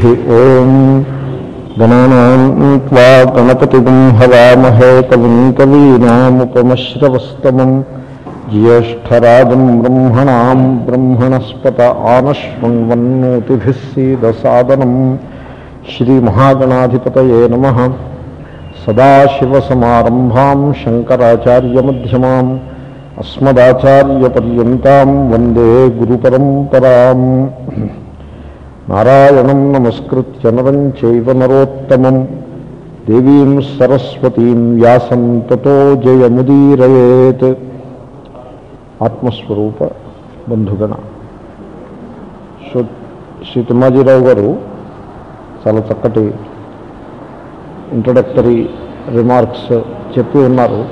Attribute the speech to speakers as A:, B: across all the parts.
A: श्रीगुरुभ्यो ॐ गणानां त्वा गणपतिं हवामहे कविं कवीनामुपमश्रवस्तमं ज्येष्ठराजं ब्रह्मणां ब्रह्मणस्पत आनश्वन्वन्नोतिभिः सीदसादनं श्रीमहागणाधिपतये नमः। सदाशिवसमारम्भां शङ्कराचार्यमध्यमाम् अस्मदाचार्यपर्यन्तां वन्दे गुरुपरम्पराम्। नारायणं नमस्कृत्य नरं चैव नरोत्तमं देवीं सरस्वतीं व्यासं ततो जयमुदीरयेत्। ఆత్మస్వరూప బంధుగణ శ్రీ తిమ్మాజీరావు గారు చాలా చక్కటి ఇంట్రొడక్టరీ రిమార్క్స్ చెప్పి ఉన్నారు.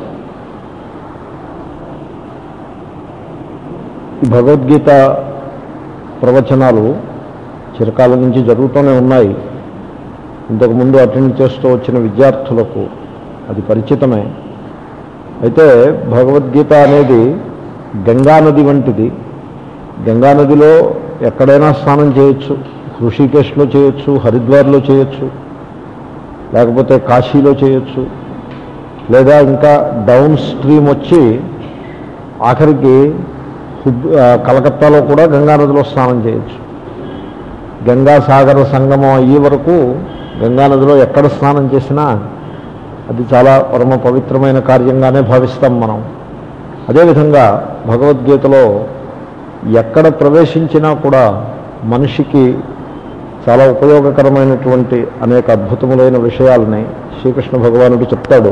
A: ఈ భగవద్గీత ప్రవచనాలు చిరకాలం నుంచి జరుగుతూనే ఉన్నాయి. ఇంతకుముందు అటెండ్ చేస్తూ వచ్చిన విద్యార్థులకు అది పరిచితమే. అయితే భగవద్గీత అనేది గంగానది వంటిది. గంగానదిలో ఎక్కడైనా స్నానం చేయొచ్చు. హృషికేశ్లో చేయొచ్చు, హరిద్వార్లో చేయొచ్చు, లేకపోతే కాశీలో చేయొచ్చు, లేదా ఇంకా డౌన్ స్ట్రీమ్ వచ్చి ఆఖరికి కలకత్తాలో కూడా గంగానదిలో స్నానం చేయొచ్చు. గంగాసాగర సంగమం అయ్యే వరకు గంగానదిలో ఎక్కడ స్నానం చేసినా అది చాలా పరమ పవిత్రమైన కార్యంగానే భావిస్తాం మనం. అదేవిధంగా భగవద్గీతలో ఎక్కడ ప్రవేశించినా కూడా మనిషికి చాలా ఉపయోగకరమైనటువంటి అనేక అద్భుతములైన విషయాలని శ్రీకృష్ణ భగవానుడు చెప్తాడు.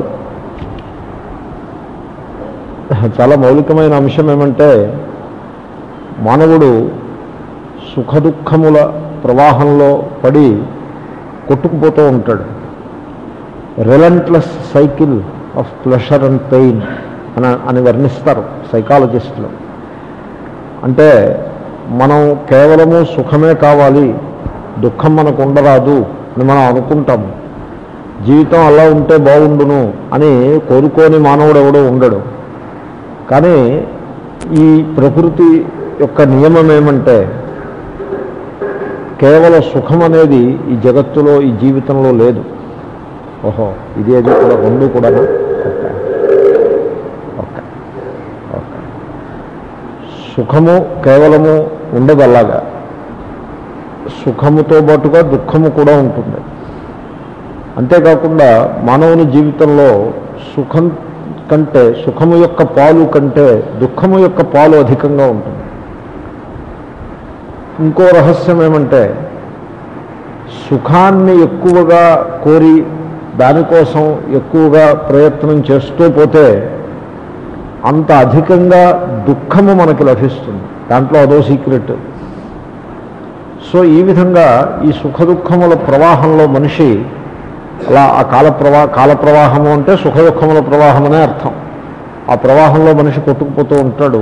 A: చాలా మౌలికమైన అంశం ఏమంటే, మానవుడు సుఖదుఖముల ప్రవాహంలో పడి కొట్టుకుపోతూ ఉంటాడు. Relentless cycle of pleasure and pain అని వర్ణిస్తారు సైకాలజిస్టులు. అంటే మనం కేవలము సుఖమే కావాలి, దుఃఖం మనకు ఉండరాదు అని మనం అనుకుంటాము. జీవితం అలా ఉంటే బాగుండును అని కోరుకోని మానవుడు ఎవడో ఉండడు. కానీ ఈ ప్రకృతి యొక్క నియమం ఏమంటే, కేవలం సుఖం అనేది ఈ జగత్తులో ఈ జీవితంలో లేదు. ఓహో, ఇది అది కూడా రెండు కూడా సుఖము కేవలము ఉండదు. అలాగా సుఖముతో పాటుగా దుఃఖము కూడా ఉంటుంది. అంతేకాకుండా మానవుని జీవితంలో సుఖం కంటే, సుఖము యొక్క పాలు కంటే దుఃఖము యొక్క పాలు అధికంగా ఉంటుంది. ఇంకో రహస్యం ఏమంటే, సుఖాన్ని ఎక్కువగా కోరి దానికోసం ఎక్కువగా ప్రయత్నం చేస్తూ పోతే అంత అధికంగా దుఃఖము మనకి లభిస్తుంది. దాంట్లో అదో సీక్రెట్. సో ఈ విధంగా ఈ సుఖ దుఃఖముల ప్రవాహంలో మనిషి అలా ఆ కాల ప్రవాహము అంటే సుఖ దుఃఖముల ప్రవాహం అనే అర్థం. ఆ ప్రవాహంలో మనిషి కొట్టుకుపోతూ ఉంటాడు.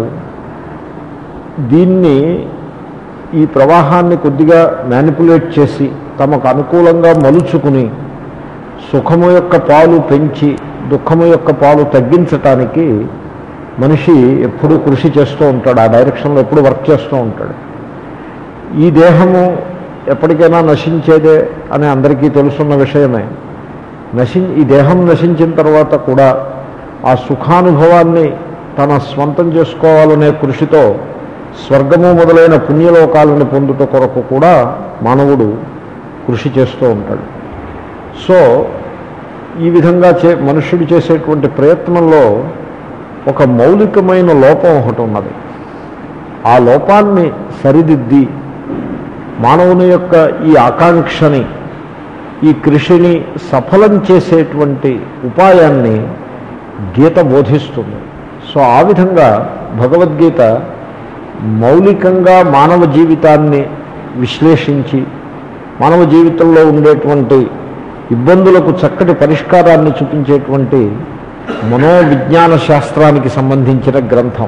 A: ఈ ప్రవాహాన్ని కొద్దిగా మ్యానిపులేట్ చేసి తమకు అనుకూలంగా మలుచుకుని సుఖము యొక్క పాలు పెంచి దుఃఖము యొక్క పాలు తగ్గించటానికి మనిషి ఎప్పుడూ కృషి చేస్తూ ఉంటాడు. ఆ డైరెక్షన్లో ఎప్పుడు వర్క్ చేస్తూ ఉంటాడు. ఈ దేహము ఎప్పటికైనా నశించేదే అని అందరికీ తెలుసున్న విషయమే. ఈ దేహం నశించిన తర్వాత కూడా ఆ సుఖానుభవాన్ని తన స్వంతం చేసుకోవాలనే కృషితో స్వర్గము మొదలైన పుణ్యలోకాలను పొందుట కొరకు కూడా మానవుడు కృషి చేస్తూ ఉంటాడు. సో ఈ విధంగా మనుష్యుడు చేసేటువంటి ప్రయత్నంలో ఒక మౌలికమైన లోపం ఒకటి ఉన్నది. ఆ లోపాన్ని సరిదిద్ది మానవుని యొక్క ఈ ఆకాంక్షని, ఈ కృషిని సఫలం చేసేటువంటి ఉపాయాన్ని గీత బోధిస్తుంది. సో ఆ విధంగా భగవద్గీత మౌలికంగా మానవ జీవితాన్ని విశ్లేషించి మానవ జీవితంలో ఉండేటువంటి ఇబ్బందులకు చక్కటి పరిష్కారాన్ని చూపించేటువంటి మనోవిజ్ఞాన శాస్త్రానికి సంబంధించిన గ్రంథం.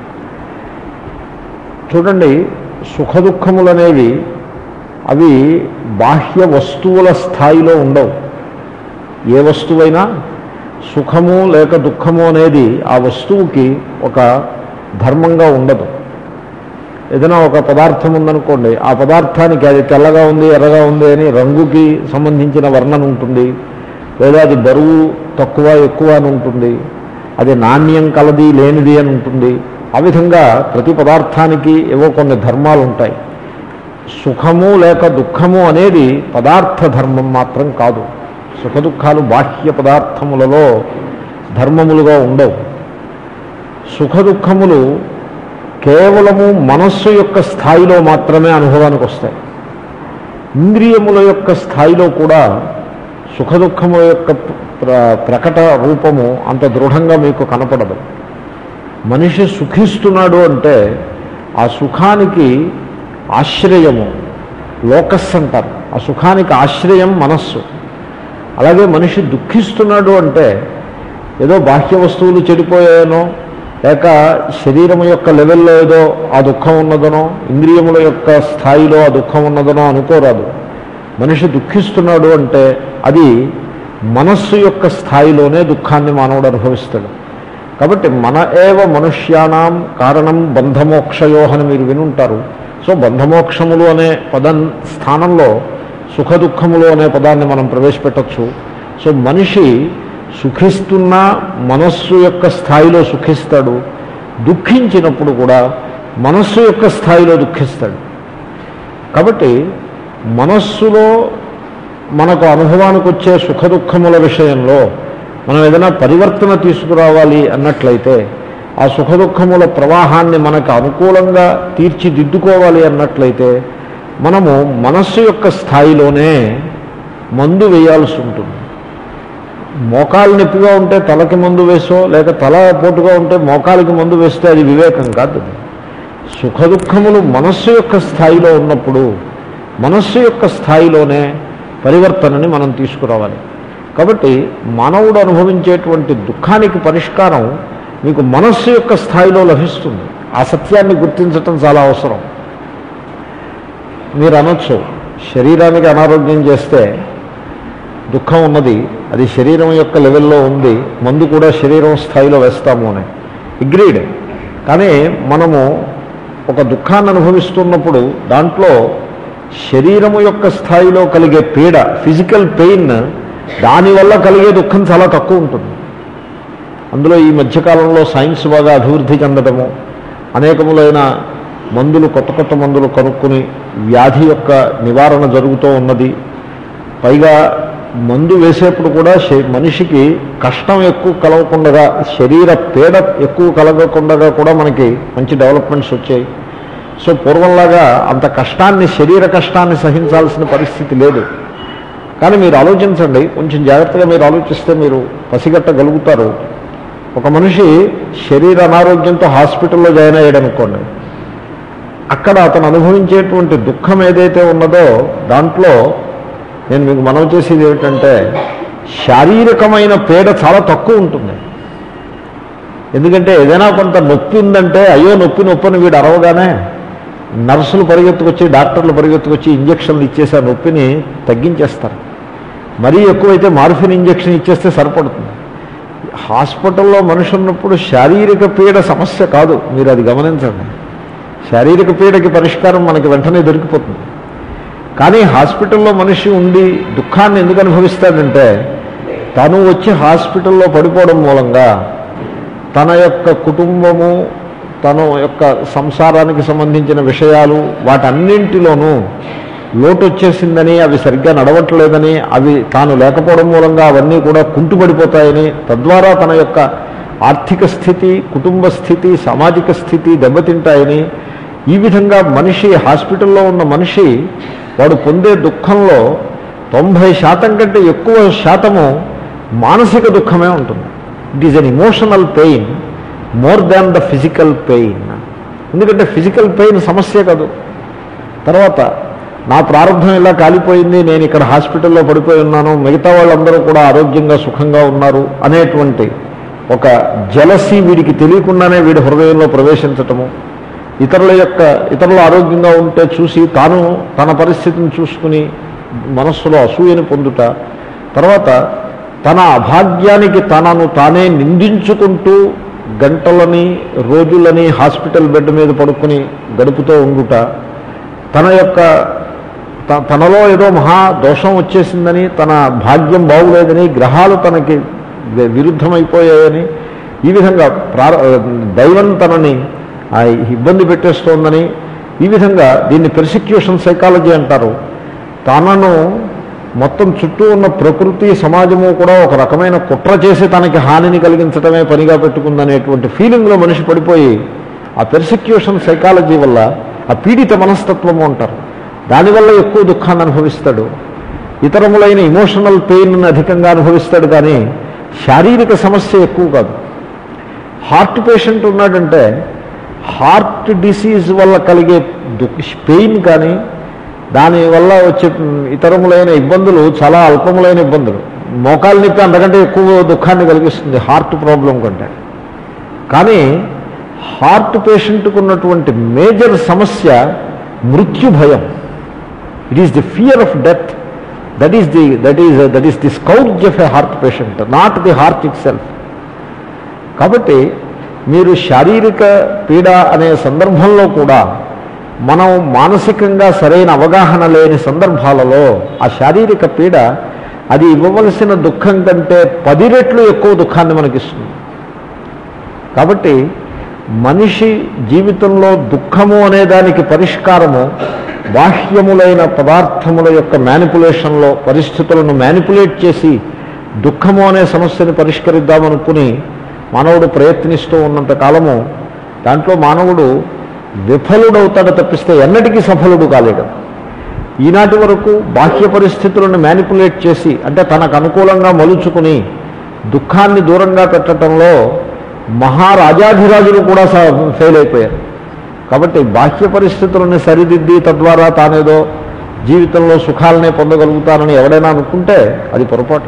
A: చూడండి, సుఖదుఖములనేవి అవి బాహ్య వస్తువుల స్థాయిలో ఉండవు. ఏ వస్తువైనా సుఖము లేక దుఃఖము అనేది ఆ వస్తువుకి ఒక ధర్మంగా ఉండదు. ఏదైనా ఒక పదార్థం ఉందనుకోండి, ఆ పదార్థానికి అది తెల్లగా ఉంది ఎర్రగా ఉంది అని రంగుకి సంబంధించిన వర్ణన ఉంటుంది, లేదా అది బరువు తక్కువ ఎక్కువ అని ఉంటుంది, అది నాణ్యం కలది లేనిది అని ఉంటుంది. ఆ విధంగా ప్రతి పదార్థానికి ఏవో కొన్ని ధర్మాలు ఉంటాయి. సుఖము లేక దుఃఖము అనేది పదార్థ ధర్మం మాత్రం కాదు. సుఖ దుఃఖాలు బాహ్య పదార్థములలో ధర్మములుగా ఉండవు. సుఖ దుఃఖములు కేవలము మనస్సు యొక్క స్థాయిలో మాత్రమే అనుభవానికి వస్తాయి. ఇంద్రియముల యొక్క స్థాయిలో కూడా సుఖ దుఃఖముల యొక్క ప్రకట రూపము అంత దృఢంగా మీకు కనపడదు. మనిషి సుఖిస్తున్నాడు అంటే ఆ సుఖానికి ఆశ్రయము లోకస్ అంటారు. ఆ సుఖానికి ఆశ్రయం మనస్సు. అలాగే మనిషి దుఃఖిస్తున్నాడు అంటే ఏదో బాహ్య వస్తువులు చెడిపోయానో, లేక శరీరము యొక్క లెవెల్లో ఏదో ఆ దుఃఖం ఉన్నదనో, ఇంద్రియముల యొక్క స్థాయిలో ఆ దుఃఖం ఉన్నదనో అనుకోరాదు. మనిషి దుఃఖిస్తున్నాడు అంటే అది మనస్సు యొక్క స్థాయిలోనే దుఃఖాన్ని మానవుడు అనుభవిస్తాడు. కాబట్టి మన ఏవ మనుష్యానాం కారణం బంధమోక్షయో అని మీరు వినుంటారు. సో బంధమోక్షములు అనే పదం స్థానంలో సుఖ దుఃఖములు అనే పదాన్ని మనం ప్రవేశపెట్టచ్చు. సో మనిషి సుఖిస్తున్న మనస్సు యొక్క స్థాయిలో సుఖిస్తాడు, దుఃఖించినప్పుడు కూడా మనస్సు యొక్క స్థాయిలో దుఃఖిస్తాడు. కాబట్టి మనస్సులో మనకు అనుభవానికి వచ్చే సుఖ దుఃఖముల విషయంలో మనం ఏదైనా పరివర్తన తీసుకురావాలి అన్నట్లయితే, ఆ సుఖ దుఃఖముల ప్రవాహాన్ని మనకు అనుకూలంగా తీర్చిదిద్దుకోవాలి అన్నట్లయితే మనము మనస్సు యొక్క స్థాయిలోనే మందు వేయాల్సి ఉంటుంది. మోకాలు నొప్పిగా ఉంటే తలకి మందు వేసో, లేక తల పోటుగా ఉంటే మోకాలికి మందు వేస్తే అది వివేకం కాదు. సుఖ దుఃఖములు మనస్సు యొక్క స్థాయిలో ఉన్నప్పుడు మనస్సు యొక్క స్థాయిలోనే పరివర్తనని మనం తీసుకురావాలి. కాబట్టి మానవుడు అనుభవించేటువంటి దుఃఖానికి పరిష్కారం మీకు మనస్సు యొక్క స్థాయిలో లభిస్తుంది. ఆ సత్యాన్ని గుర్తించటం చాలా అవసరం. మీరు అనొచ్చు, శరీరానికి అనారోగ్యం చేస్తే దుఃఖం ఉన్నది, అది శరీరం యొక్క లెవెల్లో ఉంది, మందు కూడా శరీరం స్థాయిలో వేస్తాము అని. అగ్రీడ్. కానీ మనము ఒక దుఃఖాన్ని అనుభవిస్తున్నప్పుడు దాంట్లో శరీరము యొక్క స్థాయిలో కలిగే పీడ, ఫిజికల్ పెయిన్, దానివల్ల కలిగే దుఃఖం చాలా తక్కువ ఉంటుంది. అందులో ఈ మధ్యకాలంలో సైన్స్ బాగా అభివృద్ధి చెందడము, అనేకములైన మందులు, కొత్త కొత్త మందులు కనుక్కుని వ్యాధి యొక్క నివారణ జరుగుతూ ఉన్నది. పైగా మందు వేసేప్పుడు కూడా మనిషికి కష్టం ఎక్కువ కలగకుండా, శరీర పీడ ఎక్కువ కలగకుండా కూడా మనకి మంచి డెవలప్మెంట్స్ వచ్చాయి. సో పూర్వంలాగా అంత కష్టాన్ని, శరీర కష్టాన్ని సహించాల్సిన పరిస్థితి లేదు. కానీ మీరు ఆలోచించండి, కొంచెం జాగ్రత్తగా మీరు ఆలోచిస్తే మీరు పసిగట్టగలుగుతారు. ఒక మనిషి శరీర అనారోగ్యంతో హాస్పిటల్లో జాయిన్ అయ్యాడు అనుకోండి, అక్కడ అతను అనుభవించేటువంటి దుఃఖం ఏదైతే ఉన్నదో దాంట్లో నేను మీకు మనవి చేసేది ఏమిటంటే శారీరకమైన పీడ చాలా తక్కువ ఉంటుంది. ఎందుకంటే ఏదైనా కొంత నొప్పి ఉందంటే అయ్యో నొప్పి నొప్పని వీడు అరవగానే నర్సులు పరిగెత్తుకొచ్చి, డాక్టర్లు పరిగెత్తుకొచ్చి ఇంజక్షన్లు ఇచ్చేసి ఆ నొప్పిని తగ్గించేస్తారు. మరీ ఎక్కువైతే మార్ఫిన్ ఇంజక్షన్ ఇచ్చేస్తే సరిపడుతుంది. హాస్పిటల్లో మనిషి ఉన్నప్పుడు శారీరక పీడ సమస్య కాదు, మీరు అది గమనించండి. శారీరక పీడకి పరిష్కారం మనకి వెంటనే దొరికిపోతుంది. కానీ హాస్పిటల్లో మనిషి ఉండి దుఃఖాన్ని ఎందుకు అనుభవిస్తాడంటే, తను వచ్చి హాస్పిటల్లో పడిపోవడం మూలంగా తన యొక్క కుటుంబము, తన యొక్క సంసారానికి సంబంధించిన విషయాలు, వాటన్నింటిలోనూ లోటు వచ్చేసిందని, అవి సరిగ్గా నడవట్లేదని, అవి తాను లేకపోవడం మూలంగా అవన్నీ కూడా కుంటుపడిపోతాయని, తద్వారా తన యొక్క ఆర్థిక స్థితి, కుటుంబ స్థితి, సామాజిక స్థితి దెబ్బతింటాయని, ఈ విధంగా మనిషి, హాస్పిటల్లో ఉన్న మనిషి వాడు పొందే దుఃఖంలో 90% కంటే ఎక్కువ శాతము మానసిక దుఃఖమే ఉంటుంది. It is an emotional pain more than the physical pain. ఎందుకంటే ఫిజికల్ పెయిన్ సమస్య కాదు. తర్వాత నా ప్రారంభం ఇలా కాలిపోయింది, నేను ఇక్కడ హాస్పిటల్లో పడిపోయి ఉన్నాను, మిగతా వాళ్ళందరూ కూడా ఆరోగ్యంగా సుఖంగా ఉన్నారు అనేటువంటి ఒక జలసీ వీడికి తెలియకుండానే వీడి హృదయంలో ప్రవేశించటము, ఇతరుల ఆరోగ్యంగా ఉంటే చూసి తాను తన పరిస్థితిని చూసుకుని మనస్సులో అసూయని పొందుట, తర్వాత తన అభాగ్యానికి తనను తానే నిందించుకుంటూ గంటలని రోజులని హాస్పిటల్ బెడ్ మీద పడుకుని గడుపుతూ ఉండుట, తన యొక్క తనలో ఏదో మహా దోషం వచ్చేసిందని, తన భాగ్యం బాగులేదని, గ్రహాలు తనకి విరుద్ధమైపోయాయని, ఈ విధంగా దైవం తనని ఇబ్బంది పెట్టేస్తోందని, ఈ విధంగా దీన్ని పెర్సిక్యూషన్ సైకాలజీ అంటారు. తనను మొత్తం చుట్టూ ఉన్న ప్రకృతి సమాజము కూడా ఒక రకమైన కుట్ర చేసి తనకి హానిని కలిగించడమే పనిగా పెట్టుకుందనేటువంటి ఫీలింగ్లో మనిషి పడిపోయి, ఆ పెర్సిక్యూషన్ సైకాలజీ వల్ల ఆ పీడిత మనస్తత్వము అంటారు, దానివల్ల ఎక్కువ దుఃఖాన్ని అనుభవిస్తాడు. ఇతరములైన ఇమోషనల్ పెయిన్ అధికంగా అనుభవిస్తాడు, కానీ శారీరక సమస్య ఎక్కువ కాదు. హార్ట్ పేషెంట్ ఉన్నాడంటే హార్ట్ డిసీజ్ వల్ల కలిగే పెయిన్ కానీ దానివల్ల వచ్చే ఇతరములైన ఇబ్బందులు చాలా అల్పములైన ఇబ్బందులు. మోకాలు నొప్పి అంతకంటే ఎక్కువ దుఃఖాన్ని కలిగిస్తుంది హార్ట్ ప్రాబ్లం కంటే. కానీ హార్ట్ పేషెంట్కు ఉన్నటువంటి మేజర్ సమస్య మృత్యు భయం. It is the fear of death. That is the scourge of a heart patient, not the heart itself. కాబట్టి మీరు శారీరక పీడ అనే సందర్భంలో కూడా మనం మానసికంగా సరైన అవగాహన లేని సందర్భాలలో ఆ శారీరక పీడ అది ఇవ్వవలసిన దుఃఖం కంటే 10 రెట్లు ఎక్కువ దుఃఖాన్ని మనకిస్తుంది. కాబట్టి మనిషి జీవితంలో దుఃఖము అనే దానికి పరిష్కారము బాహ్యములైన పదార్థముల యొక్క మ్యానిపులేషన్లో పరిస్థితులను మ్యానిపులేట్ చేసి దుఃఖము అనే సమస్యను పరిష్కరిద్దామనుకుని మానవుడు ప్రయత్నిస్తూ ఉన్నంత కాలము దాంట్లో మానవుడు విఫలుడవుతాడు తప్పిస్తే ఎన్నటికీ సఫలుడు కాలేడు. ఈనాటి వరకు బాహ్య పరిస్థితులను మ్యానిపులేట్ చేసి, అంటే తనకు అనుకూలంగా మలుచుకుని దుఃఖాన్ని దూరంగా పెట్టడంలో మహారాజాధిరాజులు కూడా ఫెయిల్ అయిపోయారు. కాబట్టి బాహ్య పరిస్థితులను సరిదిద్ది తద్వారా తానేదో జీవితంలో సుఖాలనే పొందగలుగుతానని ఎవడైనా అనుకుంటే అది పొరపాటు.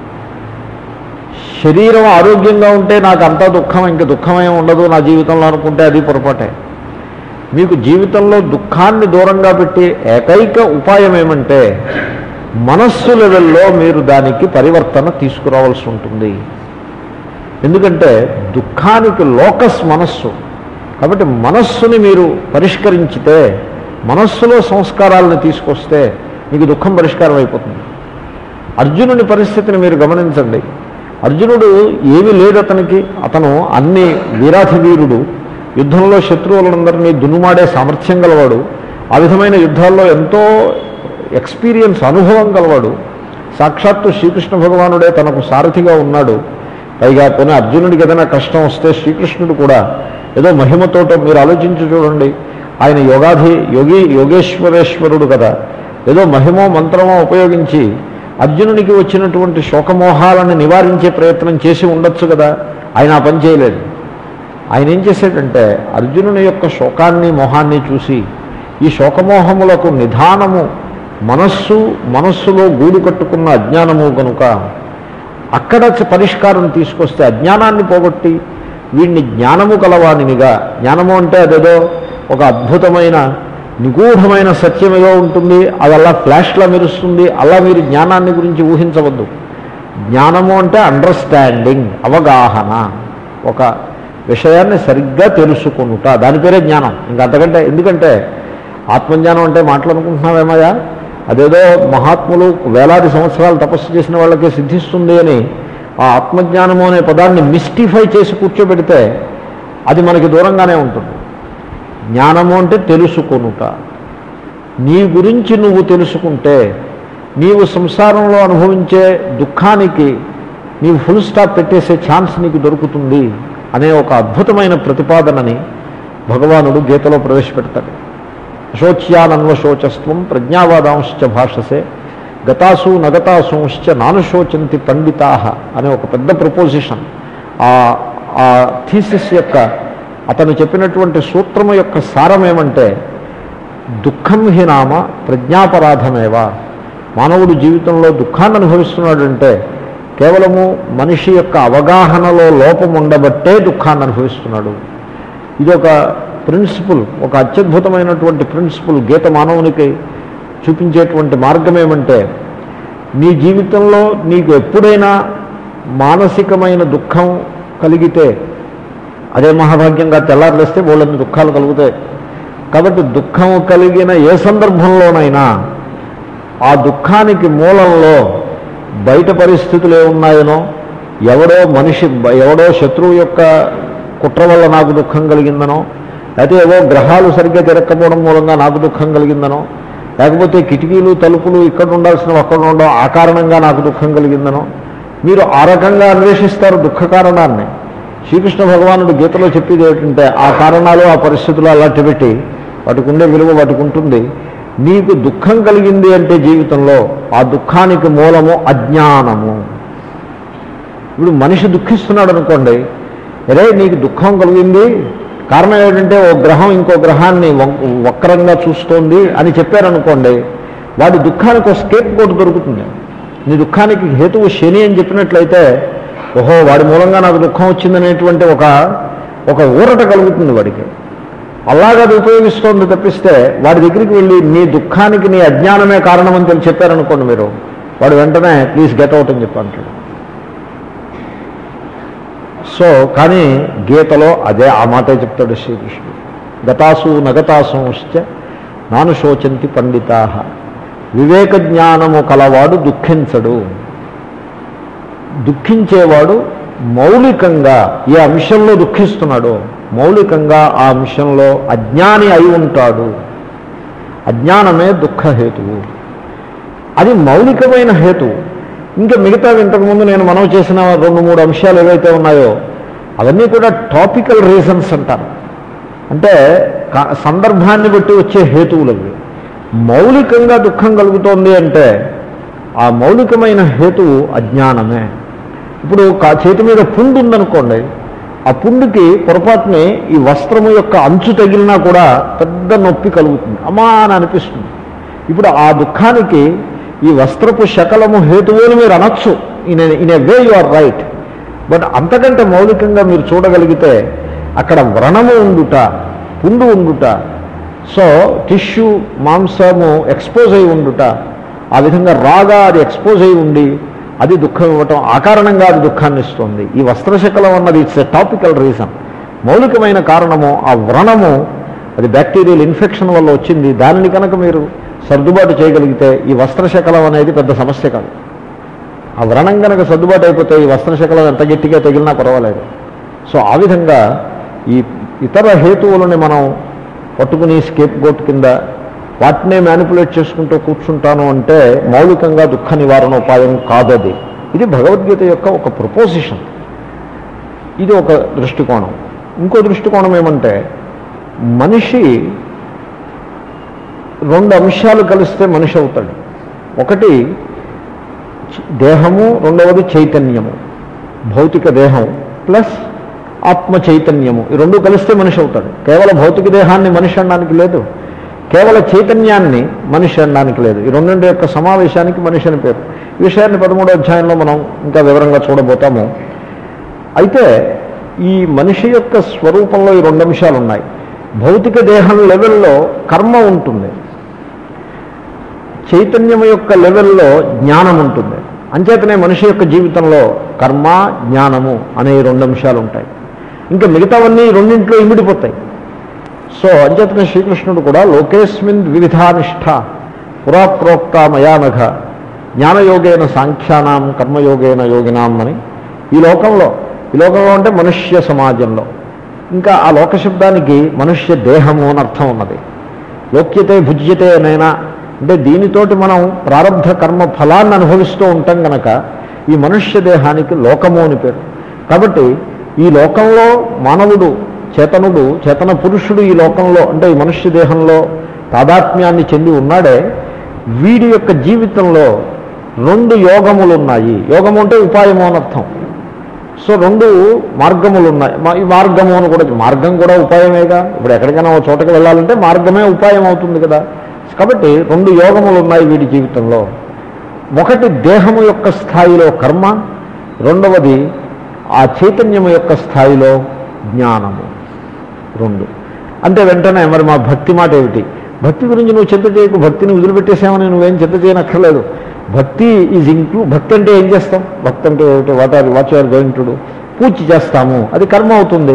A: శరీరం ఆరోగ్యంగా ఉంటే నాకు అంతా దుఃఖం, ఇంక దుఃఖమే ఉండదు నా జీవితంలో అనుకుంటే అది పొరపాటే. మీకు జీవితంలో దుఃఖాన్ని దూరంగా పెట్టే ఏకైక ఉపాయం ఏమంటే మనస్సు లెవెల్లో మీరు దానికి పరివర్తన తీసుకురావాల్సి ఉంటుంది. ఎందుకంటే దుఃఖానికి లోకస్ మనస్సు. కాబట్టి మనస్సుని మీరు పరిష్కరించితే, మనస్సులో సంస్కారాలను తీసుకొస్తే మీకు దుఃఖం పరిష్కారం అయిపోతుంది. అర్జునుని పరిస్థితిని మీరు గమనించండి. అర్జునుడు ఏమీ లేదు అతనికి, అతను అన్ని వీరాధి వీరుడు, యుద్ధంలో శత్రువులందరినీ దున్నుమాడే సామర్థ్యం గలవాడు, ఆ విధమైన యుద్ధాల్లో ఎంతో ఎక్స్పీరియన్స్ అనుభవం గలవాడు. సాక్షాత్తు శ్రీకృష్ణ భగవానుడే తనకు సారథిగా ఉన్నాడు. పైగా పోనీ అర్జునుడికి ఏదైనా కష్టం వస్తే శ్రీకృష్ణుడు కూడా ఏదో మహిమతోట మీరు ఆలోచించి చూడండి, ఆయన యోగేశ్వరేశ్వరుడు కదా, ఏదో మహిమో మంత్రమో ఉపయోగించి అర్జునునికి వచ్చినటువంటి శోకమోహాలను నివారించే ప్రయత్నం చేసి ఉండొచ్చు కదా. ఆయన ఆ పని చేయలేదు. ఆయన ఏం చేశాడంటే అర్జునుని యొక్క శోకాన్ని మోహాన్ని చూసి ఈ శోకమోహములకు నిధానము మనస్సులో గూడు కట్టుకున్న అజ్ఞానము కనుక అక్కడ పరిష్కారం తీసుకొస్తే అజ్ఞానాన్ని పోగొట్టి వీడిని జ్ఞానము కలవానినిగా, జ్ఞానము అంటే అదేదో ఒక అద్భుతమైన నిగూఢమైన సత్యమేదో ఉంటుంది, అది అలా ఫ్లాష్లా మెరుస్తుంది, అలా మీరు జ్ఞానాన్ని గురించి ఊహించవద్దు. జ్ఞానము అంటే అండర్స్టాండింగ్, అవగాహన, ఒక విషయాన్ని సరిగ్గా తెలుసుకుంటా, దాని పేరే జ్ఞానం. ఇంకా అంతకంటే, ఎందుకంటే ఆత్మజ్ఞానం అంటే మాట్లాడుకుంటున్నావేమయ్యా, అదేదో మహాత్ములు వేలాది సంవత్సరాలు తపస్సు చేసిన వాళ్ళకే సిద్ధిస్తుంది అని ఆ ఆత్మజ్ఞానము అనే పదాన్ని మిస్టిఫై చేసి కూర్చోబెడితే అది మనకి దూరంగానే ఉంటుంది. జ్ఞానము అంటే తెలుసుకొనుట. నీ గురించి నువ్వు తెలుసుకుంటే నీవు సంసారంలో అనుభవించే దుఃఖానికి నీవు ఫుల్ స్టాప్ పెట్టేసే ఛాన్స్ నీకు దొరుకుతుంది అనే ఒక అద్భుతమైన ప్రతిపాదనని భగవానుడు గీతలో ప్రవేశపెడతాడు. అశోచ్యానన్వశోచస్వం ప్రజ్ఞావాదాంశ్చ భాషసే గతాసు నగతాసూంశ్చ నానుశోచంతి పండితాః అనే ఒక పెద్ద ప్రపోజిషన్. ఆ థీసిస్ యొక్క అతను చెప్పినటువంటి సూత్రము యొక్క సారం ఏమంటే దుఃఖం హి నామ ప్రజ్ఞాపరాధమేవా. మానవుడు జీవితంలో దుఃఖాన్ని అనుభవిస్తున్నాడంటే కేవలము మనిషి యొక్క అవగాహనలో లోపం ఉండబట్టే దుఃఖాన్ని అనుభవిస్తున్నాడు. ఇదొక ప్రిన్సిపుల్, ఒక అత్యద్భుతమైనటువంటి ప్రిన్సిపుల్. గీత మానవునికి చూపించేటువంటి మార్గం ఏమంటే నీ జీవితంలో నీకు ఎప్పుడైనా మానసికమైన దుఃఖం కలిగితే అదే మహాభాగ్యంగా తెల్లారులేస్తే బోళ్ళని దుఃఖాలు కలుగుతాయి. కాబట్టి దుఃఖం కలిగిన ఏ సందర్భంలోనైనా ఆ దుఃఖానికి మూలంలో బయట పరిస్థితులు ఏమున్నాయనో, ఎవడో శత్రువు యొక్క కుట్ర వల్ల నాకు దుఃఖం కలిగిందనో, లేకపోతే ఏవో గ్రహాలు సరిగ్గా తిరక్కపోవడం మూలంగా నాకు దుఃఖం కలిగిందనో, లేకపోతే కిటికీలు తలుపులు ఇక్కడ ఉండాల్సినవి అక్కడ ఉండడం ఆ కారణంగా నాకు దుఃఖం కలిగిందనో, మీరు ఆ రకంగా అన్వేషిస్తారు దుఃఖ కారణాన్ని. శ్రీకృష్ణ భగవానుడు గీతలో చెప్పేది ఏమిటంటే ఆ కారణాలు ఆ పరిస్థితులు అలాంటి పెట్టి వాటికి ఉండే విలువ వాటికి ఉంటుంది. నీకు దుఃఖం కలిగింది అంటే జీవితంలో ఆ దుఃఖానికి మూలము అజ్ఞానము. ఇప్పుడు మనిషి దుఃఖిస్తున్నాడు అనుకోండి, అరే నీకు దుఃఖం కలిగింది కారణం ఏంటంటే ఓ గ్రహం ఇంకో గ్రహాన్ని వక్రంగా చూస్తోంది అని చెప్పారనుకోండి, వాడి దుఃఖానికి ఒక స్కేప్ కోట్ దొరుకుతుంది. నీ దుఃఖానికి హేతువు శని అని చెప్పినట్లయితే ఓహో వాడి మూలంగా నాకు దుఃఖం వచ్చిందనేటువంటి ఒక ఊరట కలుగుతుంది వాడికి. అలాగే అది ఉపయోగిస్తోంది తప్పిస్తే వాడి దగ్గరికి వెళ్ళి నీ దుఃఖానికి నీ అజ్ఞానమే కారణం అని చెప్పారనుకోండి మీరు, వాడు వెంటనే ప్లీజ్ గెట్ అవుట్ అని చెప్పంటాడు. సో కానీ గీతలో అదే ఆ మాటే చెప్తాడు శ్రీకృష్ణుడు. గతాసు నగతాసంశ్చ నాను శోచంతి పండితాః, వివేక జ్ఞానము కలవాడు దుఃఖించడు. దుఃఖించేవాడు మౌలికంగా ఏ అంశంలో దుఃఖిస్తున్నాడో మౌలికంగా ఆ అంశంలో అజ్ఞాని అయి ఉంటాడు. అజ్ఞానమే దుఃఖహేతువు. అది మౌలికమైన హేతువు. ఇంకా మిగతా ఇంతకుముందు నేను మనం చేసిన 2-3 అంశాలు ఏవైతే ఉన్నాయో అవన్నీ కూడా టాపికల్ రీజన్స్ అంటారు. అంటే సందర్భాన్ని బట్టి వచ్చే హేతువులవి. మౌలికంగా దుఃఖం కలుగుతోంది అంటే ఆ మౌలికమైన హేతువు అజ్ఞానమే. ఇప్పుడు చేతి మీద పుండు ఉందనుకోండి, ఆ పుండుకి పొరపాటుని ఈ వస్త్రము యొక్క అంచు తగిలినా కూడా పెద్ద నొప్పి కలుగుతుంది, అమ్మా అని అనిపిస్తుంది. ఇప్పుడు ఆ దుఃఖానికి ఈ వస్త్రపు శకలము హేతువు అని మీరు అనొచ్చు, in a way you are right. But అంతకంటే మౌలికంగా మీరు చూడగలిగితే అక్కడ వ్రణము ఉండుట, పుండు ఉండుట, సో టిష్యూ మాంసము ఎక్స్పోజ్ అయి ఉండుట, ఆ విధంగా రాగా అది ఎక్స్పోజ్ అయి ఉండి అది దుఃఖం ఇవ్వటం, ఆ కారణంగా అది దుఃఖాన్ని ఇస్తుంది. ఈ వస్త్రశకలం అన్నది ఇట్స్ ఎ టాపికల్ రీజన్. మౌలికమైన కారణము ఆ వ్రణము, అది బ్యాక్టీరియల్ ఇన్ఫెక్షన్ వల్ల వచ్చింది. దానిని కనుక మీరు సర్దుబాటు చేయగలిగితే ఈ వస్త్రశకలం అనేది పెద్ద సమస్య కాదు. ఆ వ్రణం కనుక సర్దుబాటు అయిపోతే ఈ వస్త్రశకలం ఎంత గట్టిగా తగిలినా పర్వాలేదు. సో ఆ విధంగా ఈ ఇతర హేతువులని మనం పట్టుకుని స్కేప్ గోట్ కింద వాటినే మ్యానిపులేట్ చేసుకుంటూ కూర్చుంటాను అంటే మౌలికంగా దుఃఖ నివారణ ఉపాయం కాదది. ఇది భగవద్గీత యొక్క ఒక ప్రపోజిషన్. ఇది ఒక దృష్టికోణం. ఇంకో దృష్టికోణం ఏమంటే మనిషి 2 అంశాలు కలిస్తే మనిషి అవుతాడు. ఒకటి దేహము, రెండవది చైతన్యము. భౌతిక దేహం ప్లస్ ఆత్మ చైతన్యము, ఈ 2 కలిస్తే మనిషి అవుతాడు. కేవలం భౌతిక దేహాన్ని మనిషి అనడానికి లేదు, కేవల చైతన్యాన్ని మనిషి అనడానికి లేదు. ఈ 2 యొక్క సమావేశానికి మనిషి అని పేరు. ఈ విషయాన్ని 13వ అధ్యాయంలో మనం ఇంకా వివరంగా చూడబోతాము. అయితే ఈ మనిషి యొక్క స్వరూపంలో ఈ 2 అంశాలు ఉన్నాయి. భౌతిక దేహం లెవెల్లో కర్మ ఉంటుంది, చైతన్యం యొక్క లెవెల్లో జ్ఞానం ఉంటుంది. అంచేతనే మనిషి యొక్క జీవితంలో కర్మ జ్ఞానము అనే 2 అంశాలు ఉంటాయి. ఇంకా మిగతావన్నీ 2 ఇమిడిపోతాయి. సో అంచేతనే శ్రీకృష్ణుడు కూడా లోకేస్మిన్ వివిధానిష్ట పురాప్రోక్త మయానఘ జ్ఞానయోగేన సాంఖ్యానాం కర్మయోగేన యోగినాం అని ఈ లోకంలో అంటే మనుష్య సమాజంలో, ఇంకా ఆ లోకశబ్దానికి మనుష్య దేహము అని అర్థం ఉన్నది. లోక్యతే భుజ్యతే అనైనా అంటే దీనితోటి మనం ప్రారబ్ధ కర్మ ఫలాన్ని అనుభవిస్తూ ఉంటాం కనుక ఈ మనుష్య దేహానికి లోకము అని పేరు. కాబట్టి ఈ లోకంలో మానవుడు చేతన పురుషుడు ఈ లోకంలో అంటే ఈ మనుష్య దేహంలో తాదాత్మ్యాన్ని చెంది ఉన్నాడే, వీడి యొక్క జీవితంలో 2 యోగములు ఉన్నాయి. యోగము అంటే ఉపాయము అని అర్థం. సో 2 మార్గములు ఉన్నాయి. ఈ మార్గము అని కూడా, మార్గం కూడా ఉపాయమేగా. ఇప్పుడు ఎక్కడికైనా ఒక చోటకి వెళ్ళాలంటే మార్గమే ఉపాయం అవుతుంది కదా. కాబట్టి 2 యోగములు ఉన్నాయి వీడి జీవితంలో. ఒకటి దేహము యొక్క స్థాయిలో కర్మ, రెండవది ఆ చైతన్యము యొక్క స్థాయిలో జ్ఞానము. 2 అంటే వెంటనే మరి మా భక్తి మాట ఏమిటి? భక్తి గురించి నువ్వు చింత చేయకు, భక్తిని వదిలిపెట్టేసామని నువ్వేం చింత చేయనక్కర్లేదు. భక్తి ఈజ్ భక్తి అంటే ఏం చేస్తాం? భక్తి అంటే ఏమిటి? What you are going to do? పూజ చేస్తాము, అది కర్మ అవుతుంది.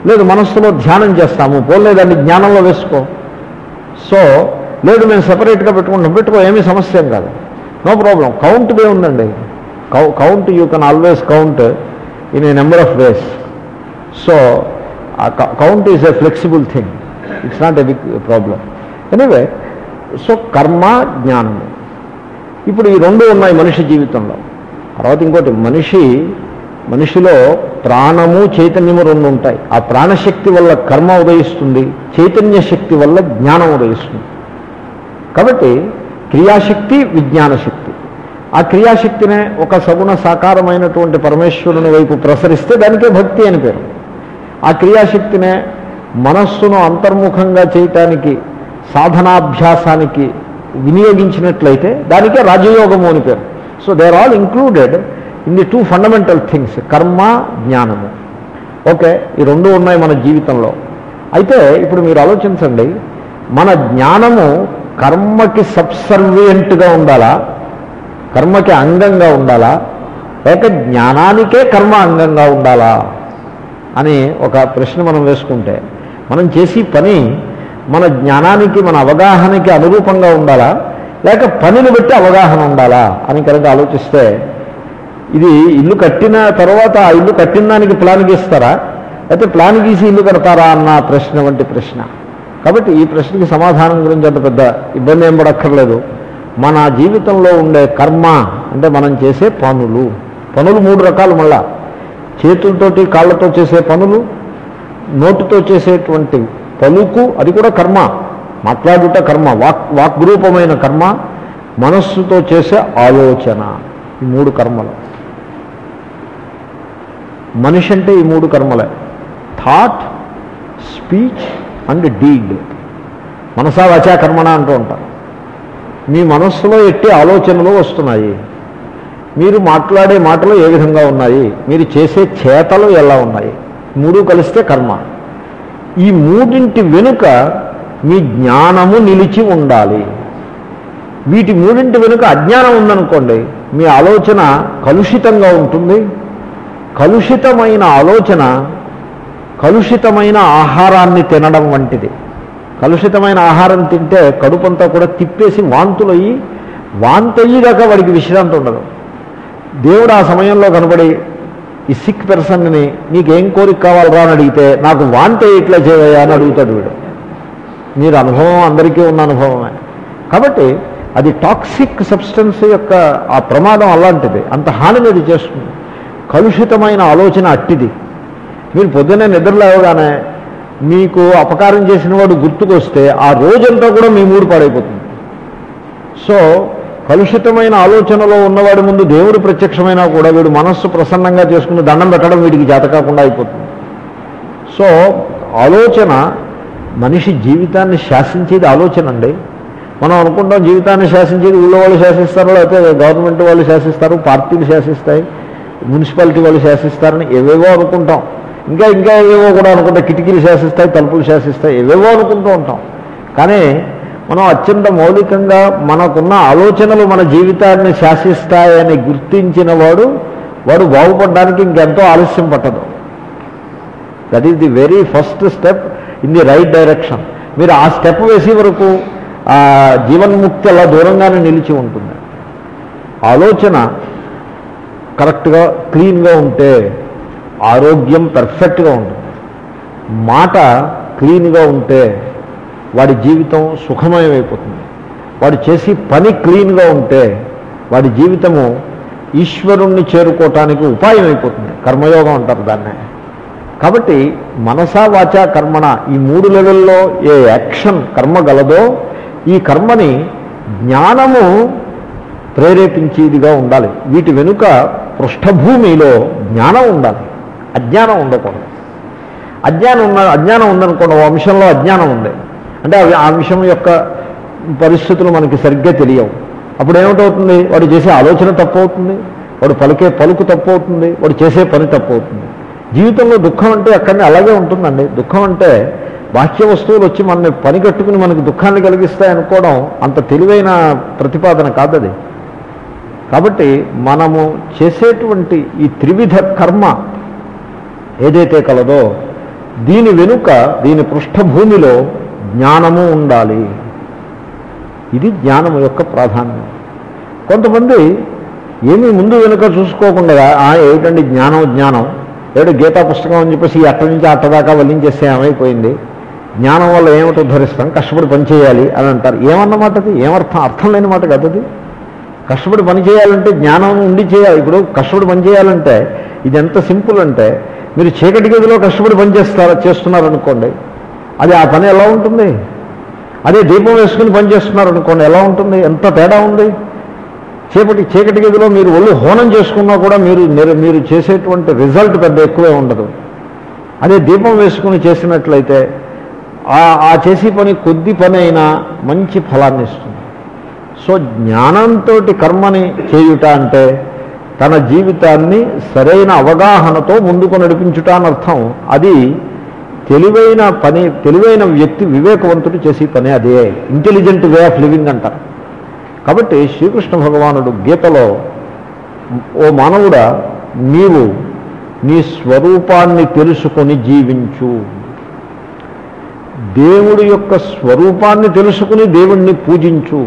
A: లేదు మనస్సులో ధ్యానం చేస్తాము, పోలేదాన్ని జ్ఞానంలో వేసుకో. సో లేదు మేము సెపరేట్గా పెట్టుకో, ఏమీ సమస్య ఏం కాదు, నో ప్రాబ్లం. కౌంట్ వే ఉందండి, count you can always count in a number of ways. So count is a flexible thing, it's not a big problem. Anyway, so కర్మ జ్ఞానము, ఇప్పుడు ఈ రెండు ఉన్నాయి మనిషి జీవితంలో. తర్వాత ఇంకోటి, మనిషిలో ప్రాణము చైతన్యము రెండు ఉంటాయి. ఆ ప్రాణశక్తి వల్ల కర్మ ఉదయిస్తుంది, చైతన్య శక్తి వల్ల జ్ఞానం ఉదయిస్తుంది. కాబట్టి క్రియాశక్తి విజ్ఞానశక్తి. ఆ క్రియాశక్తినే ఒక సగుణ సాకారమైనటువంటి పరమేశ్వరుని వైపు ప్రసరిస్తే దానికే భక్తి అని పేరు. ఆ క్రియాశక్తినే మనస్సును అంతర్ముఖంగా చేయటానికి సాధనాభ్యాసానికి వినియోగించినట్లయితే దానికే రాజయోగము అని పేరు. So they are all included in the two fundamental things, కర్మ జ్ఞానము. ఓకే, ఈ రెండు ఉన్నాయి మన జీవితంలో. అయితే ఇప్పుడు మీరు ఆలోచించండి, మన జ్ఞానము కర్మకి సబ్సర్వియంట్గా ఉండాలా, కర్మకి అంగంగా ఉండాలా, లేక జ్ఞానానికే కర్మ అంగంగా ఉండాలా అని ఒక ప్రశ్న మనం వేసుకుంటే, మనం చేసే పని మన జ్ఞానానికి మన అవగాహనకి అనురూపంగా ఉండాలా, లేక పనిని బట్టి అవగాహన ఉండాలా అని కనుక ఆలోచిస్తే, ఇది ఇల్లు కట్టిన తర్వాత ఆ ఇల్లు కట్టిన దానికి ప్లాన్ గీస్తారా, అయితే ప్లాన్ గీసి ఇల్లు కడతారా అన్న ప్రశ్న వంటి ప్రశ్న. కాబట్టి ఈ ప్రశ్నకి సమాధానం గురించి అంత పెద్ద ఇబ్బంది ఏం పడక్కర్లేదు. మన జీవితంలో ఉండే కర్మ అంటే మనం చేసే పనులు మూడు రకాలు. మళ్ళా చేతులతోటి కాళ్ళతో చేసే పనులు, నోటితో చేసేటువంటి పలుకు, అది కూడా కర్మ, మాట్లాడుట కర్మ, వాక్రూపమైన కర్మ, మనస్సుతో చేసే ఆలోచన, ఈ మూడు కర్మలు. మనిషి అంటే ఈ మూడు కర్మలే, థాట్, స్పీచ్ అండ్ డీడ్. మనసా వాచా కర్మణ అంటూ ఉంటారు. మీ మనస్సులో ఎట్టి ఆలోచనలు వస్తున్నాయి, మీరు మాట్లాడే మాటలు ఏ విధంగా ఉన్నాయి, మీరు చేసే చేతలు ఎలా ఉన్నాయి, మూడు కలిస్తే కర్మ. ఈ మూడింటి వెనుక మీ జ్ఞానము నిలిచి ఉండాలి. వీటి మూడింటి వెనుక అజ్ఞానం ఉందనుకోండి, మీ ఆలోచన కలుషితంగా ఉంటుంది. కలుషితమైన ఆలోచన కలుషితమైన ఆహారాన్ని తినడం వంటిది. కలుషితమైన ఆహారం తింటే కడుపంతా కూడా తిప్పేసి వాంతయ్యేదాకా వాడికి విశ్రాంతి ఉండదు. దేవుడు ఆ సమయంలో కనబడి ఈ సిక్ పర్సన్ని నీకేం కోరిక కావాలరా అని అడిగితే, నాకు వాంతి ఇట్లా చేయవయ్యా అని అడుగుతాడు వీడు. మీరు అనుభవం అందరికీ ఉన్న అనుభవమే. కాబట్టి అది టాక్సిక్ సబ్స్టెన్స్ యొక్క ఆ ప్రమాదం అలాంటిది, అంత హానిని అది చేస్తుంది. కలుషితమైన ఆలోచన అట్టిది. మీరు పొద్దున్నే నిద్రలేవగానే మీకు అపకారం చేసిన వాడు గుర్తుకొస్తే ఆ రోజంతా కూడా మీ మూడు పాడైపోతుంది. సో కలుషితమైన ఆలోచనలో ఉన్నవాడి ముందు దేవుడు ప్రత్యక్షమైనా కూడా వీడు మనస్సు ప్రసన్నంగా చేసుకుని దండం పెట్టడం వీడికి జాతకాకుండా అయిపోతుంది. సో ఆలోచన మనిషి జీవితాన్ని శాసించేది ఆలోచన అండి. మనం అనుకుంటాం జీవితాన్ని శాసించేది ఊళ్ళో వాళ్ళు శాసిస్తారు, లేకపోతే గవర్నమెంట్ వాళ్ళు శాసిస్తారు, పార్టీలు శాసిస్తాయి, మున్సిపాలిటీ వాళ్ళు శాసిస్తారని ఏవేవో అనుకుంటాం. ఇంకా ఏవేవో కూడా అనుకుంటాం, కిటికీలు శాసిస్తాయి, తలుపులు శాసిస్తాయి, ఏవేవో అనుకుంటూ ఉంటాం. కానీ మనం అత్యంత మౌలికంగా మనకున్న ఆలోచనలు మన జీవితాన్ని శాసిస్తాయని గుర్తించిన వాడు బాగుపడడానికి ఇంకెంతో ఆలస్యం పట్టదు. That is the very first step in the right direction. మీరు ఆ స్టెప్ వేసే వరకు ఆ జీవన్ముక్తి అలా దూరంగానే నిలిచి ఉంటుంది. ఆలోచన కరెక్ట్గా క్లీన్గా ఉంటే ఆరోగ్యం పర్ఫెక్ట్గా ఉంటుంది. మాట క్లీన్గా ఉంటే వాడి జీవితం సుఖమయమైపోతుంది. వాడు చేసి పని క్లీన్గా ఉంటే వాడి జీవితము ఈశ్వరుణ్ణి చేరుకోవటానికి ఉపాయం అయిపోతుంది. కర్మయోగం అంటారు దాన్నే. కాబట్టి మనసా వాచా కర్మణ ఈ మూడు లెవెల్లో ఏ యాక్షన్ కర్మ గలదో ఈ కర్మని జ్ఞానము ప్రేరేపించేదిగా ఉండాలి. వీటి వెనుక పృష్ఠభూమిలో జ్ఞానం ఉండాలి, అజ్ఞానం ఉండకూడదు. అజ్ఞానం ఉందనుకోండి, ఓ అంశంలో అజ్ఞానం ఉంది అంటే ఆ అంశం యొక్క పరిస్థితులు మనకి సరిగ్గా తెలియవు. అప్పుడు ఏమిటవుతుంది, వాడు చేసే ఆలోచన తప్పు అవుతుంది, వాడు పలికే పలుకు తప్పు అవుతుంది, వాడు చేసే పని తప్పు అవుతుంది. జీవితంలో దుఃఖం అంటే అక్కడనే అలాగే ఉంటుందండి. దుఃఖం అంటే బాహ్య వస్తువులు వచ్చి మనల్ని పని కట్టుకుని మనకు దుఃఖాన్ని కలిగిస్తాయనుకోవడం అంత తెలివైన ప్రతిపాదన కాదది. కాబట్టి మనము చేసేటువంటి ఈ త్రివిధ కర్మ ఏదైతే కలదో దీని వెనుక, దీని పృష్ఠభూమిలో జ్ఞానము ఉండాలి. ఇది జ్ఞానము యొక్క ప్రాధాన్యం. కొంతమంది ఏమీ ముందు వెనుక చూసుకోకుండా ఏమిటండి జ్ఞానం ఏమిటో గీతా పుస్తకం అని చెప్పేసి ఈ అట్ట నుంచి అట్టదాకా వల్లించేస్తే ఏమైపోయింది, జ్ఞానం వల్ల ఏమిటో ధరిస్తాం, కష్టపడి పని చేయాలి అని అంటారు. ఏమన్నమాట అది? అర్థం లేని మాట కదా అది. కష్టపడి పని చేయాలంటే జ్ఞానం ఉండి చేయాలి. ఇప్పుడు కష్టపడి పని చేయాలంటే ఇది ఎంత సింపుల్ అంటే, మీరు చీకటి గదిలో కష్టపడి పని చేస్తున్నారనుకోండి, అది ఆ పని ఎలా ఉంటుంది? అదే దీపం వేసుకుని పని చేస్తున్నారనుకోండి, ఎలా ఉంటుంది? ఎంత తేడా ఉంది. చీకటి గదిలో మీరు ఒళ్ళు హోనం చేసుకున్నా కూడా మీరు చేసేటువంటి రిజల్ట్ పెద్ద ఎక్కువే ఉండదు. అదే దీపం వేసుకుని చేసినట్లయితే ఆ చేసే పని కొద్ది పని అయినా మంచి ఫలాన్ని ఇస్తుంది. సో జ్ఞానంతో కర్మని చేయుట అంటే తన జీవితాన్ని సరైన అవగాహనతో ముందుకు నడిపించుట అని అర్థం. అది తెలివైన వ్యక్తి, వివేకవంతుడు చేసే పని అదే. ఇంటెలిజెంట్ వే ఆఫ్ లివింగ్ అంటారు. కాబట్టి శ్రీకృష్ణ భగవానుడు గీతలో, ఓ మానవుడా, నీవు నీ స్వరూపాన్ని తెలుసుకొని జీవించు. దేవుడి యొక్క స్వరూపాన్ని తెలుసుకుని దేవుణ్ణి పూజించు.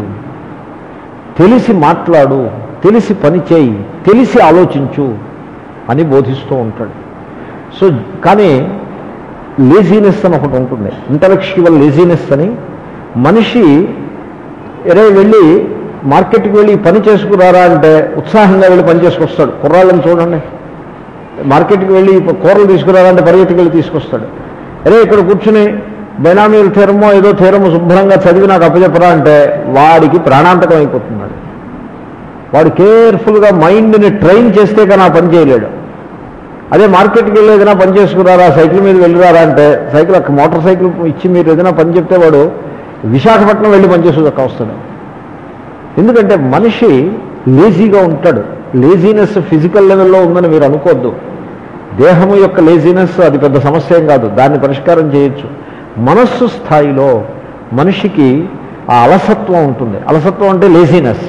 A: తెలిసి మాట్లాడు, తెలిసి పని చేయి, తెలిసి ఆలోచించు అని బోధిస్తూ ఉంటాడు. సో కానీ లేజీనెస్ అని ఒకటి ఉంటుంది, ఇంటలెక్చువల్ లేజీనెస్ అని. మనిషి వెళ్ళి మార్కెట్కి వెళ్ళి పని చేసుకురారా అంటే ఉత్సాహంగా వెళ్ళి పని చేసుకొస్తాడు. కుర్రాళ్ళని చూడండి, మార్కెట్కి వెళ్ళి కూరలు తీసుకురారా అంటే పరిగెత్తుకు వెళ్ళి తీసుకొస్తాడు. ఇక్కడ కూర్చుని బైనామీల థీరమో ఏదో థీరమో శుభ్రంగా చదివి నాకు అప్పచెప్పరా అంటే వాడికి ప్రాణాంతకం అయిపోతున్నాడు. వాడు కేర్ఫుల్గా మైండ్ని ట్రైన్ చేస్తే కానీ ఆ పని చేయలేడు. అదే మార్కెట్కి వెళ్ళి ఏదైనా పని చేసుకురారా, సైకిల్ మీద వెళ్ళిరారా అంటే మోటార్ సైకిల్ ఇచ్చి మీరు ఏదైనా పని చెప్తే వాడు విశాఖపట్నం వెళ్ళి పనిచేసేదాకా వస్తాడు. ఎందుకంటే మనిషి లేజీగా ఉంటాడు. లేజీనెస్ ఫిజికల్ లెవెల్లో ఉందని మీరు అనుకోవద్దు. దేహము యొక్క లేజీనెస్ అది పెద్ద సమస్య ఏం కాదు, దాన్ని పరిష్కారం చేయొచ్చు. మనస్సు స్థాయిలో మనిషికి ఆ అలసత్వం ఉంటుంది. అలసత్వం అంటే లేజీనెస్.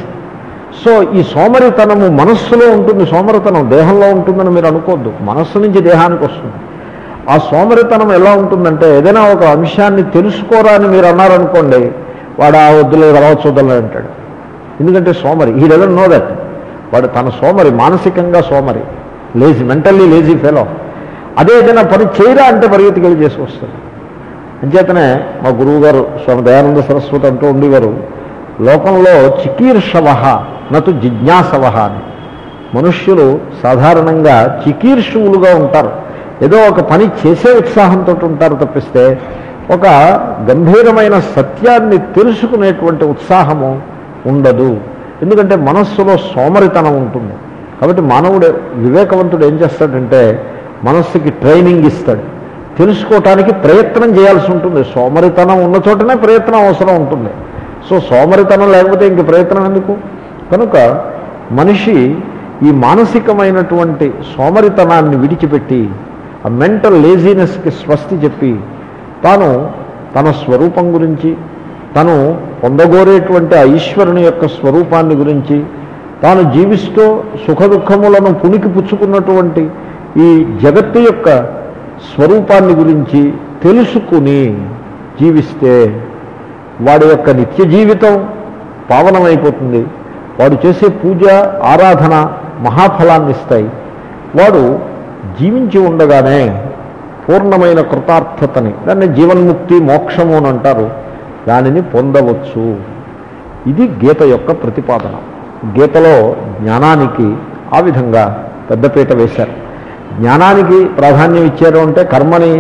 A: సో ఈ సోమరితనము మనస్సులో ఉంటుంది, సోమరితనం దేహంలో ఉంటుందని మీరు అనుకోవద్దు, మనస్సు నుంచి దేహానికి వస్తుంది. ఆ సోమరితనం ఎలా ఉంటుందంటే, ఏదైనా ఒక అంశాన్ని తెలుసుకోరా అని మీరు అన్నారనుకోండి, వాడు ఆ వద్దులే రావచ్చు వద్దులే అంటాడు. ఎందుకంటే సోమరి, హీ డజంట్ నో దట్. వాడు తన సోమరి, మానసికంగా సోమరి, లేజీ, మెంటల్లీ లేజీ ఫెలో. అదే ఏదైనా పని చేయరా అంటే పరిగెత్తికెళ్ళి చేసుకొస్తాడు. అంచేతనే మా గురువుగారు స్వామి దయానంద సరస్వతి అంటూ ఉండేవారు, లోకంలో చికీర్షవః నతు జిజ్ఞాసవః అని. మనుష్యులు సాధారణంగా చికీర్షువులుగా ఉంటారు, ఏదో ఒక పని చేసే ఉత్సాహంతో ఉంటారు తప్పిస్తే ఒక గంభీరమైన సత్యాన్ని తెలుసుకునేటువంటి ఉత్సాహము ఉండదు. ఎందుకంటే మనస్సులో సోమరితనం ఉంటుంది. కాబట్టి మానవుడు, వివేకవంతుడు ఏం చేస్తాడంటే మనస్సుకి ట్రైనింగ్ ఇస్తాడు, తెలుసుకోవటానికి ప్రయత్నం చేయాల్సి ఉంటుంది. సోమరితనం ఉన్న చోటనే ప్రయత్నం అవసరం ఉంటుంది. సో సోమరితనం లేకపోతే ఇంక ప్రయత్నం ఎందుకు? కనుక మనిషి ఈ మానసికమైనటువంటి సోమరితనాన్ని విడిచిపెట్టి ఆ మెంటల్ లేజీనెస్కి స్వస్తి చెప్పి తాను తన స్వరూపం గురించి, తను పొందగోరేటువంటి ఆ ఈశ్వరుని యొక్క స్వరూపాన్ని గురించి, తాను జీవిస్తూ సుఖదుఖములను పుణికి పుచ్చుకున్నటువంటి ఈ జగత్తు యొక్క స్వరూపాన్ని గురించి తెలుసుకుని జీవిస్తే వాడి యొక్క నిత్య జీవితం పావనమైపోతుంది. వాడు చేసే పూజ, ఆరాధన మహాఫలాన్ని ఇస్తాయి. వాడు జీవించి ఉండగానే పూర్ణమైన కృతార్థతని, దాన్ని జీవన్ముక్తి, మోక్షము అని అంటారు, దానిని పొందవచ్చు. ఇది గీత యొక్క ప్రతిపాదన. గీతలో జ్ఞానానికి ఆ విధంగా పెద్దపీట వేశారు. జ్ఞానానికి ప్రాధాన్యం ఇచ్చారు అంటే కర్మని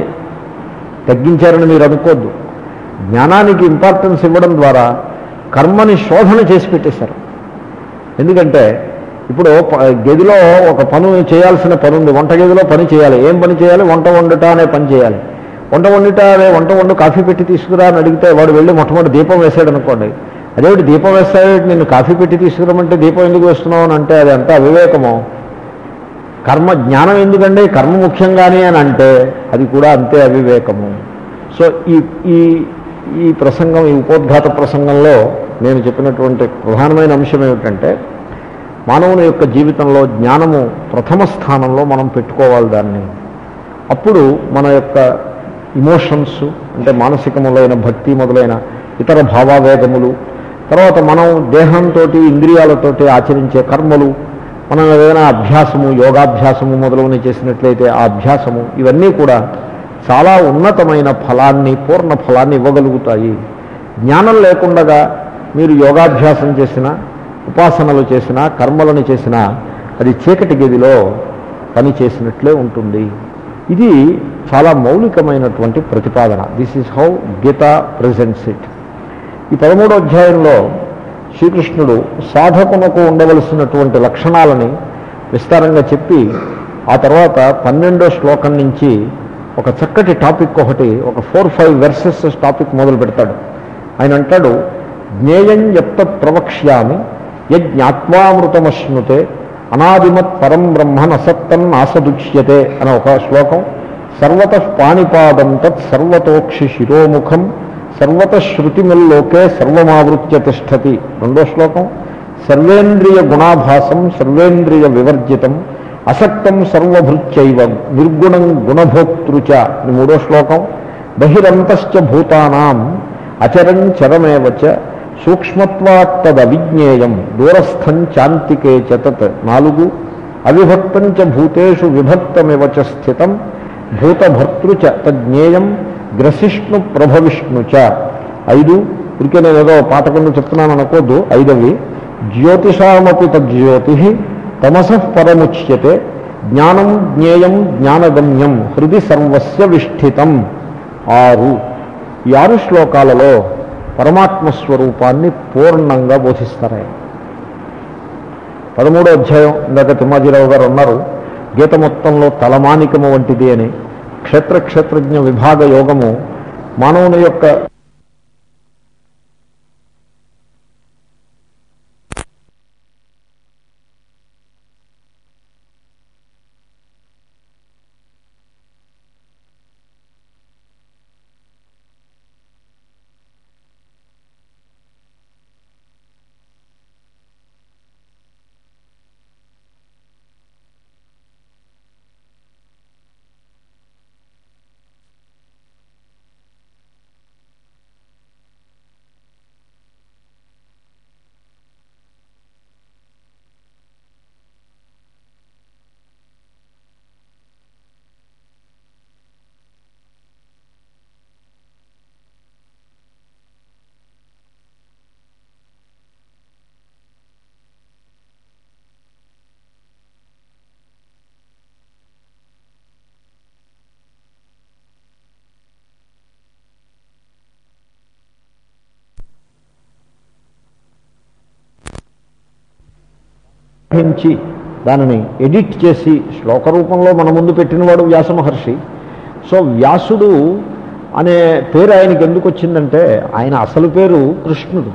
A: తగ్గించారని మీరు అనుకోద్దు. జ్ఞానానికి ఇంపార్టెన్స్ ఇవ్వడం ద్వారా కర్మని శోధన చేసి పెట్టేశారు. ఎందుకంటే ఇప్పుడు గదిలో ఒక పని చేయాల్సిన పని ఉంది, వంట గదిలో పని చేయాలి. ఏం పని చేయాలి? వంట వండుట అనే పని చేయాలి. వంట వండు కాఫీ పెట్టి తీసుకురా అని అడిగితే వాడు వెళ్ళి మొట్టమొదటి దీపం వేసాడు అనుకోండి. అదేమిటి దీపం వేస్తాడు, నిన్ను కాఫీ పెట్టి తీసుకురామంటే దీపం ఎందుకు వేస్తున్నావు అని అంటే అది అంతా అవివేకము. జ్ఞానం ఎందుకంటే కర్మ ముఖ్యంగానే అని అంటే అది కూడా అంతే అవివేకము. సో ఈ ప్రసంగం, ఈ ఉపోద్ఘాత ప్రసంగంలో నేను చెప్పినటువంటి ప్రధానమైన అంశం ఏమిటంటే, మానవుని యొక్క జీవితంలో జ్ఞానము ప్రథమ స్థానంలో మనం పెట్టుకోవాలి దాన్ని. అప్పుడు మన యొక్క ఇమోషన్స్ అంటే మానసికములైన భక్తి మొదలైన ఇతర భావావేగములు, తర్వాత మనం దేహంతో ఇంద్రియాలతోటి ఆచరించే కర్మలు, మనం ఏదైనా అభ్యాసము యోగాభ్యాసము మొదలవని చేసినట్లయితే ఆ అభ్యాసము, ఇవన్నీ కూడా చాలా ఉన్నతమైన ఫలాన్ని, పూర్ణ ఫలాన్ని ఇవ్వగలుగుతాయి. జ్ఞానం లేకుండా మీరు యోగాభ్యాసం చేసినా, ఉపాసనలు చేసినా, కర్మలను చేసినా అది చీకటి గదిలో పని చేసినట్లే ఉంటుంది. ఇది చాలా మౌలికమైనటువంటి ప్రతిపాదన. This is how Gita presents it. ఈ 13వ అధ్యాయంలో శ్రీకృష్ణుడు సాధకునకు ఉండవలసినటువంటి లక్షణాలని విస్తారంగా చెప్పి ఆ తర్వాత 12వ శ్లోకం నుంచి ఒక చక్కటి టాపిక్ ఒకటి, ఒక 4-5 వెర్సెస్ టాపిక్ మొదలు పెడతాడు. ఆయన అంటాడు, జ్ఞేయం ఎత్త ప్రవక్ష్యామి యజ్ఞాత్వామృతమశ్నుతే అనాదిమత్ పరం బ్రహ్మన్ అసత్తన్ ఆసదుచ్యతే అనే ఒక శ్లోకం, సర్వతః పాణిపాదం తత్ సర్వతోక్షి శిరోముఖం సర్వతః శృతిమిల్లోకే సర్వమావృత్య తిష్టతి 2వ శ్లోకం, సర్వేంద్రియ గుణాభాసం సర్వేంద్రియ వివర్జితం అసక్తం సర్వభృత్యైవ నిర్గుణం గుణభోక్తృచ 3వ శ్లోకం, బహిరంతశ్చ భూతానాం అచరం చరమేవచ సూక్ష్మత్వాత్తదవిజ్ఞేయం దూరస్థం చాంతికే చ తత్ 4, అవిభక్తం చ భూతేషు విభక్తమివ చ స్థితం భూతభర్తృచ తజ్ఞేయం గ్రసిష్ణు ప్రభవిష్ణు చ 5, ఇరికే నేను ఏదో పాట కింద చెప్తున్నాను అనుకోద్దు, 5వి, జ్యోతిషామపి తజ్జ్యోతి తమసః పరముచ్యతే జ్ఞానం జ్ఞేయం జ్ఞానగమ్యం హృది సర్వస్య విష్ఠితం 6. ఈ 6 శ్లోకాలలో పరమాత్మస్వరూపాన్ని పూర్ణంగా బోధిస్తారు. 13వ అధ్యాయం ఇందాక తిమ్మాజీరావు గారు అన్నారు, గీత మొత్తంలో తలమానికము వంటిది అని. క్షేత్రజ్ఞ విభాగ యోగము మానవుని యొక్క దానిని ఎడిట్ చేసి శ్లోక రూపంలో మన ముందు పెట్టినవాడు వ్యాస మహర్షి. సో వ్యాసుడు అనే పేరు ఆయనకి ఎందుకు వచ్చిందంటే ఆయన అసలు పేరు కృష్ణుడు,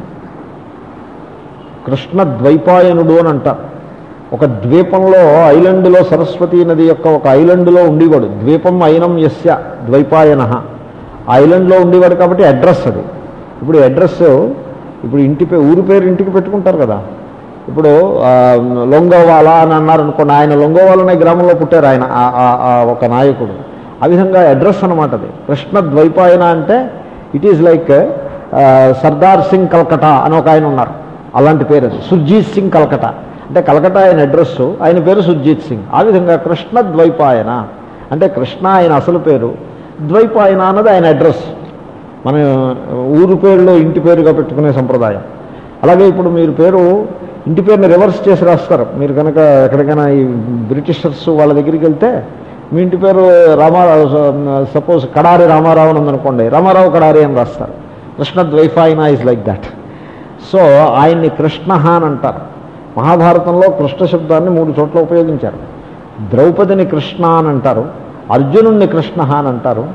A: కృష్ణ ద్వైపాయనుడు అని అంటారు. ఒక ద్వీపంలో ఐలండ్లో సరస్వతీ నది యొక్క ఒక ఐలండ్లో ఉండేవాడు. ద్వీపం అయినం యస్య ద్వైపాయన, ఐలండ్లో ఉండేవాడు కాబట్టి అడ్రస్ అది. ఇప్పుడు అడ్రస్ ఇప్పుడు ఊరి పేరు ఇంటికి పెట్టుకుంటారు కదా. ఇప్పుడు లొంగోవాలా అని అన్నారనుకోండి, ఆయన లొంగోవాల అనే గ్రామంలో పుట్టారు ఆయన, ఒక నాయకుడు. ఆ విధంగా అడ్రస్ అనమాట అది. కృష్ణ ద్వైపాయన అంటే it is like Sardar Singh Calcutta అని ఒక ఆయన ఉన్నారు, అలాంటి పేరు అది. సుర్జీత్ సింగ్ కల్కటా అంటే కలకటా ఆయన అడ్రస్సు, ఆయన పేరు సుర్జీత్ సింగ్. ఆ విధంగా కృష్ణ ద్వైపాయన అంటే కృష్ణ ఆయన అసలు పేరు, ద్వైపాయన అన్నది ఆయన అడ్రస్. మన ఊరు పేరులో ఇంటి పేరుగా పెట్టుకునే సంప్రదాయం. అలాగే ఇప్పుడు మీరు పేరు ఇంటి పేరుని రివర్స్ చేసి రాస్తారు. మీరు కనుక ఎక్కడికైనా ఈ బ్రిటిషర్స్ వాళ్ళ దగ్గరికి వెళ్తే మీ ఇంటి పేరు రామారావు, సపోజ్ కడారి రామారావు అని ఉందనుకోండి, రామారావు కడారి అని రాస్తారు. Krishna Dwaipayana is like that. So ఆయన్ని కృష్ణ అని అంటారు. మహాభారతంలో కృష్ణ శబ్దాన్ని 3 చోట్ల ఉపయోగించారు. ద్రౌపదిని కృష్ణ అని అంటారు, అర్జునుడిని కృష్ణ అని అంటారు,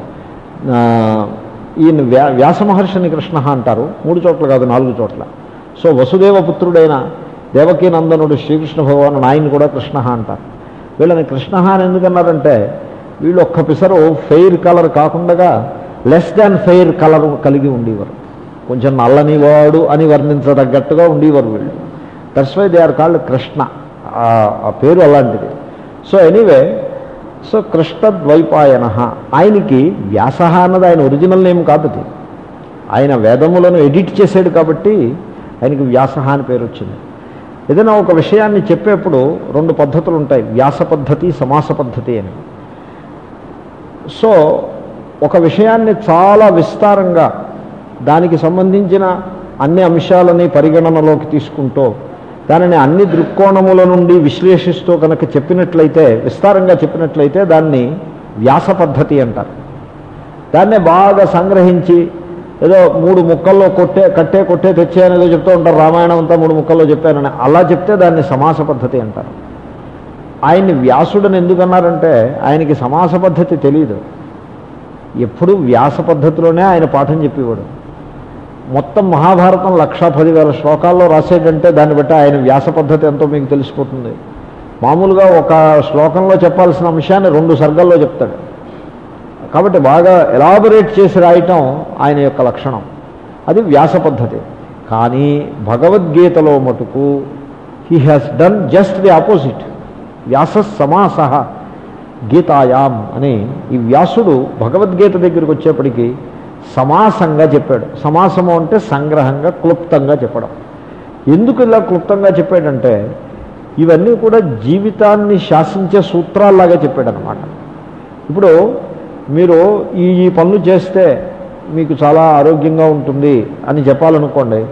A: ఈయన వ్యాస మహర్షిని కృష్ణ అంటారు. 3 చోట్ల కాదు, 4 చోట్ల. సో వసుదేవపుత్రుడైన దేవకీ నందనుడు శ్రీకృష్ణ భగవాను ఆయన్ని కూడా కృష్ణ అంటారు. వీళ్ళని కృష్ణ అని ఎందుకన్నారంటే వీళ్ళు ఒక్క పిసరు ఫెయిర్ కలర్ కాకుండా లెస్ దాన్ ఫెయిర్ కలర్ కలిగి ఉండేవారు, కొంచెం నల్లని వాడు అని వర్ణించదగ్గట్టుగా ఉండేవారు వీళ్ళు. That's why they are called Krishna. ఆ పేరు అలాంటిది. సో ఎనీవే సో కృష్ణద్వైపాయన, ఆయనకి వ్యాస అన్నది ఆయన ఒరిజినల్ నేమ్ కాదు, అది ఆయన వేదములను ఎడిట్ చేశాడు కాబట్టి ఆయనకి వ్యాస అని పేరు వచ్చింది. ఏదైనా ఒక విషయాన్ని చెప్పేప్పుడు రెండు పద్ధతులు ఉంటాయి, వ్యాస పద్ధతి, సమాస పద్ధతి అని. సో ఒక విషయాన్ని చాలా విస్తారంగా దానికి సంబంధించిన అన్ని అంశాలని పరిగణనలోకి తీసుకుంటూ దానిని అన్ని దృక్కోణముల నుండి విశ్లేషిస్తూ కనుక చెప్పినట్లయితే, విస్తారంగా చెప్పినట్లయితే దాన్ని వ్యాస పద్ధతి అంటారు. దాన్నే బాగా సంగ్రహించి ఏదో 3 ముక్కల్లో కొట్టే తెచ్చాయని ఏదో చెప్తూ ఉంటారు, రామాయణం అంతా 3 ముక్కల్లో చెప్పానని, అలా చెప్తే దాన్ని సమాస పద్ధతి అంటారు. ఆయన్ని వ్యాసుడని ఎందుకన్నారంటే ఆయనకి సమాస పద్ధతి తెలియదు. ఎప్పుడు వ్యాస పద్ధతిలోనే ఆయన పాఠం చెప్పేవాడు. మొత్తం మహాభారతం 1,10,000 శ్లోకాల్లో రాసేటంటే దాన్ని బట్టి ఆయన వ్యాస పద్ధతి ఎంతో మీకు తెలిసిపోతుంది. మామూలుగా ఒక శ్లోకంలో చెప్పాల్సిన అంశాన్ని 2 సర్గల్లో చెప్తాడు. కాబట్టి బాగా ఎలాబొరేట్ చేసి రాయటం ఆయన యొక్క లక్షణం, అది వ్యాస పద్ధతి. కానీ భగవద్గీతలో మటుకు he has done just the opposite. Vyasa సమాస గీతాయాం అని ఈ వ్యాసుడు భగవద్గీత దగ్గరికి వచ్చేప్పటికీ సమాసంగా చెప్పాడు. సమాసము అంటే సంగ్రహంగా, క్లుప్తంగా చెప్పడం. ఎందుకు ఇలా క్లుప్తంగా చెప్పాడంటే ఇవన్నీ కూడా జీవితాన్ని శాసించే సూత్రాల్లాగా చెప్పాడు అన్నమాట. ఇప్పుడు మీరు ఈ పనులు చేస్తే మీకు చాలా ఆరోగ్యంగా ఉంటుంది అని చెప్పాలనుకోండి,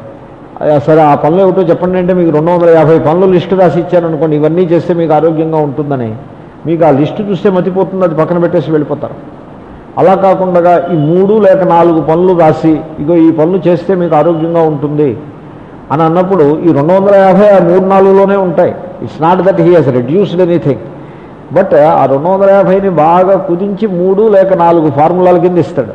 A: సరే ఆ పనులు ఏమిటో చెప్పండి అంటే మీకు 250 పనులు లిస్టు రాసి ఇచ్చారనుకోండి, ఇవన్నీ చేస్తే మీకు ఆరోగ్యంగా ఉంటుందని, మీకు ఆ లిస్టు చూస్తే మతిపోతుంది, అది పక్కన పెట్టేసి వెళ్ళిపోతారు. అలా కాకుండా ఈ 3 లేక 4 పనులు రాసి ఇగో ఈ పనులు చేస్తే మీకు ఆరోగ్యంగా ఉంటుంది అని అన్నప్పుడు ఈ 250 ఆ 3-4లోనే ఉంటాయి. It's not that he has reduced anything, but ఆ 250ని బాగా కుదించి 3 లేక 4 ఫార్ములాల కింద ఇస్తాడు.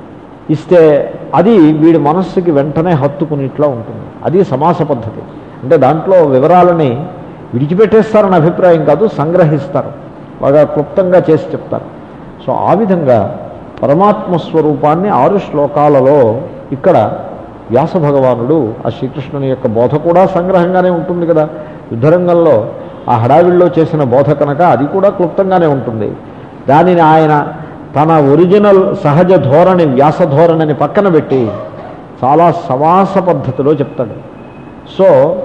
A: ఇస్తే అది వీడి మనస్సుకి వెంటనే హత్తుకునేట్లా ఉంటుంది. అది సమాస పద్ధతి. అంటే దాంట్లో వివరాలని విడిచిపెట్టేస్తారని అభిప్రాయం కాదు, సంగ్రహిస్తారు, బాగా క్లుప్తంగా చేసి చెప్తారు. సో ఆ విధంగా పరమాత్మ స్వరూపాన్ని 6 శ్లోకాలలో ఇక్కడ వ్యాస భగవానుడు ఆ శ్రీకృష్ణుని యొక్క బోధ కూడా సంగ్రహంగానే ఉంటుంది కదా. యుద్ధరంగంలో ఆ హడావిల్లో చేసిన బోధ కనుక అది కూడా క్లుప్తంగానే ఉంటుంది. దానిని ఆయన తన ఒరిజినల్ సహజ ధోరణి, వ్యాస ధోరణిని పక్కన పెట్టి చాలా సమాస పద్ధతిలో చెప్తాడు. సో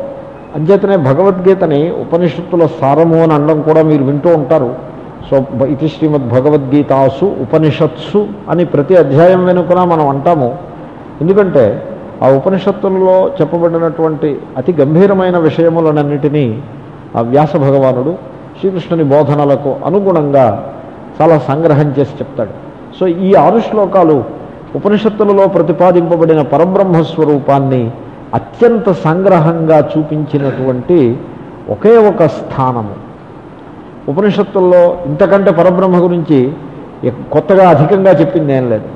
A: అంచేతనే భగవద్గీతని ఉపనిషత్తుల సారము అని అనడం కూడా మీరు వింటూ ఉంటారు. సో ఇది శ్రీమద్ భగవద్గీతాసు ఉపనిషత్సు అని ప్రతి అధ్యాయం వెనుకన మనం అంటాము. ఎందుకంటే ఆ ఉపనిషత్తులలో చెప్పబడినటువంటి అతి గంభీరమైన విషయములనన్నిటినీ ఆ వ్యాస భగవానుడు శ్రీకృష్ణుని బోధనలకు అనుగుణంగా చాలా సంగ్రహం చేసి చెప్తాడు. సో ఈ 6 శ్లోకాలు ఉపనిషత్తులలో ప్రతిపాదింపబడిన పరబ్రహ్మస్వరూపాన్ని అత్యంత సంగ్రహంగా చూపించినటువంటి ఒకే ఒక స్థానము. ఉపనిషత్తుల్లో ఇంతకంటే పరబ్రహ్మ గురించి కొత్తగా అధికంగా చెప్పింది ఏం లేదు.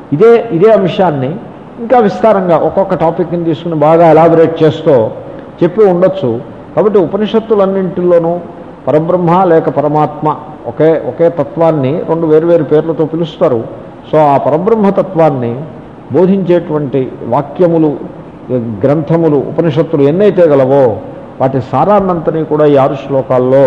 A: ఇదే అంశాన్ని ఇంకా విస్తారంగా ఒక్కొక్క టాపిక్ని తీసుకుని బాగా ఎలాబొరేట్ చేస్తూ చెప్పి ఉండొచ్చు. కాబట్టి ఉపనిషత్తులన్నింటిలోనూ పరబ్రహ్మ లేక పరమాత్మ ఒకే తత్వాన్ని 2 వేరువేరు పేర్లతో పిలుస్తారు. సో ఆ పరబ్రహ్మతత్వాన్ని బోధించేటువంటి వాక్యములు, గ్రంథములు, ఉపనిషత్తులు ఎన్నైతే గలవో వాటి సారాన్నంతని కూడా ఈ 6 శ్లోకాల్లో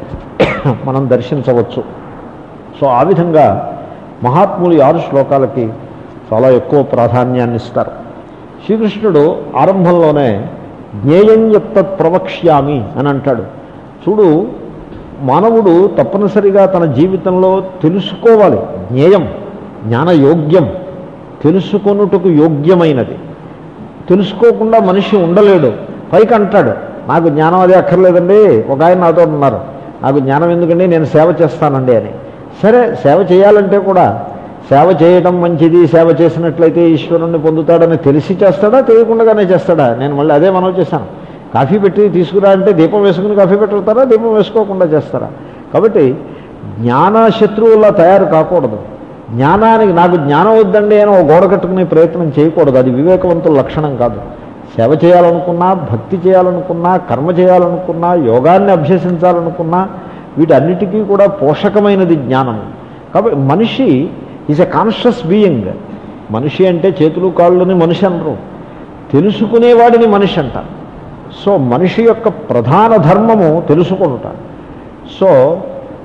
A: మనం దర్శించవచ్చు. సో ఆ విధంగా మహాత్ములు 6 శ్లోకాలకి చాలా ఎక్కువ ప్రాధాన్యాన్ని ఇస్తారు. శ్రీకృష్ణుడు ఆరంభంలోనే జ్ఞేయం యత్తత్ ప్రవక్ష్యామి అని అంటాడు. చూడు, మానవుడు తప్పనిసరిగా తన జీవితంలో తెలుసుకోవాలి. జ్ఞేయం, జ్ఞానయోగ్యం, తెలుసుకొనుటకు యోగ్యమైనది. తెలుసుకోకుండా మనిషి ఉండలేడు. పైకి అంటాడు నాకు జ్ఞానం అదే అక్కర్లేదండి. ఒక ఆయన నాతో ఉన్నారు, నాకు జ్ఞానం ఎందుకండి, నేను సేవ చేస్తానండి అని. సరే, సేవ చేయాలంటే కూడా సేవ చేయడం మంచిది, సేవ చేసినట్లయితే ఈశ్వరుణ్ణి పొందుతాడని తెలిసి చేస్తాడా, తెలియకుండానే చేస్తాడా? నేను మళ్ళీ అదే మనవి చేశాను. కాఫీ పెట్టి తీసుకురా అంటే దీపం వేసుకుని కాఫీ పెట్టుతారా, దీపం వేసుకోకుండా చేస్తారా? కాబట్టి జ్ఞాన శత్రువులా తయారు కాకూడదు. జ్ఞానానికి నాకు జ్ఞానం వద్దండి అని ఒక గోడ కట్టుకునే ప్రయత్నం చేయకూడదు. అది వివేకవంతుల లక్షణం కాదు. సేవ చేయాలనుకున్నా, భక్తి చేయాలనుకున్నా, కర్మ చేయాలనుకున్నా, యోగాన్ని అభ్యసించాలనుకున్నా వీటన్నిటికీ కూడా పోషకమైనది జ్ఞానం. కాబట్టి మనిషి ఈజ్ ఎ కాన్షియస్ బీయింగ్. మనిషి అంటే చేతులు కాళ్ళని మనిషి అనరు, తెలుసుకునేవాడిని మనిషి అంటారు. సో మనిషి యొక్క ప్రధాన ధర్మము తెలుసుకొనుట. సో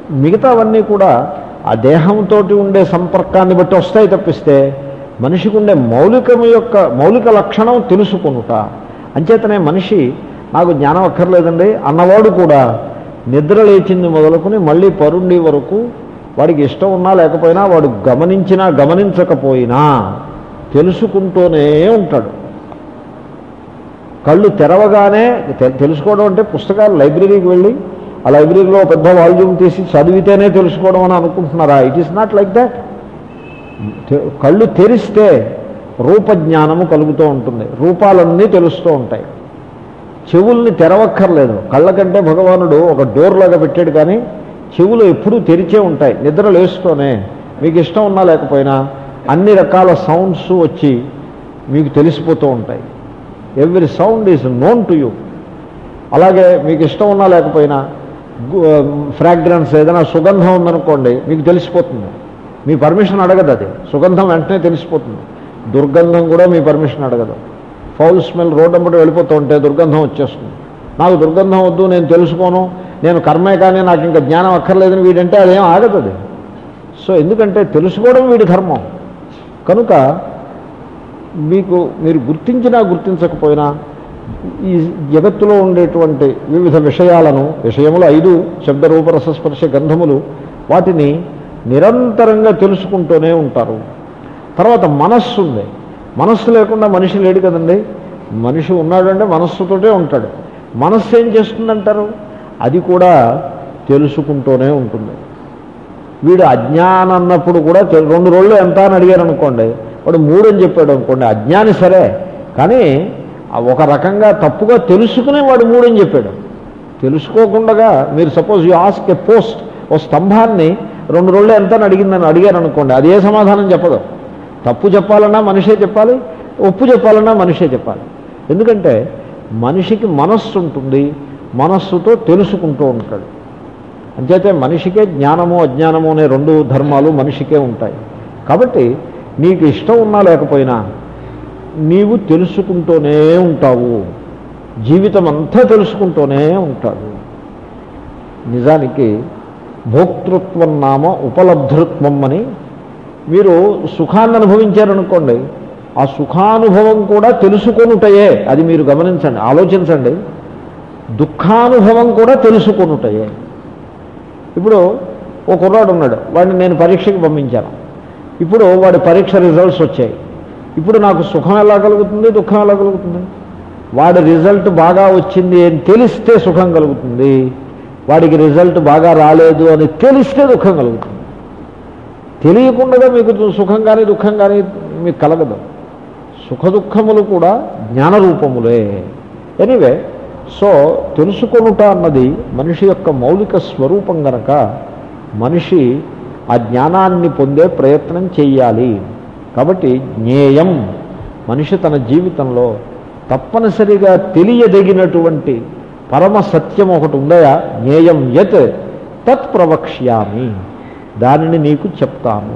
A: మిగతావన్నీ కూడా ఆ దేహంతో ఉండే సంపర్కాన్ని బట్టి వస్తాయి తప్పిస్తే మనిషికి ఉండే మౌలిక లక్షణం తెలుసుకొనుట. అంచేతనే మనిషి నాకు జ్ఞానం అక్కర్లేదండి అన్నవాడు కూడా నిద్ర లేచింది మొదలుకొని మళ్ళీ పరుండి వరకు వాడికి ఇష్టం ఉన్నా లేకపోయినా వాడు గమనించినా గమనించకపోయినా తెలుసుకుంటూనే ఉంటాడు. కళ్ళు తెరవగానే తెలుసుకోవడం అంటే పుస్తకాలు లైబ్రరీకి వెళ్ళి ఆ లైబ్రరీలో పెద్ద వాల్యూమ్ తీసి చదివితేనే తెలుసుకోవడం అని అనుకుంటున్నారా? It is not like that. కళ్ళు తెరిస్తే రూపజ్ఞానము కలుగుతూ ఉంటుంది, రూపాలన్నీ తెలుస్తూ ఉంటాయి. చెవుల్ని తెరవక్కర్లేదు, కళ్ళ కంటే భగవానుడు ఒక డోర్ లాగా పెట్టాడు, కానీ చెవులు ఎప్పుడూ తెరిచే ఉంటాయి. నిద్ర లేస్తూనే మీకు ఇష్టం ఉన్నా లేకపోయినా అన్ని రకాల సౌండ్స్ వచ్చి మీకు తెలిసిపోతూ ఉంటాయి. Every sound is known to you. అలాగే మీకు ఇష్టం ఉన్నా లేకపోయినా ఫ్రాగ్రెన్స్ ఏదైనా సుగంధం ఉందనుకోండి మీకు తెలిసిపోతుంది, మీ పర్మిషన్ అడగదు. అది సుగంధం వెంటనే తెలిసిపోతుంది. దుర్గంధం కూడా మీ పర్మిషన్ అడగదు. ఫౌల్ స్మెల్ రోడ్ అంబడి వెళ్ళిపోతూ ఉంటే దుర్గంధం వచ్చేస్తుంది. నాకు దుర్గంధం వద్దు, నేను తెలుసుకోను, నేను కర్మే కానీ నాకు ఇంకా జ్ఞానం అక్కర్లేదని వీడంటే అదేం ఆగదు అది. సో ఎందుకంటే తెలుసుకోవడం వీడి ధర్మం. కనుక మీరు గుర్తించినా గుర్తించకపోయినా ఈ జగత్తులో ఉండేటువంటి వివిధ విషయములు 5 శబ్దరూపరసస్పర్శ గంధములు, వాటిని నిరంతరంగా తెలుసుకుంటూనే ఉంటారు. తర్వాత మనస్సు ఉంది. మనస్సు లేకుండా మనిషి లేడు కదండి. మనిషి ఉన్నాడంటే మనస్సుతోటే ఉంటాడు. మనస్సు ఏం చేస్తుందంటారు? అది కూడా తెలుసుకుంటూనే ఉంటుంది. వీడు అజ్ఞానం అన్నప్పుడు కూడా 2 రోజులు ఎంత అని అడిగారు అనుకోండి, వాడు 3 అని చెప్పాడు అనుకోండి, అజ్ఞాని సరే, కానీ ఒక రకంగా తప్పుగా తెలుసుకునే వాడు 3 అని చెప్పాడు. తెలుసుకోకుండా మీరు suppose you ask a post, ఓ స్తంభాన్ని 2 రోజులు ఎంత అని అడిగారు అనుకోండి, అదే సమాధానం చెప్పదు. తప్పు చెప్పాలన్నా మనిషే చెప్పాలి, ఒప్పు చెప్పాలన్నా మనిషే చెప్పాలి. ఎందుకంటే మనిషికి మనస్సు ఉంటుంది, మనస్సుతో తెలుసుకుంటూ ఉంటాడు. అంచేతే మనిషికే జ్ఞానము అజ్ఞానము అనే 2 ధర్మాలు మనిషికే ఉంటాయి. కాబట్టి నీకు ఇష్టం ఉన్నా లేకపోయినా నీవు తెలుసుకుంటూనే ఉంటావు. జీవితం అంతా తెలుసుకుంటూనే ఉంటాడు. నిజానికి భోక్తృత్వం నామ ఉపలబ్ధృత్వం అని మీరు సుఖాన్ని అనుభవించారనుకోండి, ఆ సుఖానుభవం కూడా తెలుసుకొనుటయే. అది మీరు గమనించండి, ఆలోచించండి. దుఃఖానుభవం కూడా తెలుసుకొనుటయే. ఇప్పుడు ఓ కుర్రాడు ఉన్నాడు, వాడిని నేను పరీక్షకి పంపించాను. ఇప్పుడు వాడి పరీక్ష రిజల్ట్స్ వచ్చాయి. ఇప్పుడు నాకు సుఖం ఎలా కలుగుతుంది, దుఃఖం ఎలా కలుగుతుంది? వాడి రిజల్ట్ బాగా వచ్చింది అని తెలిస్తే సుఖం కలుగుతుంది, వాడికి రిజల్ట్ బాగా రాలేదు అని తెలిస్తే దుఃఖం కలుగుతుంది. తెలియకుండా మీకు సుఖం కానీ దుఃఖం కానీ మీకు కలగదు. సుఖ దుఃఖములు కూడా జ్ఞానరూపములే. ఎనీవే, సో తెలుసుకొనుట అన్నది మనిషి యొక్క మౌలిక స్వరూపం గనక మనిషి ఆ జ్ఞానాన్ని పొందే ప్రయత్నం చెయ్యాలి. కాబట్టి జ్ఞేయం, మనిషి తన జీవితంలో తప్పనిసరిగా తెలియదగినటువంటి పరమ సత్యం ఒకటి ఉందయా, జ్ఞేయం యత్ తత్ ప్రవక్ష్యామి, దానిని నీకు చెప్తాను.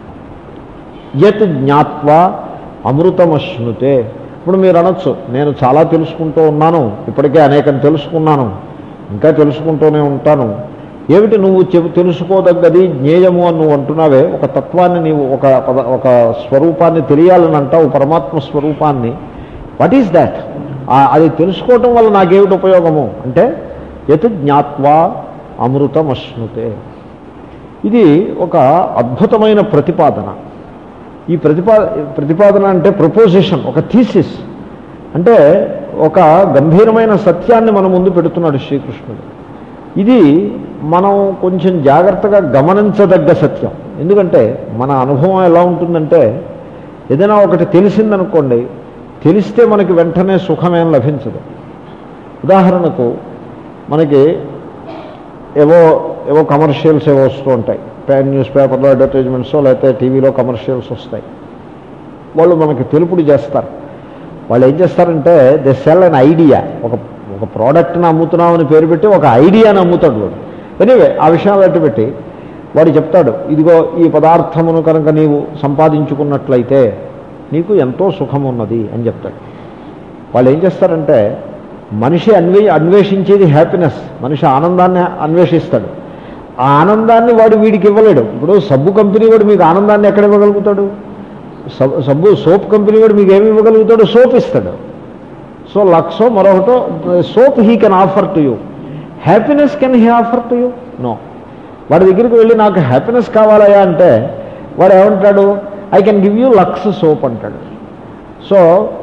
A: యత్ జ్ఞాత్వా అమృతమశ్నుతే. ఇప్పుడు మీరు అనొచ్చు, నేను చాలా తెలుసుకుంటూ ఉన్నాను, ఇప్పటికే అనేకం తెలుసుకున్నాను, ఇంకా తెలుసుకుంటూనే ఉంటాను. ఏమిటి నువ్వు తెలుసుకోదగ్గది జ్ఞేయము అని నువ్వు అంటున్నావే? ఒక తత్వాన్ని నీవు ఒక స్వరూపాన్ని తెలియాలని అంటావు, పరమాత్మ స్వరూపాన్ని. What is that? అది తెలుసుకోవటం వల్ల నాకేమిటి ఉపయోగము అంటే, యత్ జ్ఞాత్వా అమృతమశ్నుతే. ఇది ఒక అద్భుతమైన ప్రతిపాదన. ఈ ప్రతిపాదన అంటే ప్రపోజిషన్, ఒక థీసిస్, అంటే ఒక గంభీరమైన సత్యాన్ని మన ముందు పెడుతున్నాడు శ్రీకృష్ణుడు. ఇది మనం కొంచెం జాగ్రత్తగా గమనించదగ్గ సత్యం. ఎందుకంటే మన అనుభవం ఎలా ఉంటుందంటే, ఏదైనా ఒకటి తెలిసిందనుకోండి, తెలిస్తే మనకి వెంటనే సుఖమేం లభించదు. ఉదాహరణకు మనకి ఏవో కమర్షియల్స్ ఏవో వస్తూ ఉంటాయి, న్యూస్ పేపర్లో అడ్వర్టైజ్మెంట్స్ లేకపోతే టీవీలో కమర్షియల్స్ వస్తాయి. వాళ్ళు మనకి తెలుపుడు చేస్తారు. వాళ్ళు ఏం చేస్తారంటే, దే సెల్ అన్ ఐడియా. ఒక ప్రోడక్ట్ని అమ్ముతున్నామని పేరు పెట్టి ఒక ఐడియాని అమ్ముతాడు వాడు. ఎనీవే, ఆ విషయాలు అట్టు పెట్టి వాడు చెప్తాడు, ఇదిగో ఈ పదార్థమును కనుక నీవు సంపాదించుకున్నట్లయితే నీకు ఎంతో సుఖం ఉన్నది అని చెప్తాడు. వాళ్ళు ఏం చేస్తారంటే, మనిషి అన్వేషించేది హ్యాపీనెస్, మనిషి ఆనందాన్ని అన్వేషిస్తాడు. ఆ ఆనందాన్ని వాడు వీడికి ఇవ్వలేడు. ఇప్పుడు సబ్బు కంపెనీ వాడు మీకు ఆనందాన్ని ఎక్కడ ఇవ్వగలుగుతాడు? సోప్ కంపెనీ వాడు మీకు ఏమి ఇవ్వగలుగుతాడు? సోప్ ఇస్తాడు. సో లక్సో మరొకటో soap he can offer to you. Happiness can he offer to you? No. వాడి దగ్గరికి వెళ్ళి నాకు హ్యాపీనెస్ కావాలయా అంటే వాడు ఏమంటాడు? I can give you Lux soap అంటాడు. సో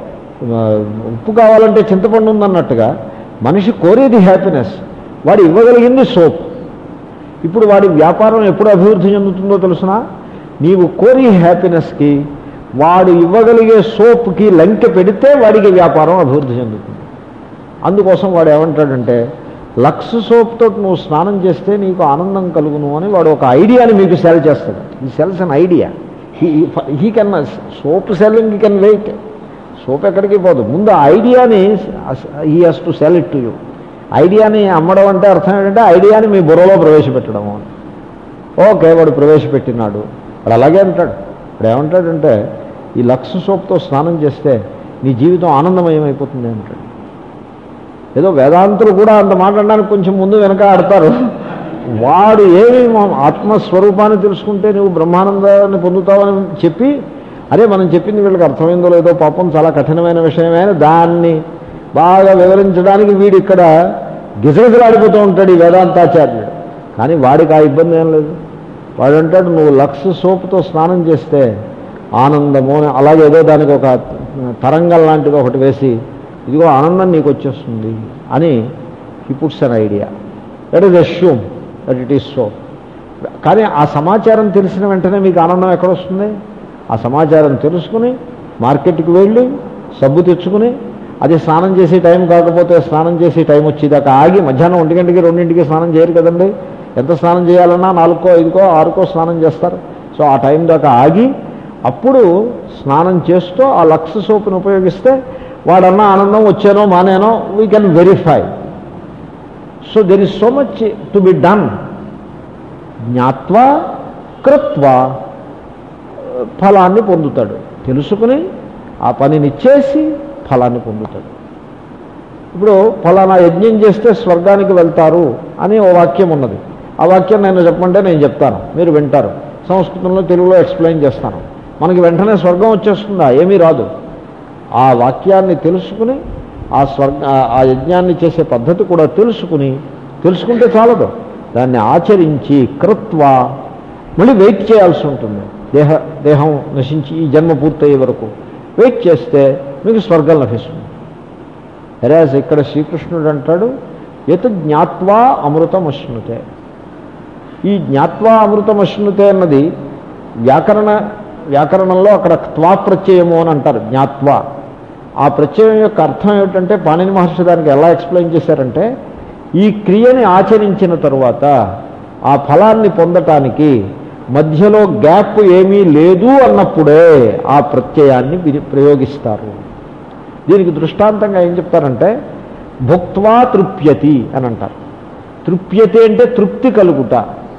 A: ఉప్పు కావాలంటే చింతపండు ఉందన్నట్టుగా మనిషి కోరేది హ్యాపీనెస్, వాడు ఇవ్వగలిగింది సోప్. ఇప్పుడు వాడి వ్యాపారం ఎప్పుడు అభివృద్ధి చెందుతుందో తెలుసునా? నీవు కోరి హ్యాపీనెస్కి వాడు ఇవ్వగలిగే సోప్కి లంకె పెడితే వాడికి వ్యాపారం అభివృద్ధి చెందుతుంది. అందుకోసం వాడు ఏమంటాడంటే లక్స్ సోప్తో నువ్వు స్నానం చేస్తే నీకు ఆనందం కలుగును అని వాడు ఒక ఐడియాని మీకు సెల్ చేస్తాడు. ఈ sells an idea. He can soap selling he can wait. Soap ఎక్కడికి పోదు. ముందు ఐడియాని he has to sell it to you. ఐడియాని అమ్మడం అంటే అర్థం ఏంటంటే ఐడియాని మీ బుర్రలో ప్రవేశపెట్టడము అని. ఓకే, వాడు ప్రవేశపెట్టినాడు. వాడు అలాగే అంటాడు. వాడు ఏమంటాడంటే ఈ లక్స్ సోప్తో స్నానం చేస్తే నీ జీవితం ఆనందమయమైపోతుంది అంటాడు. ఏదో వేదాంతులు కూడా అంత మాట్లాడడానికి కొంచెం ముందు వెనక ఆడతారు. వాడు ఏమి ఆత్మస్వరూపాన్ని తెలుసుకుంటే నువ్వు బ్రహ్మానందాన్ని పొందుతావని చెప్పి, అరే మనం చెప్పింది వీళ్ళకి అర్థమైందో లేదో పాపం చాలా కఠినమైన విషయమే దాన్ని బాగా వివరించడానికి వీడు ఇక్కడ గిజగిజలాడిపోతూ ఉంటాడు ఈ వేదాంతాచార్యుడు. కానీ వాడికి ఆ ఇబ్బంది ఏం లేదు. వాడు అంటాడు నువ్వు లక్స్ సోప్తో స్నానం చేస్తే ఆనందము అని, అలాగే ఏదో దానికి ఒక తరంగం లాంటిది ఒకటి వేసి ఇదిగో ఆనందం నీకు వచ్చేస్తుంది అని he puts an idea. That is assume that it is so. కానీ ఆ సమాచారం తెలిసిన వెంటనే మీకు ఆనందం ఎక్కడొస్తుంది? ఆ సమాచారం తెలుసుకుని మార్కెట్కి వెళ్ళి సబ్బు తెచ్చుకుని, అది స్నానం చేసే టైం కాకపోతే స్నానం చేసే టైం వచ్చేదాకా ఆగి, మధ్యాహ్నం 1 గంటకి 2ంటికి స్నానం చేయరు కదండి. ఎంత స్నానం చేయాలన్నా 4కో 5కో 6కో స్నానం చేస్తారు. సో ఆ టైం దాకా ఆగి అప్పుడు స్నానం చేస్తూ ఆ లక్స్ సోప్ని ఉపయోగిస్తే వాడన్నా ఆనందం వచ్చానో మానేనో we can verify. So there is so much to be done. జ్ఞాత్వా కృత్వా ఫలాన్ని పొందుతాడు. తెలుసుకుని ఆ పనిని చేసి ఫలాన్ని పొందుతాడు. ఇప్పుడు ఫలానా యజ్ఞం చేస్తే స్వర్గానికి వెళ్తారు అని ఓ వాక్యం ఉన్నది. ఆ వాక్యం నేను చెప్పమంటే నేను చెప్తాను, మీరు వింటారు. సంస్కృతంలో తెలుగులో ఎక్స్ప్లెయిన్ చేస్తాను. మనకి వెంటనే స్వర్గం వచ్చేస్తుందా? ఏమీ రాదు. ఆ వాక్యాన్ని తెలుసుకుని ఆ యజ్ఞాన్ని చేసే పద్ధతి కూడా తెలుసుకుంటే చాలదు, దాన్ని ఆచరించి కృత్వా మళ్ళీ వెయిట్ చేయాల్సి ఉంటుంది. దేహం నశించి ఈ జన్మ పూర్తయ్యే వరకు వెయిట్ చేస్తే మీకు స్వర్గం లభిస్తుంది. హెరాజ్ ఇక్కడ శ్రీకృష్ణుడు అంటాడు యత్ జ్ఞాత్వా అమృతమశ్నుతే. ఈ జ్ఞాత్వా అమృతమశ్నుతే అన్నది వ్యాకరణంలో అక్కడ త్వా ప్రత్యయము అని అంటారు. జ్ఞాత్వా ఆ ప్రత్యయం యొక్క అర్థం ఏమిటంటే పాణిని మహర్షి దానికి ఎలా ఎక్స్ప్లెయిన్ చేశారంటే ఈ క్రియని ఆచరించిన తరువాత ఆ ఫలాన్ని పొందటానికి మధ్యలో గ్యాప్ ఏమీ లేదు అన్నప్పుడే ఆ ప్రత్యయాన్ని ప్రయోగిస్తారు. దీనికి దృష్టాంతంగా ఏం చెప్తారంటే భుక్త్వా తృప్యతి అని అంటారు. తృప్యతి అంటే తృప్తి కలుగుట.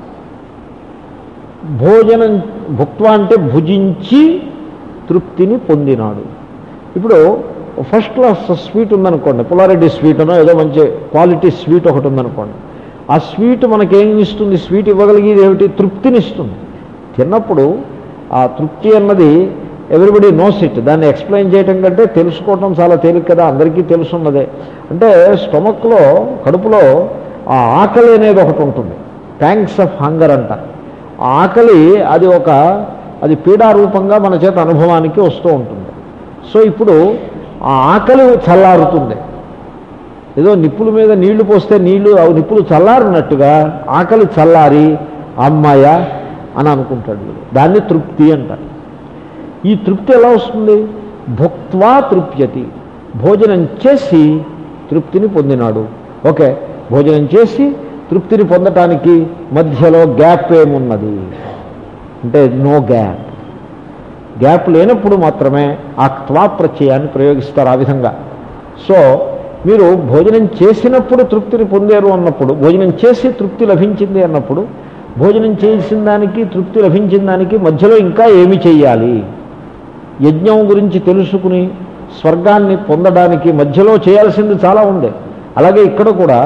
A: భోజనం భుక్త్వా అంటే భుజించి తృప్తిని పొందినాడు. ఇప్పుడు ఫస్ట్ క్లాస్ స్వీట్ ఉందనుకోండి, పుల్లారెడ్డి స్వీట్ అనో ఏదో మంచి క్వాలిటీ స్వీట్ ఒకటి ఉందనుకోండి. ఆ స్వీట్ మనకేం ఇస్తుంది? స్వీట్ ఇవ్వగలిగేది ఏమిటి? తృప్తినిస్తుంది. తిన్నప్పుడు ఆ తృప్తి అన్నది ఎవ్రీబడి నోస్ ఇట్. దాన్ని ఎక్స్ప్లెయిన్ చేయటం కంటే తెలుసుకోవటం చాలా తేలిక కదా, అందరికీ తెలుసున్నదే. అంటే స్టొమక్లో కడుపులో ఆ ఆకలి అనేది ఒకటి ఉంటుంది. ప్యాంక్స్ ఆఫ్ హంగర్ అంట. ఆ ఆకలి అది పీడారూపంగా మన చేత అనుభవానికి వస్తూ ఉంటుంది. సో ఇప్పుడు ఆ ఆకలి చల్లారుతుంది. ఏదో నిప్పుల మీద నీళ్లు పోస్తే నిప్పులు చల్లారినట్టుగా ఆకలి చల్లారి అమ్మాయ అని అనుకుంటాడు. దాన్ని తృప్తి అంటారు. ఈ తృప్తి ఎలా వస్తుంది? భుక్త్వా తృప్యతి. భోజనం చేసి తృప్తిని పొందినాడు. ఓకే, భోజనం చేసి తృప్తిని పొందటానికి మధ్యలో గ్యాప్ ఏమున్నది అంటే నో గ్యాప్. గ్యాప్ లేనప్పుడు మాత్రమే ఆ త్వా ప్రత్యయాన్ని ప్రయోగిస్తారు. ఆ విధంగా సో మీరు భోజనం చేసినప్పుడు తృప్తిని పొందారు అన్నప్పుడు, భోజనం చేసి తృప్తి లభించింది అన్నప్పుడు, భోజనం చేసిన దానికి తృప్తి లభించిన దానికి మధ్యలో ఇంకా ఏమి చేయాలి? యజ్ఞం గురించి తెలుసుకుని స్వర్గాన్ని పొందడానికి మధ్యలో చేయాల్సింది చాలా ఉంది. అలాగే ఇక్కడ కూడా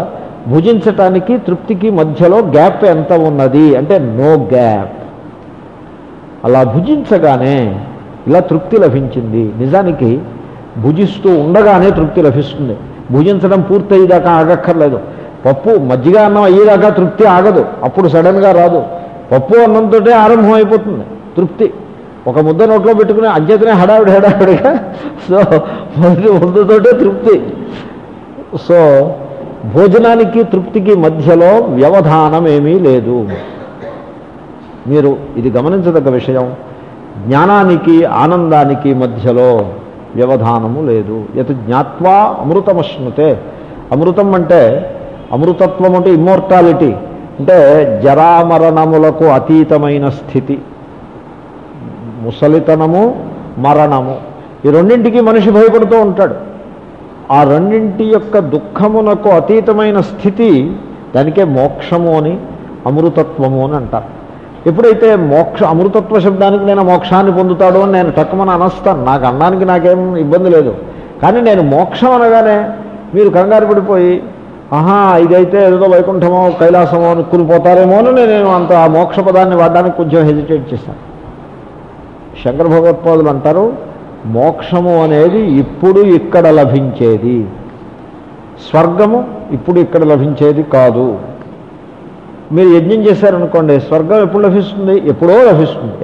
A: భుజించటానికి తృప్తికి మధ్యలో గ్యాప్ ఎంత ఉన్నది అంటే నో గ్యాప్. అలా భుజించగానే ఇలా తృప్తి లభించింది. నిజానికి భుజిస్తూ ఉండగానే తృప్తి లభిస్తుంది. భుజించడం పూర్తయ్యేదాకా ఆగక్కర్లేదు. పప్పు మజ్జిగ అన్నం అయ్యేదాకా తృప్తి ఆగదు, అప్పుడు సడన్గా రాదు. పప్పు అన్నంతో ఆరంభం అయిపోతుంది తృప్తి. ఒక ముద్ద నోట్లో పెట్టుకుని అంచేతనే హడావిడిగా సో మొదటి ముద్దతోటే తృప్తి. సో భోజనానికి తృప్తికి మధ్యలో వ్యవధానం ఏమీ లేదు. మీరు ఇది గమనించదగ్గ విషయం. జ్ఞానానికి ఆనందానికి మధ్యలో వ్యవధానము లేదు. యత్ జ్ఞాత్వా అమృతమశ్నుతే. అమృతం అంటే అమృతత్వం అంటే ఇమ్మోర్టాలిటీ, అంటే జరామరణములకు అతీతమైన స్థితి. ముసలితనము, మరణము, ఈ రెండింటికి మనిషి భయపడుతూ ఉంటాడు. ఆ రెండింటి యొక్క దుఃఖమునకు అతీతమైన స్థితి, దానికే మోక్షము అని అమృతత్వము అని అంటారు. ఎప్పుడైతే అమృతత్వ శబ్దానికి నేను మోక్షాన్ని పొందుతాడు అని నేను టక్కుమని అనస్తాను, నాకు అనడానికి నాకేం ఇబ్బంది లేదు. కానీ నేను మోక్షం అనగానే మీరు కంగారు పడిపోయి ఆహా ఇదైతే ఏదో వైకుంఠమో కైలాసమో అనుకునిపోతారేమో అని నేను అంత ఆ మోక్ష పదాన్ని వాడడానికి కొంచెం హెజిటేట్ చేశాను. శంకర భగవత్పాదులు అంటారు, మోక్షము అనేది ఇప్పుడు ఇక్కడ లభించేది, స్వర్గము ఇప్పుడు ఇక్కడ లభించేది కాదు. మీరు యజ్ఞం చేశారనుకోండి, స్వర్గం ఎప్పుడు లభిస్తుంది? ఎప్పుడో లభిస్తుంది.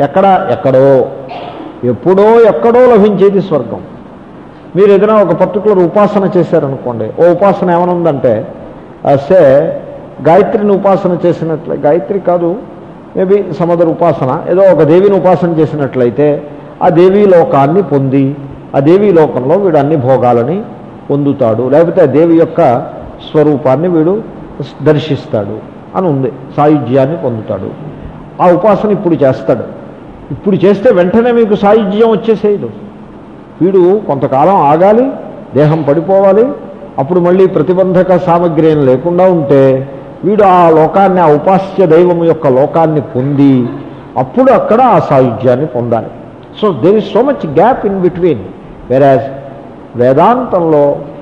A: ఎక్కడో లభించేది స్వర్గం. మీరు ఏదైనా ఒక పర్టికులర్ ఉపాసన చేశారనుకోండి, ఓ ఉపాసన ఏమనుందంటే సే గాయత్రిని ఉపాసన చేసినట్లే, గాయత్రి కాదు మేబీ సమదర్ ఉపాసన, ఏదో ఒక దేవిని ఉపాసన చేసినట్లయితే ఆ దేవీ లోకాన్ని పొంది ఆ దేవీ లోకంలో వీడు అన్ని భోగాలని పొందుతాడు, లేకపోతే ఆ దేవి యొక్క స్వరూపాన్ని వీడు దర్శిస్తాడు అని ఉంది, సాయుజ్యాన్ని పొందుతాడు. ఆ ఉపాసన ఇప్పుడు చేస్తాడు. ఇప్పుడు చేస్తే వెంటనే మీకు సాయుజ్యం వచ్చేసేయదు. వీడు కొంతకాలం ఆగాలి, దేహం పడిపోవాలి, అప్పుడు మళ్ళీ ప్రతిబంధక సామగ్రి ఏం లేకుండా ఉంటే వీడు ఆ లోకాన్ని, ఆ ఉపాస్య దైవం యొక్క లోకాన్ని పొంది అప్పుడు అక్కడ ఆ సాయుధ్యాన్ని పొందాలి. So there is so much gap in between. వెరాజ్ వేదాంతంలో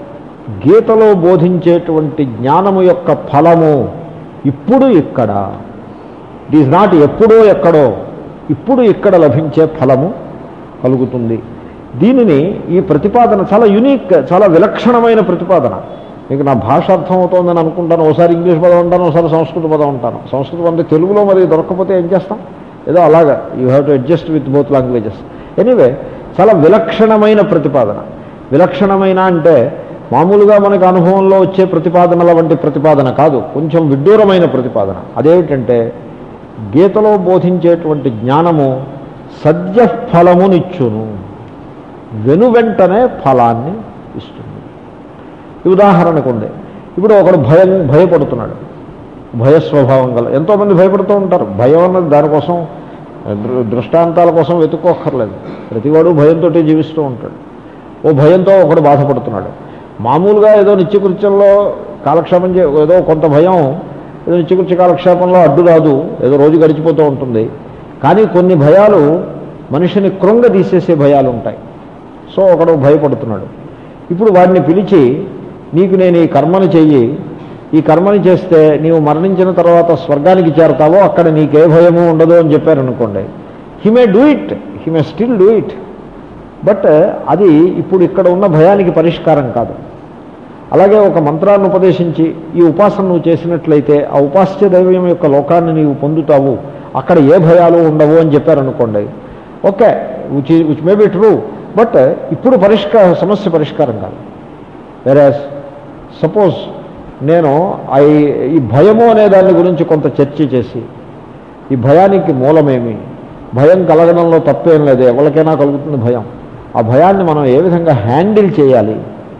A: గీతలో బోధించేటువంటి జ్ఞానము యొక్క ఫలము ఇప్పుడు ఇక్కడ, ఇట్ ఈజ్ నాట్ ఎప్పుడో ఎక్కడో, ఇప్పుడు ఇక్కడ లభించే ఫలము కలుగుతుంది. దీనిని ఈ ప్రతిపాదన చాలా యూనిక్, చాలా విలక్షణమైన ప్రతిపాదన. మీకు నా భాష అర్థమవుతోందని అనుకుంటాను. ఒకసారి ఇంగ్లీష్ పదం ఉంటాను, ఒకసారి సంస్కృత పదం ఉంటాను. సంస్కృతం అంటే తెలుగులో మరి దొరకకపోతే ఏం చేస్తాం, ఏదో అలాగా you have to adjust with both languages. Anyway చాలా విలక్షణమైన ప్రతిపాదన. విలక్షణమైన అంటే మామూలుగా మనకు అనుభవంలో వచ్చే ప్రతిపాదనల వంటి ప్రతిపాదన కాదు, కొంచెం విడ్డూరమైన ప్రతిపాదన. అదేమిటంటే గీతలో బోధించేటువంటి జ్ఞానము సద్య ఫలమునిచ్చును, వెనువెంటనే ఫలాన్ని ఇస్తుంది. ఉదాహరణకు ఉంది, ఇప్పుడు ఒకడు భయపడుతున్నాడు, భయస్వభావం గల, ఎంతోమంది భయపడుతూ ఉంటారు. భయం అన్నది దానికోసం దృష్టాంతాల కోసం వెతుక్కోక్కర్లేదు, ప్రతివాడు భయంతో జీవిస్తూ ఉంటాడు. ఓ భయంతో ఒకడు బాధపడుతున్నాడు. మామూలుగా ఏదో నిత్యకృత్యంలో కాలక్షేపం ఏదో కొంత భయం ఏదో నిత్యకృత్య కాలక్షేపంలో అడ్డు రాదు, ఏదో రోజు గడిచిపోతూ ఉంటుంది. కానీ కొన్ని భయాలు మనిషిని కృంగదీసేసే భయాలు ఉంటాయి. సో ఒకడు భయపడుతున్నాడు. ఇప్పుడు వాడిని పిలిచి నీకు నేను ఈ కర్మను చెయ్యి, ఈ కర్మని చేస్తే నీవు మరణించిన తర్వాత స్వర్గానికి చేరతావో అక్కడ నీకే భయము ఉండదు అని చెప్పారనుకోండి, he may do it, he may still do it. But అది ఇప్పుడు ఇక్కడ ఉన్న భయానికి పరిష్కారం కాదు. అలాగే ఒక మంత్రాన్ని ఉపదేశించి ఈ ఉపాసన నువ్వు చేసినట్లయితే ఆ ఉపాస్య దైవం యొక్క లోకాన్ని నీవు పొందుతావు, అక్కడ ఏ భయాలు ఉండవు అని చెప్పారనుకోండి, okay which may be true, but ఇప్పుడు సమస్య పరిష్కారం కాదు. వెరాజ్ సపోజ్ నేను ఈ భయము అనే దాని గురించి కొంత చర్చ చేసి ఈ భయానికి మూలమేమి, భయం కలగడంలో తప్పేం లేదు, ఎవరికైనా కలుగుతుంది భయం. ఆ భయాన్ని మనం ఏ విధంగా హ్యాండిల్ చేయాలి,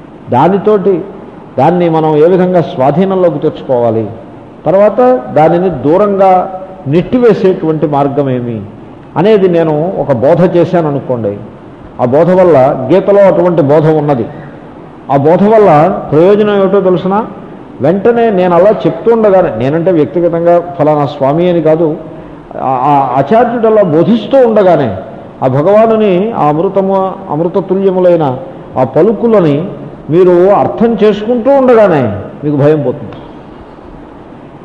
A: దాన్ని మనం ఏ విధంగా స్వాధీనంలోకి తెచ్చుకోవాలి, తర్వాత దానిని దూరంగా నెట్టివేసేటువంటి మార్గం ఏమి అనేది నేను ఒక బోధ చేశాను అనుకోండి. ఆ బోధ వల్ల గీతలో అటువంటి బోధ ఉన్నది. ఆ బోధ వల్ల ప్రయోజనం ఏమిటో తెలుసునా, వెంటనే నేను అలా చెప్తుండగానే, నేనంటే వ్యక్తిగతంగా ఫలానా స్వామి అని కాదు, ఆ ఆచార్యుడు అలా బోధిస్తూ ఉండగానే ఆ భగవానుని ఆ అమృతతుల్యములైన ఆ పలుకులని మీరు అర్థం చేసుకుంటూ ఉండగానే మీకు భయం పోతుంది.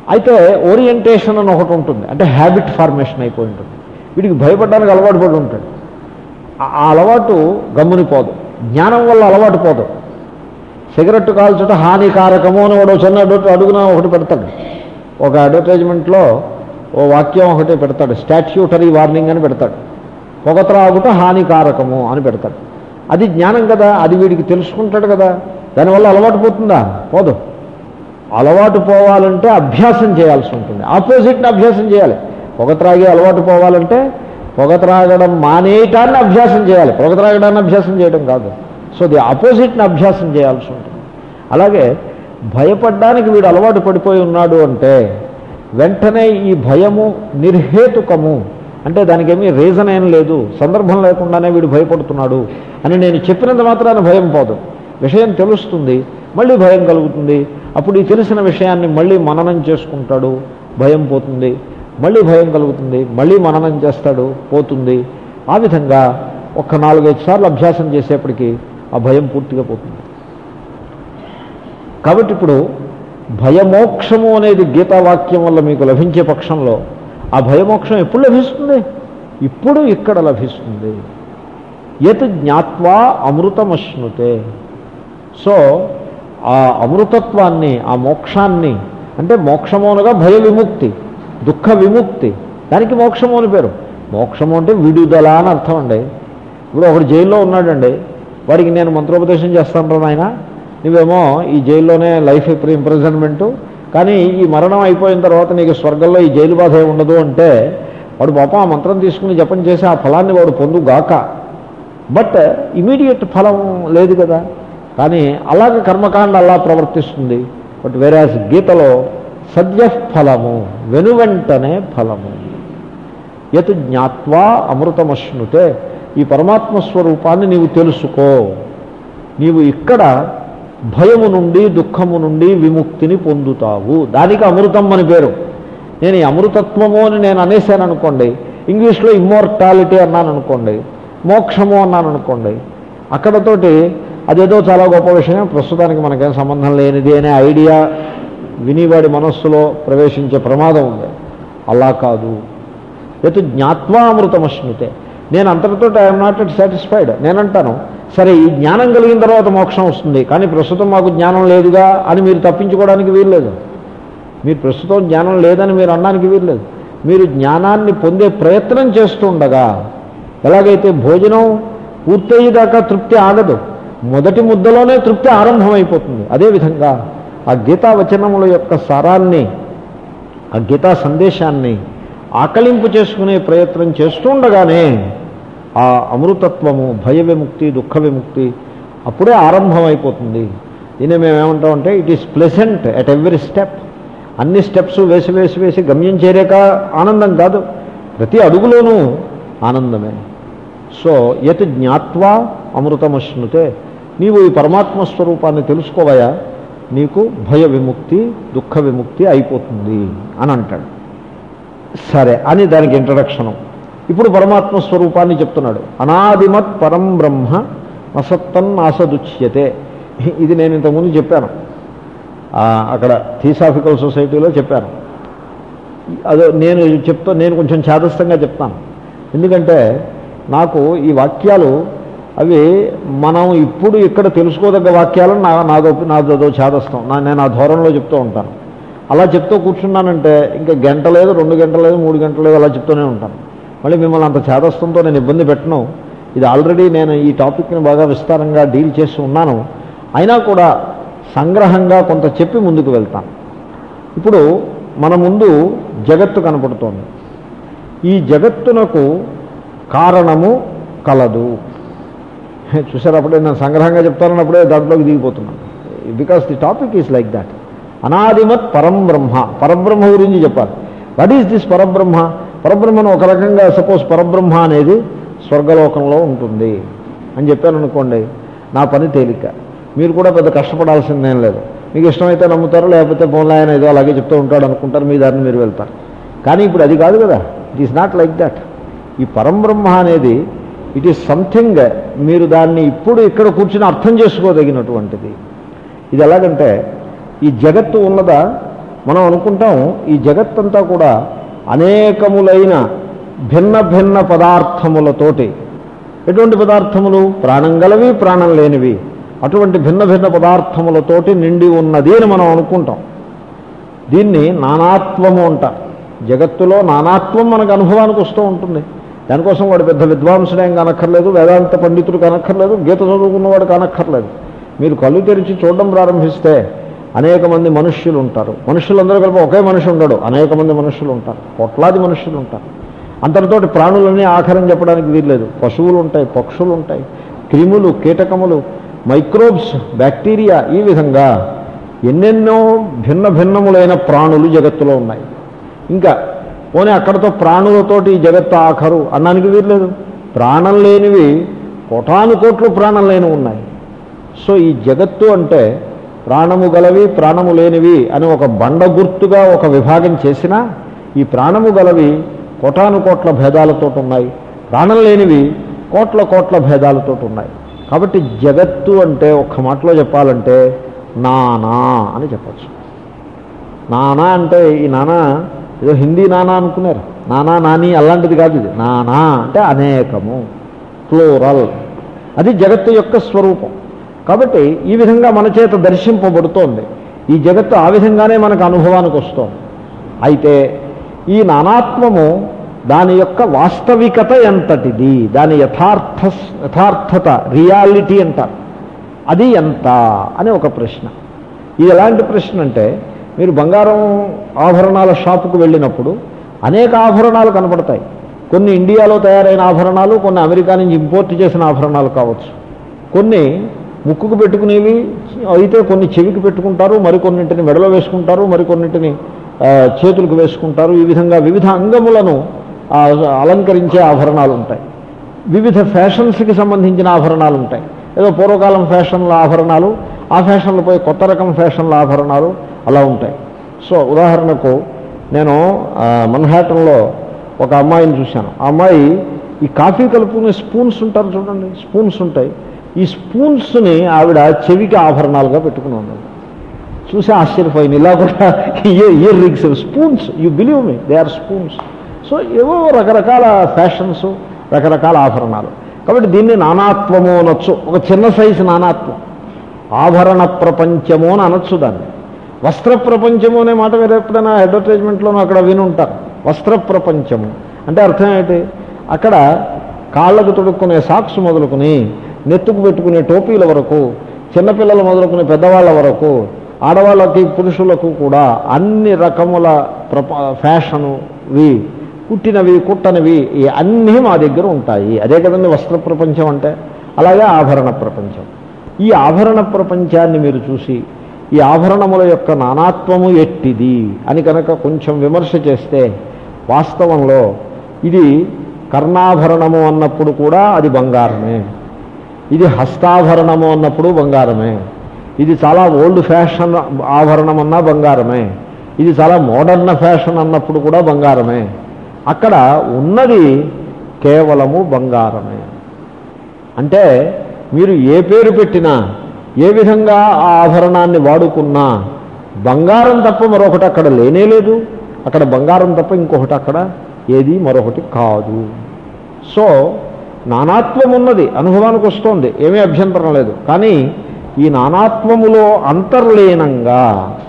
A: అయితే ఓరియంటేషన్ అని ఒకటి ఉంటుంది, అంటే హ్యాబిట్ ఫార్మేషన్ అయిపోయి ఉంటుంది. వీడికి భయపడడానికి అలవాటు పడి ఉంటాడు. ఆ అలవాటు గమ్మునిపోదు. జ్ఞానం వల్ల అలవాటు పోదు. సిగరెట్ కాల్చుట హానికారకము అని వాడు చిన్న అడుగున ఒకటి పెడతాడు. ఒక అడ్వర్టైజ్మెంట్లో ఓ వాక్యం ఒకటి పెడతాడు, స్టాట్యూటరీ వార్నింగ్ అని పెడతాడు. పొగ త్రాగుట హానికారకము అని పెడతాడు. అది జ్ఞానం కదా, అది వీడికి తెలుసుకుంటాడు కదా. దానివల్ల అలవాటు పోతుందా? పోదు. అలవాటు పోవాలంటే అభ్యాసం చేయాల్సి ఉంటుంది. ఆపోజిట్ని అభ్యాసం చేయాలి. పొగ త్రాగే అలవాటు పోవాలంటే పొగ త్రాగడం మానేయటాన్ని అభ్యాసం చేయాలి, పొగ త్రాగడాన్ని అభ్యాసం చేయడం కాదు. సో ది ఆపోజిట్ని అభ్యాసం చేయాల్సి ఉంటుంది. అలాగే భయపడ్డానికి వీడు అలవాటు పడిపోయి ఉన్నాడు అంటే వెంటనే ఈ భయము నిర్హేతుకము, అంటే దానికి ఏమీ రీజన్ ఏం లేదు, సందర్భం లేకుండానే వీడు భయపడుతున్నాడు అని నేను చెప్పినంత మాత్రాన భయం పోదు. విషయం తెలుస్తుంది, మళ్ళీ భయం కలుగుతుంది. అప్పుడు ఈ తెలిసిన విషయాన్ని మళ్ళీ మననం చేసుకుంటాడు, భయం పోతుంది. మళ్ళీ భయం కలుగుతుంది, మళ్ళీ మననం చేస్తాడు, పోతుంది. ఆ విధంగా ఒక 4-5 సార్లు అభ్యాసం చేసేప్పటికీ ఆ భయం పూర్తిగా పోతుంది. కాబట్టి ఇప్పుడు భయమోక్షము అనేది గీతావాక్యం వల్ల మీకు లభించే పక్షంలో ఆ భయమోక్షం ఎప్పుడు లభిస్తుంది? ఇప్పుడు ఇక్కడ లభిస్తుంది. యత్ జ్ఞాత్వా అమృతమశ్నుతే. సో ఆ అమృతత్వాన్ని, ఆ మోక్షాన్ని, అంటే మోక్షము అనగా భయ విముక్తి, దుఃఖ విముక్తి, దానికి మోక్షము అని పేరు. మోక్షము అంటే విడుదల అని అర్థం అండి. ఇప్పుడు ఒకడు జైల్లో ఉన్నాడండి, వాడికి నేను మంత్రోపదేశం చేస్తాను నాయన, నువ్వేమో ఈ జైల్లోనే లైఫ్ ఇంప్రిజన్మెంటు, కానీ ఈ మరణం అయిపోయిన తర్వాత నీకు స్వర్గంలో ఈ జైలు బాధ ఉండదు అంటే వాడు పాపం ఆ మంత్రం తీసుకుని జపం చేసి ఆ ఫలాన్ని వాడు పొందుగాక. బట్ ఇమీడియట్ ఫలం లేదు కదా. కానీ అలాగే కర్మకాండ అలా ప్రవర్తిస్తుంది. బట్ వేరాజ్ గీతలో సద్య ఫలము, వెనువెంటనే ఫలము. యత్ జ్ఞాత్వా అమృతమశ్నుతే. ఈ పరమాత్మ స్వరూపాన్ని నీవు తెలుసుకో. నీవు ఇక్కడ భయము నుండి, దుఃఖము నుండి విముక్తిని పొందుతావు. దానికి అమృతం అని పేరు. నేను ఈ అమృతత్వము అని నేను అనేసాను అనుకోండి, ఇంగ్లీష్లో ఇమ్మోర్టాలిటీ అన్నాను అనుకోండి, మోక్షము అన్నాను అనుకోండి, అక్కడతోటి అదేదో చాలా గొప్ప విషయం, ప్రస్తుతానికి మనకేం సంబంధం లేనిది అనే ఐడియా వినివాడి మనస్సులో ప్రవేశించే ప్రమాదం ఉంది. అలా కాదు. యత్ జ్ఞాత్వా అమృతమశ్నుతే. నేను అంతటితో ఐఎమ్ నాట్ ఎట్ సాటిస్ఫైడ్. నేనంటాను, సరే ఈ జ్ఞానం కలిగిన తర్వాత మోక్షం వస్తుంది, కానీ ప్రస్తుతం మాకు జ్ఞానం లేదుగా అని మీరు తప్పించుకోవడానికి వీల్లేదు. మీరు ప్రస్తుతం జ్ఞానం లేదని మీరు అనడానికి వీల్లేదు. మీరు జ్ఞానాన్ని పొందే ప్రయత్నం చేస్తూ ఉండగా, ఎలాగైతే భోజనం పూర్తయ్యేదాకా తృప్తి ఆగదు, మొదటి ముద్దలోనే తృప్తి ఆరంభమైపోతుంది. అదేవిధంగా ఆ గీతా వచనముల యొక్క సారాన్ని, ఆ గీతా సందేశాన్ని ఆకలింపు చేసుకునే ప్రయత్నం చేస్తూ ఉండగానే ఆ అమృతత్వము, భయ విముక్తి, దుఃఖ విముక్తి అప్పుడే ఆరంభమైపోతుంది. దీన్ని మేమేమంటామంటే it is pleasant at every step. అన్ని స్టెప్స్ వేసి వేసి వేసి గమ్యం చేరేక ఆనందం కాదు, ప్రతి అడుగులోనూ ఆనందమే. సో యత్ జ్ఞాత్వా అమృతమశ్నుతే. నీవు ఈ పరమాత్మ స్వరూపాన్ని తెలుసుకోవయా, నీకు భయ విముక్తి, దుఃఖ విముక్తి అయిపోతుంది అని అంటాడు. సరే అని దానికి ఇంట్రడక్షను. ఇప్పుడు పరమాత్మ స్వరూపాన్ని చెప్తున్నాడు. అనాదిమత్ పరం బ్రహ్మ అసత్తన్ ఆసదుచ్యతే. ఇది నేను ఇంతకుముందు చెప్పాను, అక్కడ థియోసాఫికల్ సొసైటీలో చెప్పాను. అదే నేను కొంచెం ఛాదస్థంగా చెప్తాను. ఎందుకంటే నాకు ఈ వాక్యాలు అవి మనం ఇప్పుడు ఇక్కడ తెలుసుకోదగ్గ వాక్యాలను నాదో ఛాదస్థం. నేను ఆ ధోరణిలో చెప్తూ ఉంటాను. అలా చెప్తూ కూర్చున్నానంటే ఇంకా గంట లేదు, 2 గంటలు లేదు, 3 గంటలు లేదు, అలా చెప్తూనే ఉంటాను. మళ్ళీ మిమ్మల్ని అంత ఛాదస్థంతో నేను ఇబ్బంది పెట్టను. ఇది ఆల్రెడీ నేను ఈ టాపిక్ని బాగా విస్తారంగా డీల్ చేసి ఉన్నాను. అయినా కూడా సంగ్రహంగా కొంత చెప్పి ముందుకు వెళ్తాను. ఇప్పుడు మన ముందు జగత్తు కనపడుతోంది. ఈ జగత్తునకు కారణము కలదు. చూసారు, అప్పుడే నేను సంగ్రహంగా చెప్తానన్నప్పుడే దాంట్లోకి దిగిపోతున్నాను. Because the topic is like that. అనాదిమత్ పరం బ్రహ్మ, పరబ్రహ్మ గురించి చెప్పాలి. వాట్ ఈజ్ దిస్ పరబ్రహ్మ? పరబ్రహ్మను ఒక రకంగా సపోజ్ పరబ్రహ్మ అనేది స్వర్గలోకంలో ఉంటుంది అని చెప్పాను అనుకోండి, నా పని తేలిక. మీరు కూడా పెద్ద కష్టపడాల్సిందేం లేదు. మీకు ఇష్టమైతే నమ్ముతారు, లేకపోతే పోన్లాయన ఏదో అలాగే చెప్తూ ఉంటాడు అనుకుంటారు, మీ దారిని మీరు వెళ్తారు. కానీ ఇప్పుడు అది కాదు కదా. It is not like that. ఈ పరంబ్రహ్మ అనేది ఇట్ ఈస్ సంథింగ్, మీరు దాన్ని ఇప్పుడు ఇక్కడ కూర్చుని అర్థం చేసుకోదగినటువంటిది. ఇది ఎలాగంటే ఈ జగత్తు ఉన్నదా, మనం అనుకుంటాం ఈ జగత్తంతా కూడా అనేకములైన భిన్న భిన్న పదార్థములతోటి, ఎటువంటి పదార్థములు? ప్రాణం గలవి, ప్రాణం లేనివి, అటువంటి భిన్న భిన్న పదార్థములతోటి నిండి ఉన్నది అని మనం అనుకుంటాం. దీన్ని నానాత్వము అంటారు. జగత్తులో నానాత్వం మనకు అనుభవానికి వస్తూ ఉంటుంది. దానికోసం వాడు పెద్ద విద్వాంసుడేం కానక్కర్లేదు, వేదాంత పండితుడు కానక్కర్లేదు, గీత చదువుకున్నవాడు కానక్కర్లేదు. మీరు కళ్ళు తెరిచి చూడడం ప్రారంభిస్తే అనేక మంది మనుష్యులు ఉంటారు. మనుషులందరూ కలిపి ఒకే మనిషి ఉండడు, అనేక మంది మనుషులు ఉంటారు, కోట్లాది మనుషులు ఉంటారు. అంతటితోటి ప్రాణులన్నీ ఆఖరం చెప్పడానికి వీల్లేదు. పశువులు ఉంటాయి, పక్షులు ఉంటాయి, క్రిములు, కీటకములు, మైక్రోబ్స్, బ్యాక్టీరియా, ఈ విధంగా ఎన్నెన్నో భిన్న భిన్నములైన ప్రాణులు జగత్తులో ఉన్నాయి. ఇంకా పోనీ అక్కడతో ప్రాణులతోటి ఈ జగత్తు ఆఖరు అన్నానికి వీల్లేదు. ప్రాణం లేనివి కోటాను కోట్లు ప్రాణం లేనివి ఉన్నాయి. సో ఈ జగత్తు అంటే ప్రాణము గలవి, ప్రాణము లేనివి అని ఒక బండ గుర్తుగా ఒక విభాగం చేసినా, ఈ ప్రాణము గలవి కోటాను కోట్ల భేదాలతో ఉన్నాయి, ప్రాణం లేనివి కోట్ల కోట్ల భేదాలతో ఉన్నాయి. కాబట్టి జగత్తు అంటే ఒక్క మాటలో చెప్పాలంటే నానా అని చెప్పచ్చు. నానా అంటే ఈ నానా ఏదో హిందీ నానా అనుకున్నారు, నానా నాని అలాంటిది కాదు. ఇది నానా అంటే అనేకము, ప్లూరల్. అది జగత్తు యొక్క స్వరూపం. కాబట్టి ఈ విధంగా మన చేత దర్శింపబడుతోంది. ఈ జగత్తు ఆ విధంగానే మనకు అనుభవానికి వస్తోంది. అయితే ఈ నానాత్వము దాని యొక్క వాస్తవికత ఎంతటిది, దాని యథార్థత, రియాలిటీ అంటారు, అది ఎంత అని ఒక ప్రశ్న. ఇది ఎలాంటి ప్రశ్న అంటే, మీరు బంగారం ఆభరణాల షాపుకు వెళ్ళినప్పుడు అనేక ఆభరణాలు కనపడతాయి. కొన్ని ఇండియాలో తయారైన ఆభరణాలు, కొన్ని అమెరికా నుంచి ఇంపోర్ట్ చేసిన ఆభరణాలు కావచ్చు. కొన్ని ముక్కుకు పెట్టుకునేవి అయితే కొన్ని చెవికి పెట్టుకుంటారు, మరికొన్నింటిని మెడలో వేసుకుంటారు, మరికొన్నింటిని చేతులకు వేసుకుంటారు. ఈ విధంగా వివిధ అంగములను అలంకరించే ఆభరణాలు ఉంటాయి. వివిధ ఫ్యాషన్స్కి సంబంధించిన ఆభరణాలు ఉంటాయి. ఏదో పూర్వకాలం ఫ్యాషన్ల ఆభరణాలు, ఆ ఫ్యాషన్లు పోయి కొత్త రకం ఫ్యాషన్ల ఆభరణాలు అలా ఉంటాయి. సో ఉదాహరణకు నేను మన్హాటన్లో ఒక అమ్మాయిని చూశాను. ఆ అమ్మాయి ఈ కాఫీ కలుపుకునే స్పూన్స్ ఉంటారు చూడండి, స్పూన్స్ ఉంటాయి. ఈ స్పూన్స్ని ఆవిడ చెవికి ఆభరణాలుగా పెట్టుకుని ఉన్నది. చూసి ఆశ్చర్యపోయింది. ఇలా కూడా earrings, spoons, you believe me, they are spoons. So ఏవో రకరకాల ఫ్యాషన్స్, రకరకాల ఆభరణాలు. కాబట్టి దీన్ని నానాత్వము అనొచ్చు, ఒక చిన్న సైజు నానాత్వం. ఆభరణ ప్రపంచము అని అనొచ్చు దాన్ని. వస్త్ర ప్రపంచము అనే మాట మీరు ఎప్పుడైనా అడ్వర్టైజ్మెంట్లోనూ అక్కడ వినుంటారు. వస్త్ర ప్రపంచము అంటే అర్థం ఏంటి? అక్కడ కాళ్ళకు తొడుక్కునే సాక్స్ మొదలుకుని, నెత్తుకు పెట్టుకునే టోపీల వరకు, చిన్నపిల్లలు మొదలుకునే పెద్దవాళ్ళ వరకు, ఆడవాళ్ళకి పురుషులకు కూడా అన్ని రకముల ఫ్యాషనువి, కుట్టినవి కుట్టనివి అన్నీ మా దగ్గర ఉంటాయి. అదే కదండి వస్త్ర ప్రపంచం అంటే. అలాగే ఆభరణ ప్రపంచం. ఈ ఆభరణ ప్రపంచాన్ని మీరు చూసి ఈ ఆభరణముల యొక్క నానాత్వము ఎట్టిది అని కనుక కొంచెం విమర్శ చేస్తే, వాస్తవంలో ఇది కర్ణాభరణము అన్నప్పుడు కూడా అది బంగారమే, ఇది హస్తాభరణము అన్నప్పుడు బంగారమే, ఇది చాలా ఓల్డ్ ఫ్యాషన్ ఆభరణం అన్నా బంగారమే, ఇది చాలా మోడర్న్ ఫ్యాషన్ అన్నప్పుడు కూడా బంగారమే. అక్కడ ఉన్నది కేవలము బంగారమే. అంటే మీరు ఏ పేరు పెట్టినా, ఏ విధంగా ఆ ఆభరణాన్ని వాడుకున్నా బంగారం తప్ప మరొకటి అక్కడ లేనేలేదు. అక్కడ బంగారం తప్ప ఇంకొకటి అక్కడ ఏది మరొకటి కాదు. సో నానాత్వం ఉన్నది, అనుభవానికి వస్తోంది, ఏమీ అభ్యంతరం లేదు. కానీ ఈ నానాత్వములో అంతర్లీనంగా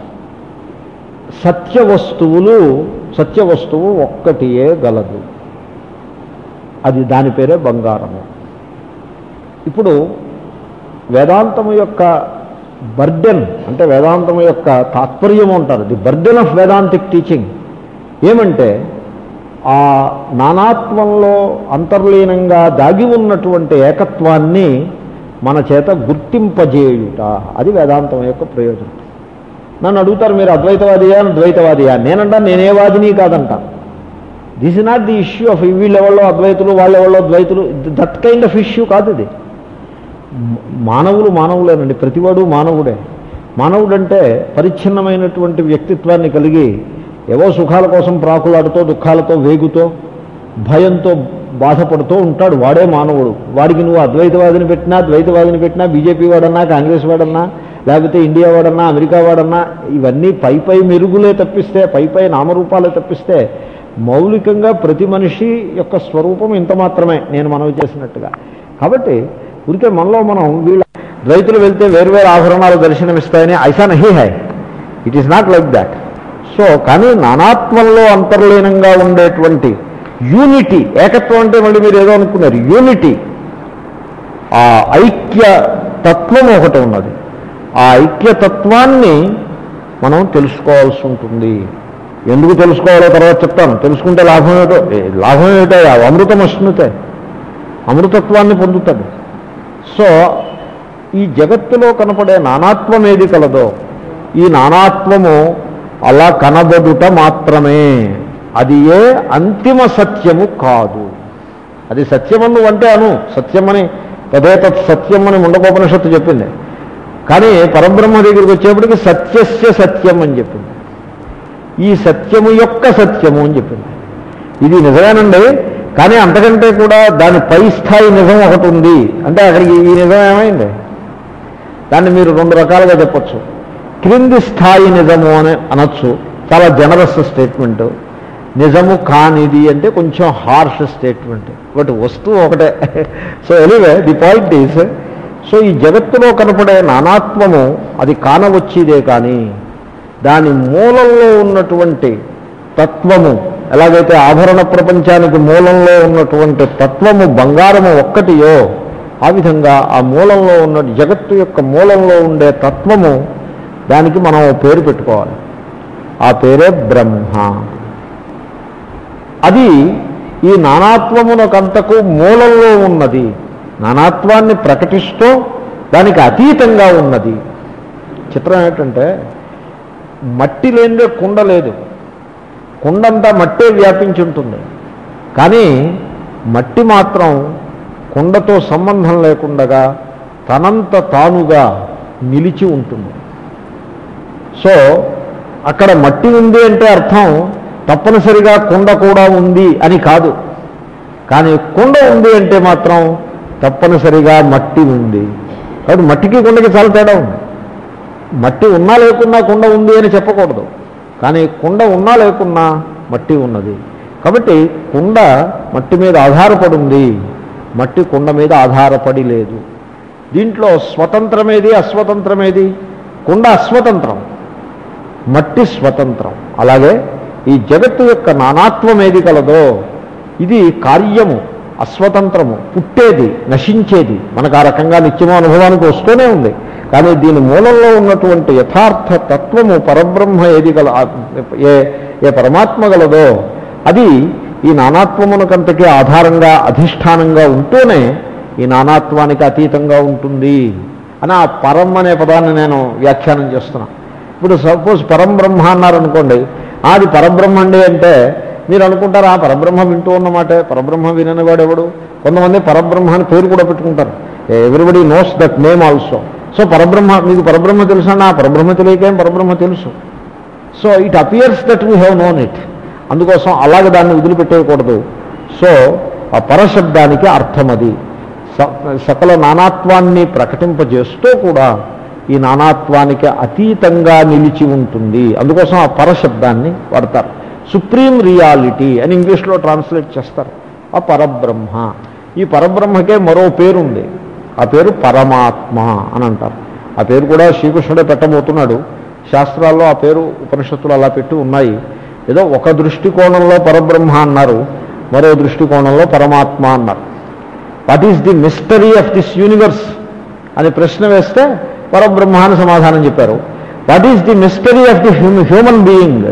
A: సత్యవస్తువు ఒక్కటియే గలదు. అది దాని పేరే బంగారము. ఇప్పుడు వేదాంతము యొక్క బర్డెన్ అంటే వేదాంతము యొక్క తాత్పర్యము అంటారు, the burden of Vedantic teaching ఏమంటే, ఆ నానాత్వంలో అంతర్లీనంగా దాగి ఉన్నటువంటి ఏకత్వాన్ని మన చేత గుర్తింపజేయుట. అది వేదాంతం యొక్క ప్రయోజనం. నన్ను అడుగుతారు, మీరు అద్వైతవాదియా ద్వైతవాదియా? నేనంటా నేనే వాదిని కాదంట. This is not the issue of వీళ్ళెవళ్ళో అద్వైతులు, వాళ్ళెవళ్ళో ద్వైతులు, దట్ కైండ్ ఆఫ్ ఇష్యూ కాదు ఇది. మానవులేనండి, ప్రతివాడు మానవుడే. మానవుడంటే పరిచ్ఛిన్నమైనటువంటి వ్యక్తిత్వాన్ని కలిగి ఏవో సుఖాల కోసం ప్రాకులాడుతూ, దుఃఖాలతో వేగుతో, భయంతో బాధపడుతూ ఉంటాడు. వాడే మానవుడు. వాడికి నువ్వు అద్వైతవాదిని పెట్టినా, ద్వైతవాదిని పెట్టినా, బీజేపీ వాడన్నా, కాంగ్రెస్ వాడన్నా, లేకపోతే ఇండియా వాడన్నా అమెరికా వాడన్నా ఇవన్నీ పై మెరుగులే తప్పిస్తే పై నామరూపాలే తప్పిస్తే మౌలికంగా ప్రతి మనిషి యొక్క స్వరూపం ఇంత మాత్రమే నేను మనవి చేసినట్టుగా. కాబట్టి ఊరికే మనలో మనం వీళ్ళ రైతులు వెళ్తే వేరువేరు ఆభరణాలు దర్శనమిస్తాయని ఐసా నహీ హై, it is not like that. So కానీ నానాత్మంలో అంతర్లీనంగా ఉండేటువంటి యూనిటీ, ఏకత్వం అంటే మళ్ళీ మీరు ఏదో అనుకున్నారు, యూనిటీ, ఆ ఐక్య తత్వం ఒకటి ఉన్నది. ఆ ఐక్యతత్వాన్ని మనం తెలుసుకోవాల్సి ఉంటుంది. ఎందుకు తెలుసుకోవాలో తర్వాత చెప్తాను. తెలుసుకుంటే లాభం ఏమిటో అమృతం వస్తుంది, అమృతత్వాన్ని పొందుతాడు. సో ఈ జగత్తులో కనపడే నానాత్వం ఏది కలదో ఈ నానాత్వము అలా కనబడుట మాత్రమే, అది ఏ అంతిమ సత్యము కాదు. అది సత్యమను అంటే సత్యమని తదేతత్ సత్యం అని ముండకోపనిషత్తు చెప్పింది. కానీ పరబ్రహ్మ దగ్గరికి వచ్చేప్పటికి సత్యస్య సత్యం అని చెప్పింది. ఈ సత్యము యొక్క సత్యము అని చెప్పింది. ఇది నిజమేనండి, కానీ అంతకంటే కూడా దాని పై స్థాయి నిజం ఒకటి ఉంది అంటే అక్కడికి ఈ నిజం ఏమైంది? దాన్ని మీరు రెండు రకాలుగా చెప్పచ్చు. క్రింది స్థాయి నిజము అని అనొచ్చు, చాలా జనరస్ స్టేట్మెంట్. నిజము కానిది అంటే కొంచెం హార్ష్ స్టేట్మెంట్, బట్ వస్తువు ఒకటే. So anyway the point is, so ఈ జగత్తులో కనపడే నానాత్వము అది కానవచ్చేదే, కానీ దాని మూలంలో ఉన్నటువంటి తత్వము, ఎలాగైతే ఆభరణ ప్రపంచానికి మూలంలో ఉన్నటువంటి తత్వము బంగారము ఒక్కటియో ఆ విధంగా ఆ మూలంలో ఉన్న జగత్తు యొక్క మూలంలో ఉండే తత్వము, దానికి మనం పేరు పెట్టుకోవాలి. ఆ పేరే బ్రహ్మ. అది ఈ నానాత్వమునకంతకు మూలంలో ఉన్నది, నానాత్వాన్ని ప్రకటిస్తూ దానికి అతీతంగా ఉన్నది. చిత్రం ఏంటంటే మట్టి లేనిదే కుండ లేదు, కుండంతా మట్టే వ్యాపించి ఉంటుంది, కానీ మట్టి మాత్రం కుండతో సంబంధం లేకుండా తనంత తానుగా నిలిచి ఉంటుంది. సో అక్కడ మట్టి ఉంది అంటే అర్థం తప్పనిసరిగా కుండ కూడా ఉంది అని కాదు, కానీ కుండ ఉంది అంటే మాత్రం తప్పనిసరిగా మట్టి ఉంది. కాబట్టి మట్టికి కుండకి చాలా తేడా ఉంది. మట్టి ఉన్నా లేకున్నా కుండ ఉంది అని చెప్పకూడదు, కానీ కుండ ఉన్నా లేకున్నా మట్టి ఉన్నది. కాబట్టి కుండ మట్టి మీద ఆధారపడి ఉంది, మట్టి కుండ మీద ఆధారపడి లేదు. దీంట్లో స్వతంత్రమేది అస్వతంత్రమేది? కుండ అస్వతంత్రం, మట్టి స్వతంత్రం. అలాగే ఈ జగత్తు యొక్క నానాత్వం ఏది కలదో ఇది కార్యము అస్వతంత్రము, పుట్టేది నశించేది, మనకు ఆ రకంగా నిత్యమో అనుభవానికి వస్తూనే ఉంది. కానీ దీని మూలంలో ఉన్నటువంటి యథార్థ తత్వము పరబ్రహ్మ ఏది ఏ పరమాత్మ గలదో అది ఈ నానాత్వమునకంతకి ఆధారంగా అధిష్టానంగా ఉంటూనే ఈ నానాత్వానికి అతీతంగా ఉంటుంది అని ఆ పరం అనే పదాన్ని నేను వ్యాఖ్యానం చేస్తున్నా. ఇప్పుడు సపోజ్ పరంబ్రహ్మ అన్నారనుకోండి, అది పరబ్రహ్మ అండి అంటే మీరు అనుకుంటారు ఆ పరబ్రహ్మ వింటూ ఉన్నమాట, పరబ్రహ్మ వినని వాడెవడు? కొంతమంది పరబ్రహ్మ అని పేరు కూడా పెట్టుకుంటారు. Everybody knows that name also. So పరబ్రహ్మ, మీకు పరబ్రహ్మ తెలుసా? ఆ పరబ్రహ్మ తెలియకేం పరబ్రహ్మ తెలుసు. So it appears that we have known it. అందుకోసం అలాగే దాన్ని వదిలిపెట్టేయకూడదు. సో ఆ పరశబ్దానికి అర్థం అది సకల నానాత్వాన్ని ప్రకటింపజేస్తూ కూడా ఈ నానాత్వానికి అతీతంగా నిలిచి ఉంటుంది. అందుకోసం ఆ పరశబ్దాన్ని వాడతారు. సుప్రీం రియాలిటీ అని ఇంగ్లీష్లో ట్రాన్స్లేట్ చేస్తారు. ఆ పరబ్రహ్మ, ఈ పరబ్రహ్మకే మరో పేరుంది, ఆ పేరు పరమాత్మ అని అంటారు. ఆ పేరు కూడా శ్రీకృష్ణుడే పెట్టబోతున్నాడు. శాస్త్రాల్లో ఆ పేరు ఉపనిషత్తులు అలా పెట్టి ఉన్నాయి. ఏదో ఒక దృష్టికోణంలో పరబ్రహ్మ అన్నారు, మరో దృష్టికోణంలో పరమాత్మ అన్నారు. What is the mystery of this universe అని ప్రశ్న వేస్తే పరబ్రహ్మ అని సమాధానం చెప్పారు. What is the mystery of the human being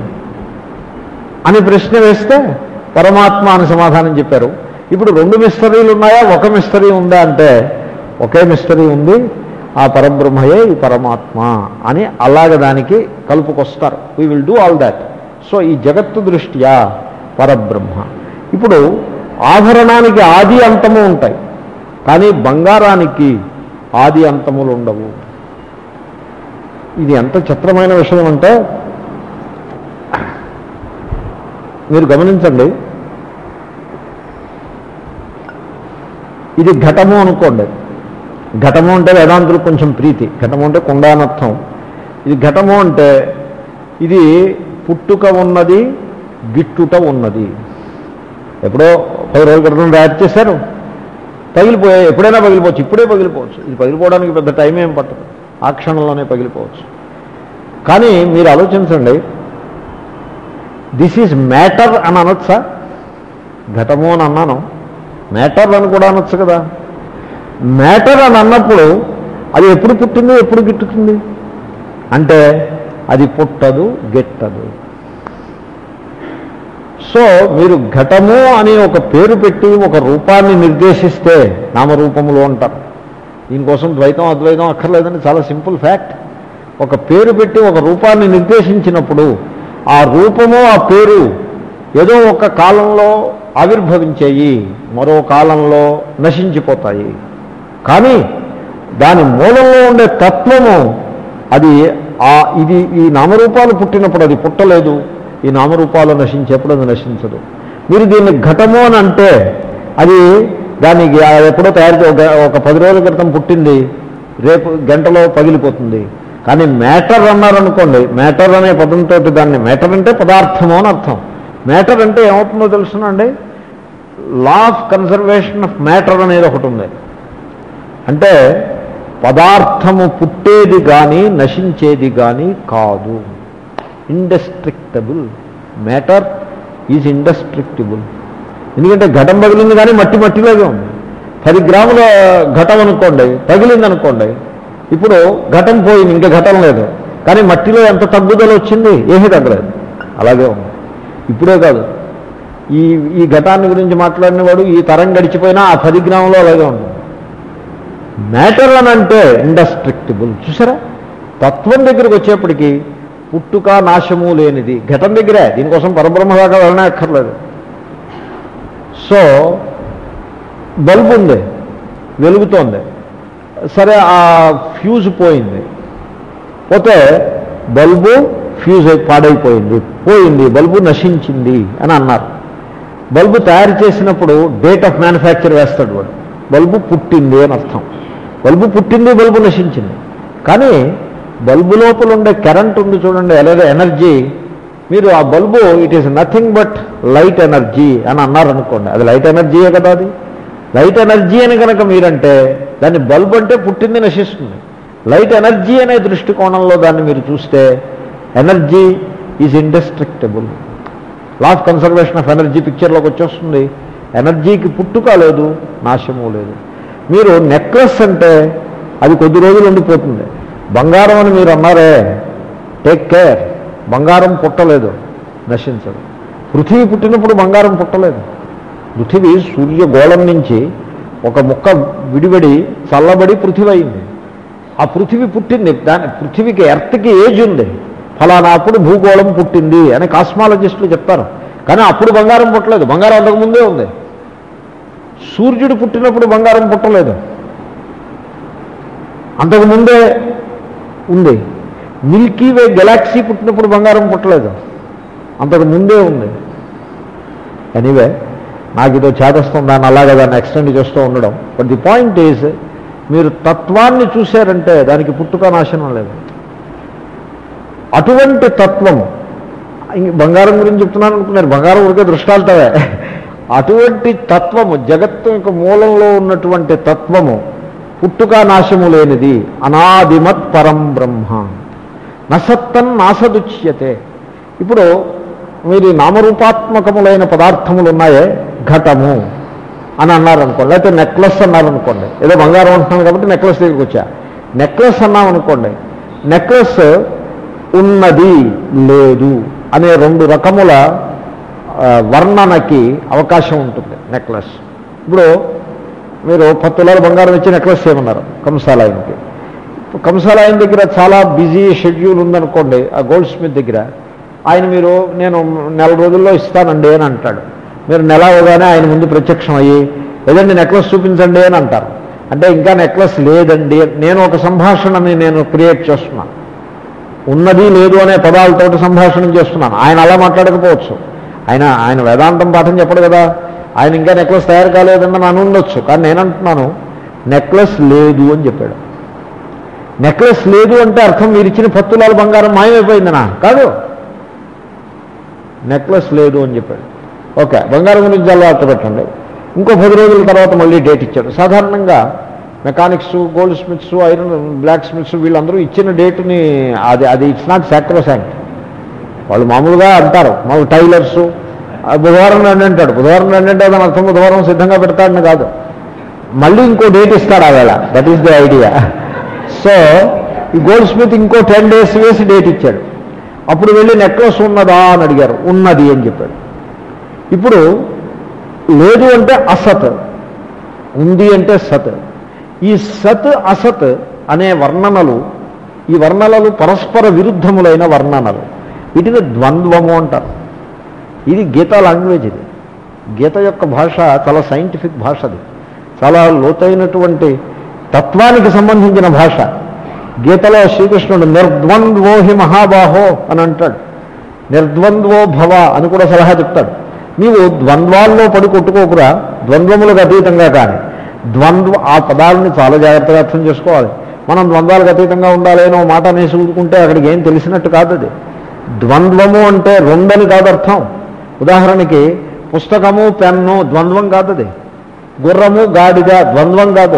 A: అని ప్రశ్న వేస్తే పరమాత్మ అని సమాధానం చెప్పారు. ఇప్పుడు రెండు మిస్టరీలు ఉన్నాయా, ఒక మిస్టరీ ఉందా అంటే ఒకే మిస్టరీ ఉంది, ఆ పరబ్రహ్మయే ఈ పరమాత్మ అని అలాగ దానికి కలుపుకొస్తారు. We will do all that. So ఈ జగత్తు దృష్ట్యా పరబ్రహ్మ. ఇప్పుడు ఆభరణానికి ఆది అంతము ఉంటాయి, కానీ బంగారానికి ఆది అంతములు ఉండవు. ఇది ఎంత చిత్రమైన విషయం అంటే మీరు గమనించండి. ఇది ఘటము అనుకోండి, ఘటము అంటే వేదాంతులకు కొంచెం ప్రీతి. ఘటము అంటే కుండ అని అర్థం. ఇది ఘటము అంటే ఇది పుట్టుక ఉన్నది, గిట్టుట ఉన్నది. ఎప్పుడో 10 రోజుల క్రితం తయారు చేశారు, పగిలిపోయాయి. ఎప్పుడైనా పగిలిపోవచ్చు, ఇప్పుడే పగిలిపోవచ్చు. ఇది పగిలిపోవడానికి పెద్ద టైం ఏం పట్టదు, ఆ క్షణంలోనే పగిలిపోవచ్చు. కానీ మీరు ఆలోచించండి, దిస్ ఈజ్ మ్యాటర్ అని అనొచ్చా? ఘటము అని అన్నాను, మ్యాటర్ అని కూడా అనొచ్చు కదా. మ్యాటర్ అని అన్నప్పుడు అది ఎప్పుడు పుట్టింది, ఎప్పుడు గిట్టుతుంది అంటే అది పుట్టదు, గిట్టదు. సో మీరు ఘటము అని ఒక పేరు పెట్టి ఒక రూపాన్ని నిర్దేశిస్తే నామరూపములు అంటారు. దీనికోసం ద్వైతం అద్వైతం అక్కర్లేదని చాలా సింపుల్ ఫ్యాక్ట్. ఒక పేరు పెట్టి ఒక రూపాన్ని నిర్దేశించినప్పుడు ఆ రూపము ఆ పేరు ఏదో ఒక కాలంలో ఆవిర్భవించాయి, మరో కాలంలో నశించిపోతాయి. కానీ దాని మూలంలో ఉండే తత్వము అది ఇది ఈ నామరూపాలు పుట్టినప్పుడు అది పుట్టలేదు, ఈ నామరూపాలు నశించేప్పుడు అది నశించదు. మీరు దీన్ని ఘటము అని అంటే అది దానికి ఎప్పుడో తయారు ఒక 10 రోజుల క్రితం పుట్టింది, రేపు గంటలో పగిలిపోతుంది. కానీ మ్యాటర్ అన్నారనుకోండి, మ్యాటర్ అనే పదంతో దాన్ని మ్యాటర్ అంటే పదార్థము అని అర్థం. మ్యాటర్ అంటే ఏమవుతుందో తెలుసునండి, law of conservation of matter అనేది ఒకటి ఉంది. అంటే పదార్థము పుట్టేది కానీ నశించేది కానీ కాదు. Indestructible matter is indestructible. ఎందుకంటే ఘటం పగిలింది కానీ మట్టిలాగే ఉంది. 10 గ్రాముల ఘటం అనుకోండి, పగిలింది అనుకోండి, ఇప్పుడు ఘటం పోయింది, ఇంకా ఘటం లేదు. కానీ మట్టిలో ఎంత తగ్గుదల వచ్చింది, ఏమీ తగ్గలేదు, అలాగే ఉంది. ఇప్పుడే కాదు, ఈ ఘటాన్ని గురించి మాట్లాడిన వాడు ఈ తరం గడిచిపోయినా ఆ 10 గ్రాములు అలాగే ఉంది. మ్యాటర్ అని అంటే ఇండస్ట్రిక్టబుల్. చూసారా, తత్వం దగ్గరికి వచ్చేప్పటికీ పుట్టుక నాశము లేనిది ఘటం దగ్గరే. దీనికోసం పరబ్రహ్మ దాకా వెళ్ళనే అక్కర్లేదు. సో బల్బు ఉంది, వెలుగుతోంది, సరే ఆ ఫ్యూజ్ పోయింది, పోతే బల్బు ఫ్యూజ్ పాడైపోయింది, బల్బు నశించింది అని అన్నారు. బల్బు తయారు చేసినప్పుడు డేట్ ఆఫ్ మ్యానుఫ్యాక్చర్ వేస్తాడు వాడు. బల్బు పుట్టింది అని అర్థం. బల్బు పుట్టింది, బల్బు నశించింది. కానీ బల్బు లోపల ఉండే కరెంట్ ఉంది చూడండి, అలాగే ఎనర్జీ, మీరు ఆ bulb it is nothing but light energy అని అన్నారనుకోండి, అది లైట్ ఎనర్జీయే కదా. అది లైట్ ఎనర్జీ అని కనుక మీరంటే దాన్ని బల్బు అంటే పుట్టింది నశిస్తుంది. లైట్ ఎనర్జీ అనే దృష్టికోణంలో దాన్ని మీరు చూస్తే energy is indestructible. Law of conservation of energy పిక్చర్లోకి వచ్చేస్తుంది. ఎనర్జీకి పుట్టుక లేదు, నాశము లేదు. మీరు నెక్లెస్ అంటే అది కొద్ది రోజులు ఉండిపోతుంది. బంగారం అని మీరు అన్నారే, టేక్ కేర్, బంగారం పుట్టలేదు, నశించదు. పృథివీ పుట్టినప్పుడు బంగారం పుట్టలేదు. పృథివీ సూర్యగోళం నుంచి ఒక ముక్క విడిబడి చల్లబడి పృథివీ అయింది. ఆ పృథివీ పుట్టింది, పృథివీకి ఎర్త్కి ఏజ్ ఉంది, ఫలానా అప్పుడు భూగోళం పుట్టింది అని కాస్మాలజిస్టులు చెప్తారు. కానీ అప్పుడు బంగారం పుట్టలేదు, బంగారం అంతకుముందే ఉంది. సూర్యుడు పుట్టినప్పుడు బంగారం పుట్టలేదు, అంతకుముందే ఉంది. మిల్కీ వే గెలాక్సీ పుట్టినప్పుడు బంగారం పుట్టలేదు, అంతకుముందే ఉంది. ఎనీవే, నాకు ఇదో చేదస్తుంది దాన్ని అలాగే దాన్ని ఎక్స్టెండ్ చేస్తూ ఉండడం. బట్ ది పాయింట్ ఈజ్, మీరు తత్వాన్ని చూశారంటే దానికి పుట్టుక నాశనం లేదు. అటువంటి తత్వం, బంగారం గురించి చెప్తున్నాను అనుకున్నారు, బంగారం ఊరికే దృష్టాంతమే. అటువంటి తత్వము, జగత్తు యొక్క మూలంలో ఉన్నటువంటి తత్వము పుట్టుక నాశము లేనిది, అనాదిమత్ పరం బ్రహ్మ, నసత్తన్ నాసదుచ్యతే. ఇప్పుడు మీరు నామరూపాత్మకములైన పదార్థములు ఉన్నాయే, ఘటము అని అన్నారనుకోండి, లేకపోతే నెక్లెస్ అన్నారనుకోండి, ఏదో బంగారం అంటున్నాను కాబట్టి నెక్లెస్ దగ్గరికి వచ్చా. నెక్లెస్ అన్నామనుకోండి, నెక్లెస్ ఉన్నది లేదు అనే 2 రకముల వర్ణనకి అవకాశం ఉంటుంది నెక్లెస్. ఇప్పుడు మీరు 10 తులాల బంగారం ఇచ్చి నెక్లెస్ చేయమన్నారు కంసాలయానికి. కంసాలయం దగ్గర చాలా బిజీ షెడ్యూల్ ఉందనుకోండి, ఆ గోల్డ్ స్మిత్ దగ్గర ఆయన నేను 4 రోజుల్లో ఇస్తానండి అని అంటాడు. మీరు నెల అవగానే ఆయన ముందు ప్రత్యక్షం అయ్యి, ఏదండి నెక్లెస్ చూపించండి అని అంటారు. అంటే ఇంకా నెక్లెస్ లేదండి. నేను ఒక సంభాషణని క్రియేట్ చేస్తున్నాను, ఉన్నది లేదు అనే పదాలతోటి సంభాషణ చేస్తున్నాను. ఆయన అలా మాట్లాడకపోవచ్చు, ఆయన వేదాంతం పాఠం చెప్పడు కదా, ఆయన ఇంకా నెక్లెస్ తయారు కాలేదని అని ఉండొచ్చు. కానీ నేనంటున్నాను, నెక్లెస్ లేదు అని చెప్పాడు. నెక్లెస్ లేదు అంటే అర్థం మీరు ఇచ్చిన 10 తులాల బంగారం మాయమైపోయిందనా? కాదు, నెక్లెస్ లేదు అని చెప్పాడు. ఓకే, బంగారం గురించి అలవాటు పెట్టండి. ఇంకో 10 రోజుల తర్వాత మళ్ళీ డేట్ ఇచ్చాడు. సాధారణంగా mechanics, goldsmiths, iron blacksmiths వీళ్ళందరూ ఇచ్చిన డేటుని అది ఇట్స్ నాట్ సాక్రోసాంక్ట్. వాళ్ళు మామూలుగా అంటారు, మామూలు టైలర్సు బుధవారం రండి అంటాడు. బుధవారం రండి అంటే దాని అర్థం బుధవారం సిద్ధంగా పెడతాడని కాదు, మళ్ళీ ఇంకో డేట్ ఇస్తాడు ఆ వేళ. That is the idea. So ఈ గోల్డ్ స్మిత్ ఇంకో 10 days వేసి డేట్ ఇచ్చాడు. అప్పుడు వెళ్ళి నెక్లెస్ ఉన్నదా అని అడిగారు. ఉన్నది అని చెప్పాడు. ఇప్పుడు లేదు అంటే అసత్, ఉంది అంటే సత్. ఈ సత్ అసత్ అనే వర్ణనలు, ఈ వర్ణనలు పరస్పర విరుద్ధములైన వర్ణనలు. వీటిని ద్వంద్వము అంటారు. ఇది గీతా లాంగ్వేజ్. ఇది గీత యొక్క భాష చాలా సైంటిఫిక్ భాష. అది చాలా లోతైనటువంటి తత్వానికి సంబంధించిన భాష. గీతలో శ్రీకృష్ణుడు నిర్ద్వంద్వో హి మహాబాహో అని అంటాడు. నిర్ద్వంద్వో భవ అని కూడా సలహా చెప్తాడు. నీవు ద్వంద్వాల్లో పడి కొట్టుకోకురా, ద్వంద్వములకు అతీతంగా. కానీ ఆ పదాలని చాలా జాగ్రత్తగా అర్థం చేసుకోవాలి. మనం ద్వంద్వాలకు అతీతంగా ఉండాలి అని మాట అనేసి ఊరుకుంటే అక్కడికి ఏం తెలిసినట్టు కాదు. అది ద్వంద్వము అంటే రెండని కాదు అర్థం. ఉదాహరణకి పుస్తకము పెన్ను ద్వంద్వం కాదు. అది గుర్రము గాడిద ద్వంద్వం కాదు.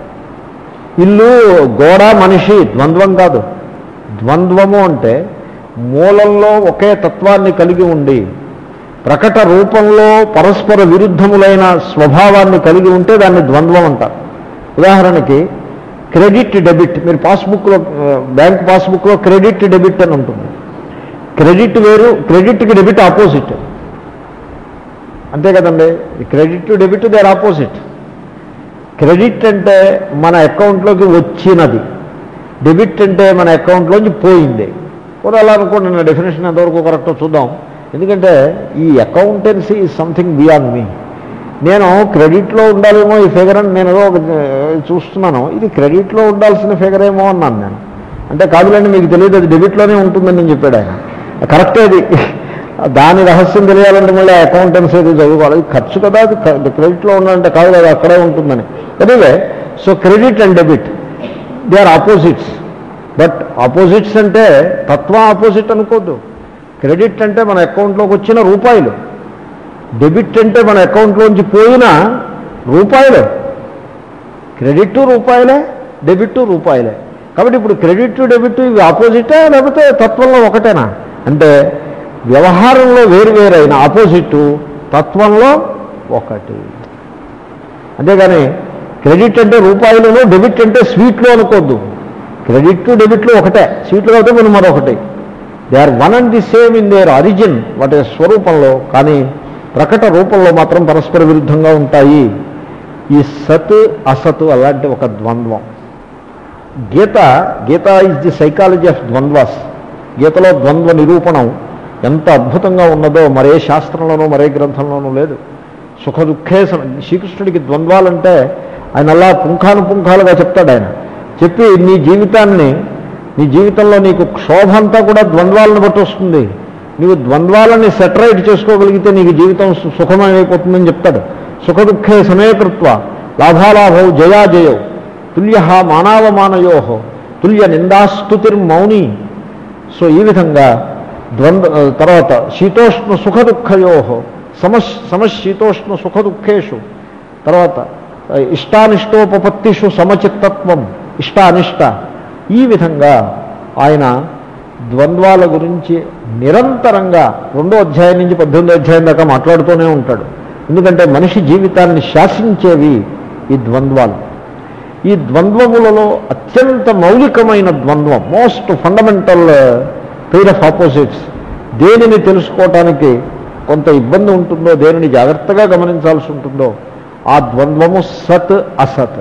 A: ఇల్లు గోడ మనిషి ద్వంద్వం కాదు. ద్వంద్వము అంటే మూలంలో ఒకే తత్వాన్ని కలిగి ఉండి ప్రకట రూపంలో పరస్పర విరుద్ధములైన స్వభావాన్ని కలిగి ఉంటే దాన్ని ద్వంద్వం అంటారు. ఉదాహరణకి క్రెడిట్ డెబిట్. మీరు పాస్బుక్లో, బ్యాంక్ పాస్బుక్లో క్రెడిట్ డెబిట్ అని ఉంటుంది. క్రెడిట్ వేరు, క్రెడిట్కి డెబిట్ ఆపోజిట్. అంతే కదండి. Credit debit they are opposite. Credit అంటే మన అకౌంట్లోకి వచ్చినది, డెబిట్ అంటే మన అకౌంట్లోంచి పోయింది. కూడా అలా అనుకోండి. నా డెఫినేషన్ ఎంతవరకు కరెక్టో చూద్దాం. ఎందుకంటే ఈ accountancy is something beyond me. నేను క్రెడిట్లో ఉండాలేమో ఈ ఫిగర్ అని నేను చూస్తున్నాను. ఇది క్రెడిట్లో ఉండాల్సిన ఫిగర్ ఏమో అన్నాను నేను. అంటే కాదులేండి, మీకు తెలియదు, అది డెబిట్లోనే ఉంటుందని నేను చెప్పాడు ఆయన. కరెక్టే. అది దాని రహస్యం తెలియాలంటే మళ్ళీ అకౌంటెన్సీ అది చదువుకోవాలి. ఖర్చు కదా, అది క్రెడిట్లో ఉండాలంటే కాదు కదా, అక్కడే ఉంటుందని. Anyway, so credit and debit they are opposites. But opposites అంటే తత్వం ఆపోజిట్ అనుకోద్దు. క్రెడిట్ అంటే మన అకౌంట్లోకి వచ్చిన రూపాయలు, డెబిట్ అంటే మన అకౌంట్లోంచి పోయిన రూపాయలు. క్రెడిట్ రూపాయలే, డెబిట్ రూపాయలే. కాబట్టి ఇప్పుడు క్రెడిట్ డెబిట్ ఇవి ఆపోజిటే లేకపోతే తత్వంలో ఒకటేనా అంటే వ్యవహారంలో వేరువేరైన ఆపోజిట్, తత్వంలో ఒకటి. అంతేగాని క్రెడిట్ అంటే రూపాయలలో, డెబిట్ అంటే స్వీట్లో అనుకోద్దు. క్రెడిట్ డెబిట్లు ఒకటే, స్వీట్లు అయితే మనం మరొకటి. They are one and the same in their origin, వాటి స్వరూపంలో. కానీ ప్రకట రూపంలో మాత్రం పరస్పర విరుద్ధంగా ఉంటాయి. ఈ సత్ అసత్ అలాంటి ఒక ద్వంద్వం. Gita is the psychology of ద్వంద్వాస్. గీతలో ద్వంద్వ నిరూపణం ఎంత అద్భుతంగా ఉన్నదో మరే శాస్త్రంలోనూ మరే గ్రంథంలోనూ లేదు. సుఖ దుఃఖే శ్రీకృష్ణుడికి ద్వంద్వాలంటే ఆయన అలా పుంఖానుపుంఖాలుగా చెప్తాడు. ఆయన చెప్పి నీ జీవితంలో నీకు క్షోభ అంతా కూడా ద్వంద్వాలను బట్టి వస్తుంది. నీవు ద్వంద్వాలని సెటరైట్ చేసుకోగలిగితే నీకు జీవితం సుఖమయమైపోతుందని చెప్తాడు. సుఖ దుఃఖే సమేకృత్వ లాభాలాభౌ జయాజయౌ తుల్య మానవమానయో తుల్య నిందాస్తుతిర్మౌని. సో ఈ విధంగా తర్వాత శీతోష్ణ సుఖ దుఃఖయో సమశీతోష్ణ సుఖ దుఃఖేషు, తర్వాత ఇష్టానిష్టోపపత్తిషు సమచిత్తత్వం, ఇష్ట అనిష్ట. ఈ విధంగా ఆయన ద్వంద్వాల గురించి నిరంతరంగా 2వ అధ్యాయం నుంచి 18వ అధ్యాయం దాకా మాట్లాడుతూనే ఉంటాడు. ఎందుకంటే మనిషి జీవితాన్ని శాసించేవి ఈ ద్వంద్వాలు. ఈ ద్వంద్వములలో అత్యంత మౌలికమైన ద్వంద్వం, most fundamental pair of opposites. దేనిని తెలుసుకోవటానికి కొంత ఇబ్బంది ఉంటుందో, దేనిని జాగ్రత్తగా గమనించాల్సి ఉంటుందో ఆ ద్వంద్వము సత్ అసత్.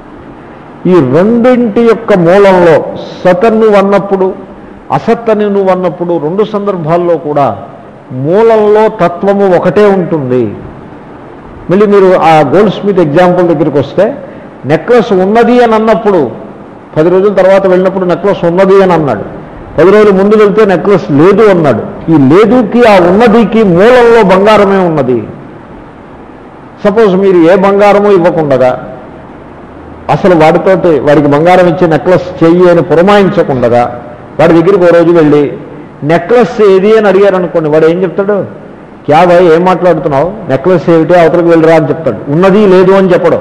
A: ఈ రెండింటి యొక్క మూలంలో సత్ నువ్వు అన్నప్పుడు, అసత్ అని నువ్వు అన్నప్పుడు 2 సందర్భాల్లో కూడా మూలంలో తత్వము ఒకటే ఉంటుంది. మళ్ళీ మీరు ఆ గోల్డ్ స్మిత్ ఎగ్జాంపుల్ దగ్గరికి వస్తే, నెక్లెస్ ఉన్నది అని అన్నప్పుడు 10 రోజుల తర్వాత వెళ్ళినప్పుడు నెక్లెస్ ఉన్నది అని అన్నాడు. 10 రోజుల ముందు వెళ్తే నెక్లెస్ లేదు అన్నాడు. ఈ లేదుకి ఆ ఉన్నదికి మూలంలో బంగారమే ఉన్నది. సపోజ్ మీరు ఏ బంగారమో ఇవ్వకుండగా అసలు వాడికి బంగారం ఇచ్చే నెక్లెస్ చెయ్యి అని పురమాయించకుండగా వాడి దగ్గరికి ఓ రోజు వెళ్ళి నెక్లెస్ ఏది అని అడిగారు అనుకోండి, వాడు ఏం చెప్తాడు? క్యా భాయ్ ఏం మాట్లాడుతున్నావు, నెక్లెస్ ఏమిటి, అవతలకు వెళ్ళరా అని చెప్తాడు. ఉన్నది లేదు అని చెప్పడం.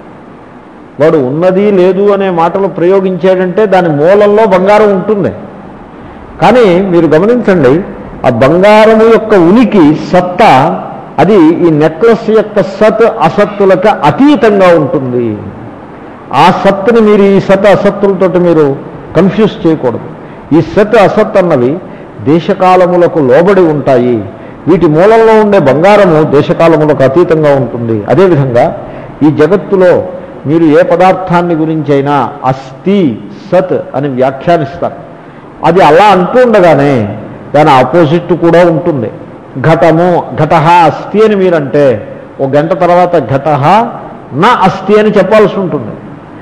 A: వాడు ఉన్నది లేదు అనే మాటలు ప్రయోగించాడంటే దాని మూలంలో బంగారం ఉంటుంది. కానీ మీరు గమనించండి, ఆ బంగారము యొక్క ఉనికి సత్తా అది ఈ నెక్లెస్ యొక్క సత్ అసత్తులకు అతీతంగా ఉంటుంది. ఆ సత్తుని మీరు ఈ సత్ అసత్తులతో మీరు కన్ఫ్యూజ్ చేయకూడదు. ఈ సత్ అసత్ అన్నవి దేశకాలములకు లోబడి ఉంటాయి. వీటి మూలంలో ఉండే బంగారము దేశకాలములకు అతీతంగా ఉంటుంది. అదేవిధంగా ఈ జగత్తులో మీరు ఏ పదార్థాన్ని గురించి అయినా అస్థి సత్ అని వ్యాఖ్యానిస్తారు. అది అలా అంటూ ఉండగానే దాని ఆపోజిట్ కూడా ఉంటుంది. ఘట అస్థి అని మీరంటే ఓ గంట తర్వాత ఘట నా అస్థి అని చెప్పాల్సి ఉంటుంది.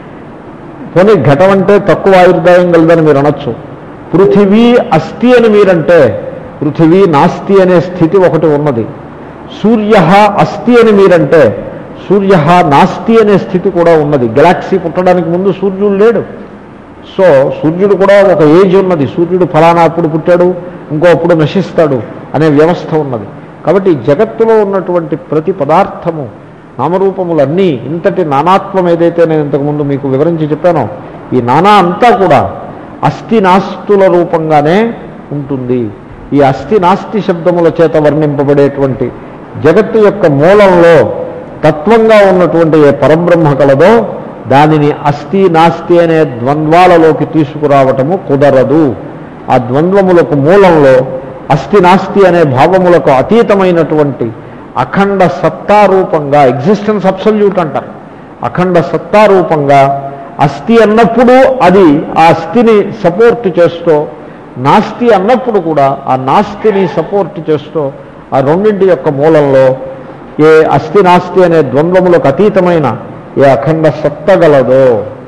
A: పోనీ ఘటం అంటే తక్కువ ఆయుర్దాయం కలదని మీరు అనొచ్చు. పృథివీ అస్థి అని మీరంటే పృథివీ నాస్తి అనే స్థితి ఒకటి ఉన్నది. సూర్య అస్థి అని మీరంటే సూర్య నాస్తి అనే స్థితి కూడా ఉన్నది. గెలాక్సీ పుట్టడానికి ముందు సూర్యుడు లేడు. సో సూర్యుడు కూడా ఒక ఏజ్ ఉన్నది. సూర్యుడు ఫలానా అప్పుడు పుట్టాడు, ఇంకో అప్పుడు నశిస్తాడు అనే వ్యవస్థ ఉన్నది. కాబట్టి జగత్తులో ఉన్నటువంటి ప్రతి పదార్థము నామరూపములన్నీ ఇంతటి నానాత్వం ఏదైతే నేను ఇంతకుముందు మీకు వివరించి చెప్పానో ఈ నానా అంతా కూడా అస్థి నాస్తుల రూపంగానే ఉంటుంది. ఈ అస్థి నాస్తి శబ్దముల చేత వర్ణింపబడేటువంటి జగత్తు యొక్క మూలంలో తత్వంగా ఉన్నటువంటి ఏ పరబ్రహ్మ కలదో దానిని అస్థి నాస్తి అనే ద్వంద్వాలలోకి తీసుకురావటము కుదరదు. ఆ ద్వంద్వములకు మూలంలో అస్థి నాస్తి అనే భావములకు అతీతమైనటువంటి అఖండ సత్తారూపంగా ఎగ్జిస్టెన్స్ అబ్సల్యూట్ అంటారు. అఖండ సత్తారూపంగా అస్థి అన్నప్పుడు అది ఆ అస్థిని సపోర్ట్ చేస్తూ, నాస్తి అన్నప్పుడు కూడా ఆ నాస్తిని సపోర్ట్ చేస్తూ ఆ రెండింటి యొక్క మూలంలో ఏ అస్థి నాస్తి అనే ద్వంద్వములకు అతీతమైన ఏ అఖండ సత్త గలదో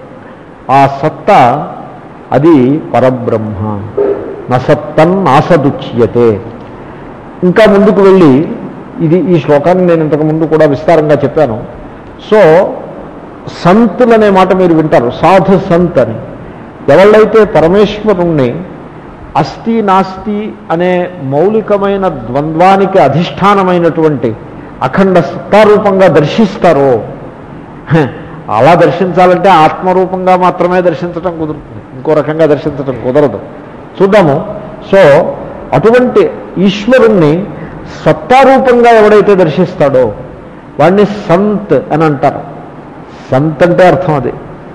A: ఆ సత్త అది పరబ్రహ్మ. నసత్తన్ నాసదుచ్యతే. ఇంకా ముందుకు వెళ్ళి ఈ శ్లోకాన్ని నేను ఇంతకుముందు కూడా విస్తారంగా చెప్పాను. సో సంతులు అనే మాట మీరు వింటారు, సాధు సంత్ అని. ఎవళ్ళైతే పరమేశ్వరుణ్ణి అస్థి నాస్తి అనే మౌలికమైన ద్వంద్వానికి అధిష్టానమైనటువంటి అఖండ సత్తారూపంగా దర్శిస్తారో, అలా దర్శించాలంటే ఆత్మరూపంగా మాత్రమే దర్శించటం కుదురుతుంది, ఇంకో రకంగా దర్శించటం కుదరదు. చూద్దాము. సో అటువంటి ఈశ్వరుణ్ణి సత్తారూపంగా ఎవడైతే దర్శిస్తాడో వాడిని సంత్ అని అంటారు. సంత్ అంటే అర్థం అది.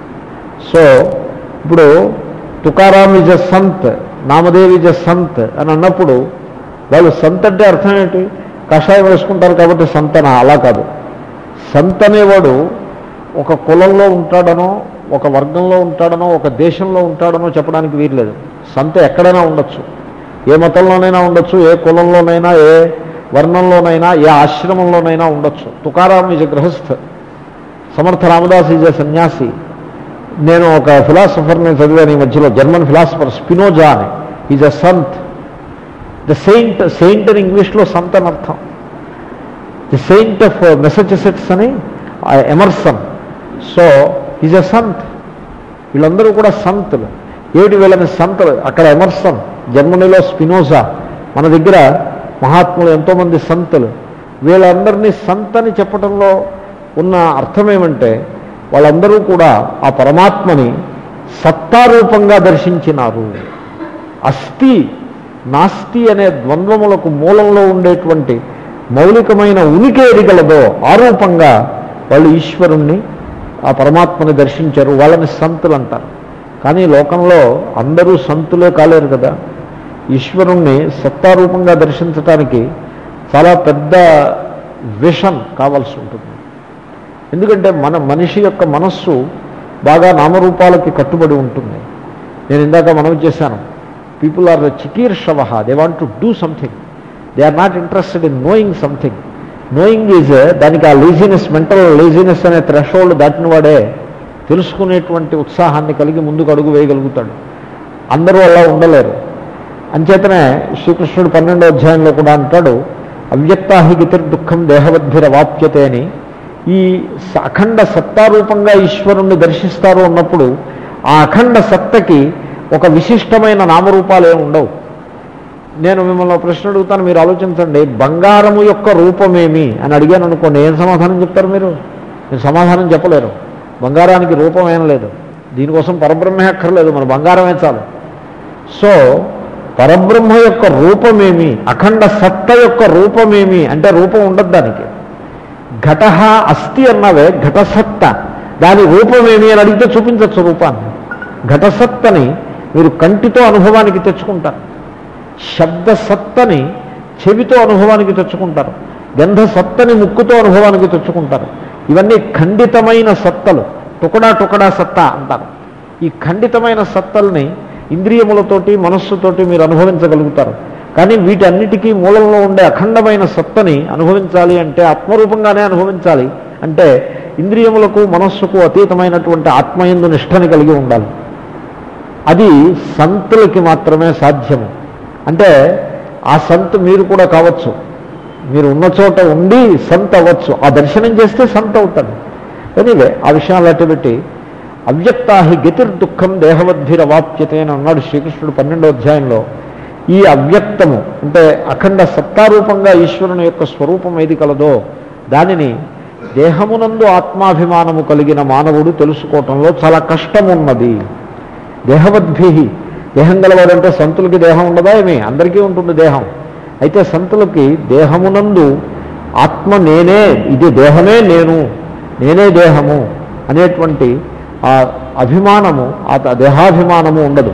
A: సో ఇప్పుడు Tukaram is a sant, Namdev is a sant అని అన్నప్పుడు వాళ్ళు సంత్ అంటే అర్థం ఏంటి? కషాయం వేసుకుంటారు కాబట్టి సంతన, అలా కాదు. సంత్ అనేవాడు ఒక కులంలో ఉంటాడనో, ఒక వర్గంలో ఉంటాడనో, ఒక దేశంలో ఉంటాడనో చెప్పడానికి వీల్లేదు. సంత ఎక్కడైనా ఉండొచ్చు, ఏ మతంలోనైనా ఉండొచ్చు, ఏ కులంలోనైనా, ఏ వర్ణంలోనైనా, ఏ ఆశ్రమంలోనైనా ఉండొచ్చు. తుకారాం ఈజ్ ఎ గృహస్థ, సమర్థ రామదాస్ ఈజ్ ఎ సన్యాసి. నేను ఒక ఫిలాసఫర్ని చదివాను ఈ మధ్యలో, జర్మన్ ఫిలాసఫర్ స్పినోజా అని. Is a sant. The saint, saint అని ఇంగ్లీష్లో సంత్ అని అర్థం. ది సెయింట్ ఆఫ్ మెసచ్యూసెట్స్ అని Emerson. So is a sant. వీళ్ళందరూ కూడా సంతులు. ఏమిటి వీళ్ళని సంతులు? అక్కడ ఎమర్సన్, జర్మనీలో స్పినోజా, మన దగ్గర మహాత్ములు ఎంతోమంది సంతులు. వీళ్ళందరినీ సంత్ అని చెప్పడంలో ఉన్న అర్థం ఏమంటే వాళ్ళందరూ కూడా ఆ పరమాత్మని సత్తారూపంగా దర్శించినారు. అస్థి నాస్తి అనే ద్వంద్వములకు మూలంలో ఉండేటువంటి మౌలికమైన ఉనికి ఎరిగలదో ఆ రూపంగా వాళ్ళు ఈశ్వరుణ్ణి, ఆ పరమాత్మని దర్శించారు. వాళ్ళని సంతులు అంటారు. కానీ లోకంలో అందరూ సంతులే కాలేరు కదా. ఈశ్వరుణ్ణి సత్తారూపంగా దర్శించటానికి చాలా పెద్ద విషన్ కావాల్సి ఉంటుంది. ఎందుకంటే మనిషి యొక్క మనస్సు బాగా నామరూపాలకి కట్టుబడి ఉంటుంది. నేను ఇందాక మనవి చేశాను, పీపుల్ ఆర్ చికీర్షవ, they want to do something, they are not interested in knowing something. Knowing is దానికి ఆ లేజినెస్, మెంటల్ లేజినెస్ అనే థ్రెషోల్డ్ దాటిన వాడే తెలుసుకునేటువంటి ఉత్సాహాన్ని కలిగి ముందుకు అడుగు వేయగలుగుతాడు. అందరూ అలా ఉండలేరు. అంచేతనే శ్రీకృష్ణుడు 12వ అధ్యాయంలో కూడా అంటాడు, అవ్యక్తాహి గితిర్దుఃఖం దేహవద్భిరవాప్యతే అని. ఈ అఖండ సత్తారూపంగా ఈశ్వరుణ్ణి దర్శిస్తారు అన్నప్పుడు ఆ అఖండ సత్తకి ఒక విశిష్టమైన నామరూపాలు ఏమి ఉండవు. నేను మిమ్మల్ని ప్రశ్న అడుగుతాను, మీరు ఆలోచించండి. బంగారము యొక్క రూపమేమి అని అడిగాను అనుకోండి, ఏం సమాధానం చెప్తారు మీరు? సమాధానం చెప్పలేరు. బంగారానికి రూపం ఏం లేదు, దీనికోసం పరబ్రహ్మే అక్కర్లేదు, మన బంగారమే చాలు. సో పరబ్రహ్మ యొక్క రూపమేమి, అఖండ సత్త యొక్క రూపమేమి అంటే రూపం ఉండదు దానికి. ఘట అస్థి అన్నవే ఘటసత్త, దాని రూపమేమి అని అడిగితే చూపించవచ్చు రూపాన్ని. ఘటసత్తని మీరు కంటితో అనుభవానికి తెచ్చుకుంటారు, శబ్దసత్తని చెవితో అనుభవానికి తెచ్చుకుంటారు, గంధసత్తని ముక్కుతో అనుభవానికి తెచ్చుకుంటారు. ఇవన్నీ ఖండితమైన సత్తలు, టుకడా సత్తా అంటారు. ఈ ఖండితమైన సత్తల్ని ఇంద్రియములతోటి మనస్సుతోటి మీరు అనుభవించగలుగుతారు. కానీ వీటన్నిటికీ మూలంలో ఉండే అఖండమైన సత్తని అనుభవించాలి అంటే ఆత్మరూపంగానే అనుభవించాలి అంటే ఇంద్రియములకు మనస్సుకు అతీతమైనటువంటి ఆత్మయందు నిష్టని కలిగి ఉండాలి. అది సంతులకి మాత్రమే సాధ్యము. అంటే ఆ సంత్ మీరు కూడా కావచ్చు, మీరు ఉన్న చోట ఉండి సంత్ అవ్వచ్చు, ఆ దర్శనం చేస్తే సంత్ అవుతాడు. ఎనీవే ఆ విషయాలు అటు పెట్టి అవ్యక్తాహి గతిర్దుఃఖం దేహవద్భిరవాప్యతే అని అన్నాడు శ్రీకృష్ణుడు 12వ అధ్యాయంలో. ఈ అవ్యక్తము అంటే అఖండ సత్తారూపంగా ఈశ్వరుని యొక్క స్వరూపం ఏది కలదో దానిని దేహమునందు ఆత్మాభిమానము కలిగిన మానవుడు తెలుసుకోవటంలో చాలా కష్టమున్నది. దేహవద్భి, దేహం గలవాడంటే సంతులకి దేహం ఉండదా ఏమి? అందరికీ ఉంటుంది దేహం. అయితే సంతులకి దేహమునందు ఆత్మ నేనే, ఇది దేహమే నేను, నేనే దేహము అనేటువంటి ఆ అభిమానము, ఆ దేహాభిమానము ఉండదు.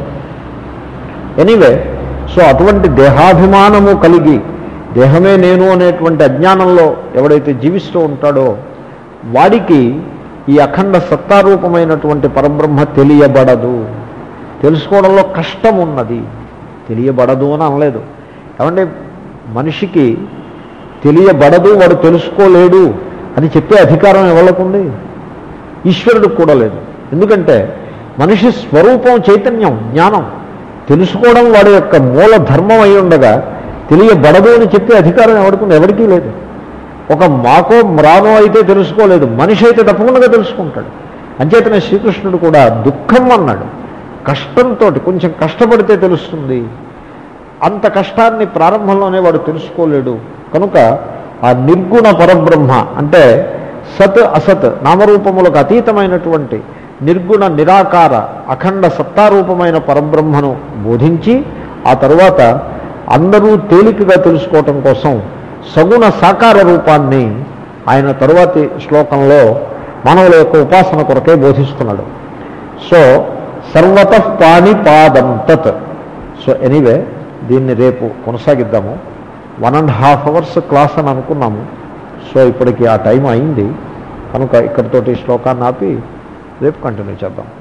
A: ఎనీవే సో అటువంటి దేహాభిమానము కలిగి దేహమే నేను అనేటువంటి అజ్ఞానంలో ఎవడైతే జీవిస్తూ ఉంటాడో వాడికి ఈ అఖండ సత్తారూపమైనటువంటి పరబ్రహ్మ తెలియబడదు. తెలుసుకోవడంలో కష్టం ఉన్నది. తెలియబడదు అని అనలేదు. ఏమంటే మనిషికి తెలియబడదు, వాడు తెలుసుకోలేడు అని చెప్పే అధికారం ఎవరికుంది? ఈశ్వరుడికి కూడా లేదు. ఎందుకంటే మనిషి స్వరూపం చైతన్యం, జ్ఞానం. తెలుసుకోవడం వాడి యొక్క మూల ధర్మం అయి ఉండగా తెలియబడదు అని చెప్పే అధికారం ఎవరికి? ఎవరికీ లేదు. ఒక మాకో మ్రానో అయితే తెలుసుకోలేదు, మనిషి అయితే తప్పకుండా తెలుసుకుంటాడు. అంచేతనే శ్రీకృష్ణుడు కూడా దుఃఖం అన్నాడు. కష్టంతో, కొంచెం కష్టపడితే తెలుస్తుంది. అంత కష్టాన్ని ప్రారంభంలోనే వాడు తెలుసుకోలేడు. కనుక ఆ నిర్గుణ పరబ్రహ్మ అంటే సత్ అసత్ నామరూపములకు అతీతమైనటువంటి నిర్గుణ నిరాకార అఖండ సత్తారూపమైన పరబ్రహ్మను బోధించి ఆ తరువాత అందరూ తేలికగా తెలుసుకోవటం కోసం సగుణ సాకార రూపాన్ని ఆయన తరువాతి శ్లోకంలో మానవుల యొక్క ఉపాసన కొరకే బోధిస్తున్నాడు. సో సర్వతః పాణిపాదం తత్. సో ఎనీవే దీన్ని రేపు కొనసాగిద్దాము. 1.5 hours క్లాస్ అని అనుకున్నాము. సో ఇప్పటికి ఆ టైం అయింది కనుక ఇక్కడితోటి శ్లోకాన్ని ఆపి రేపు కంటిన్యూ చేద్దాం.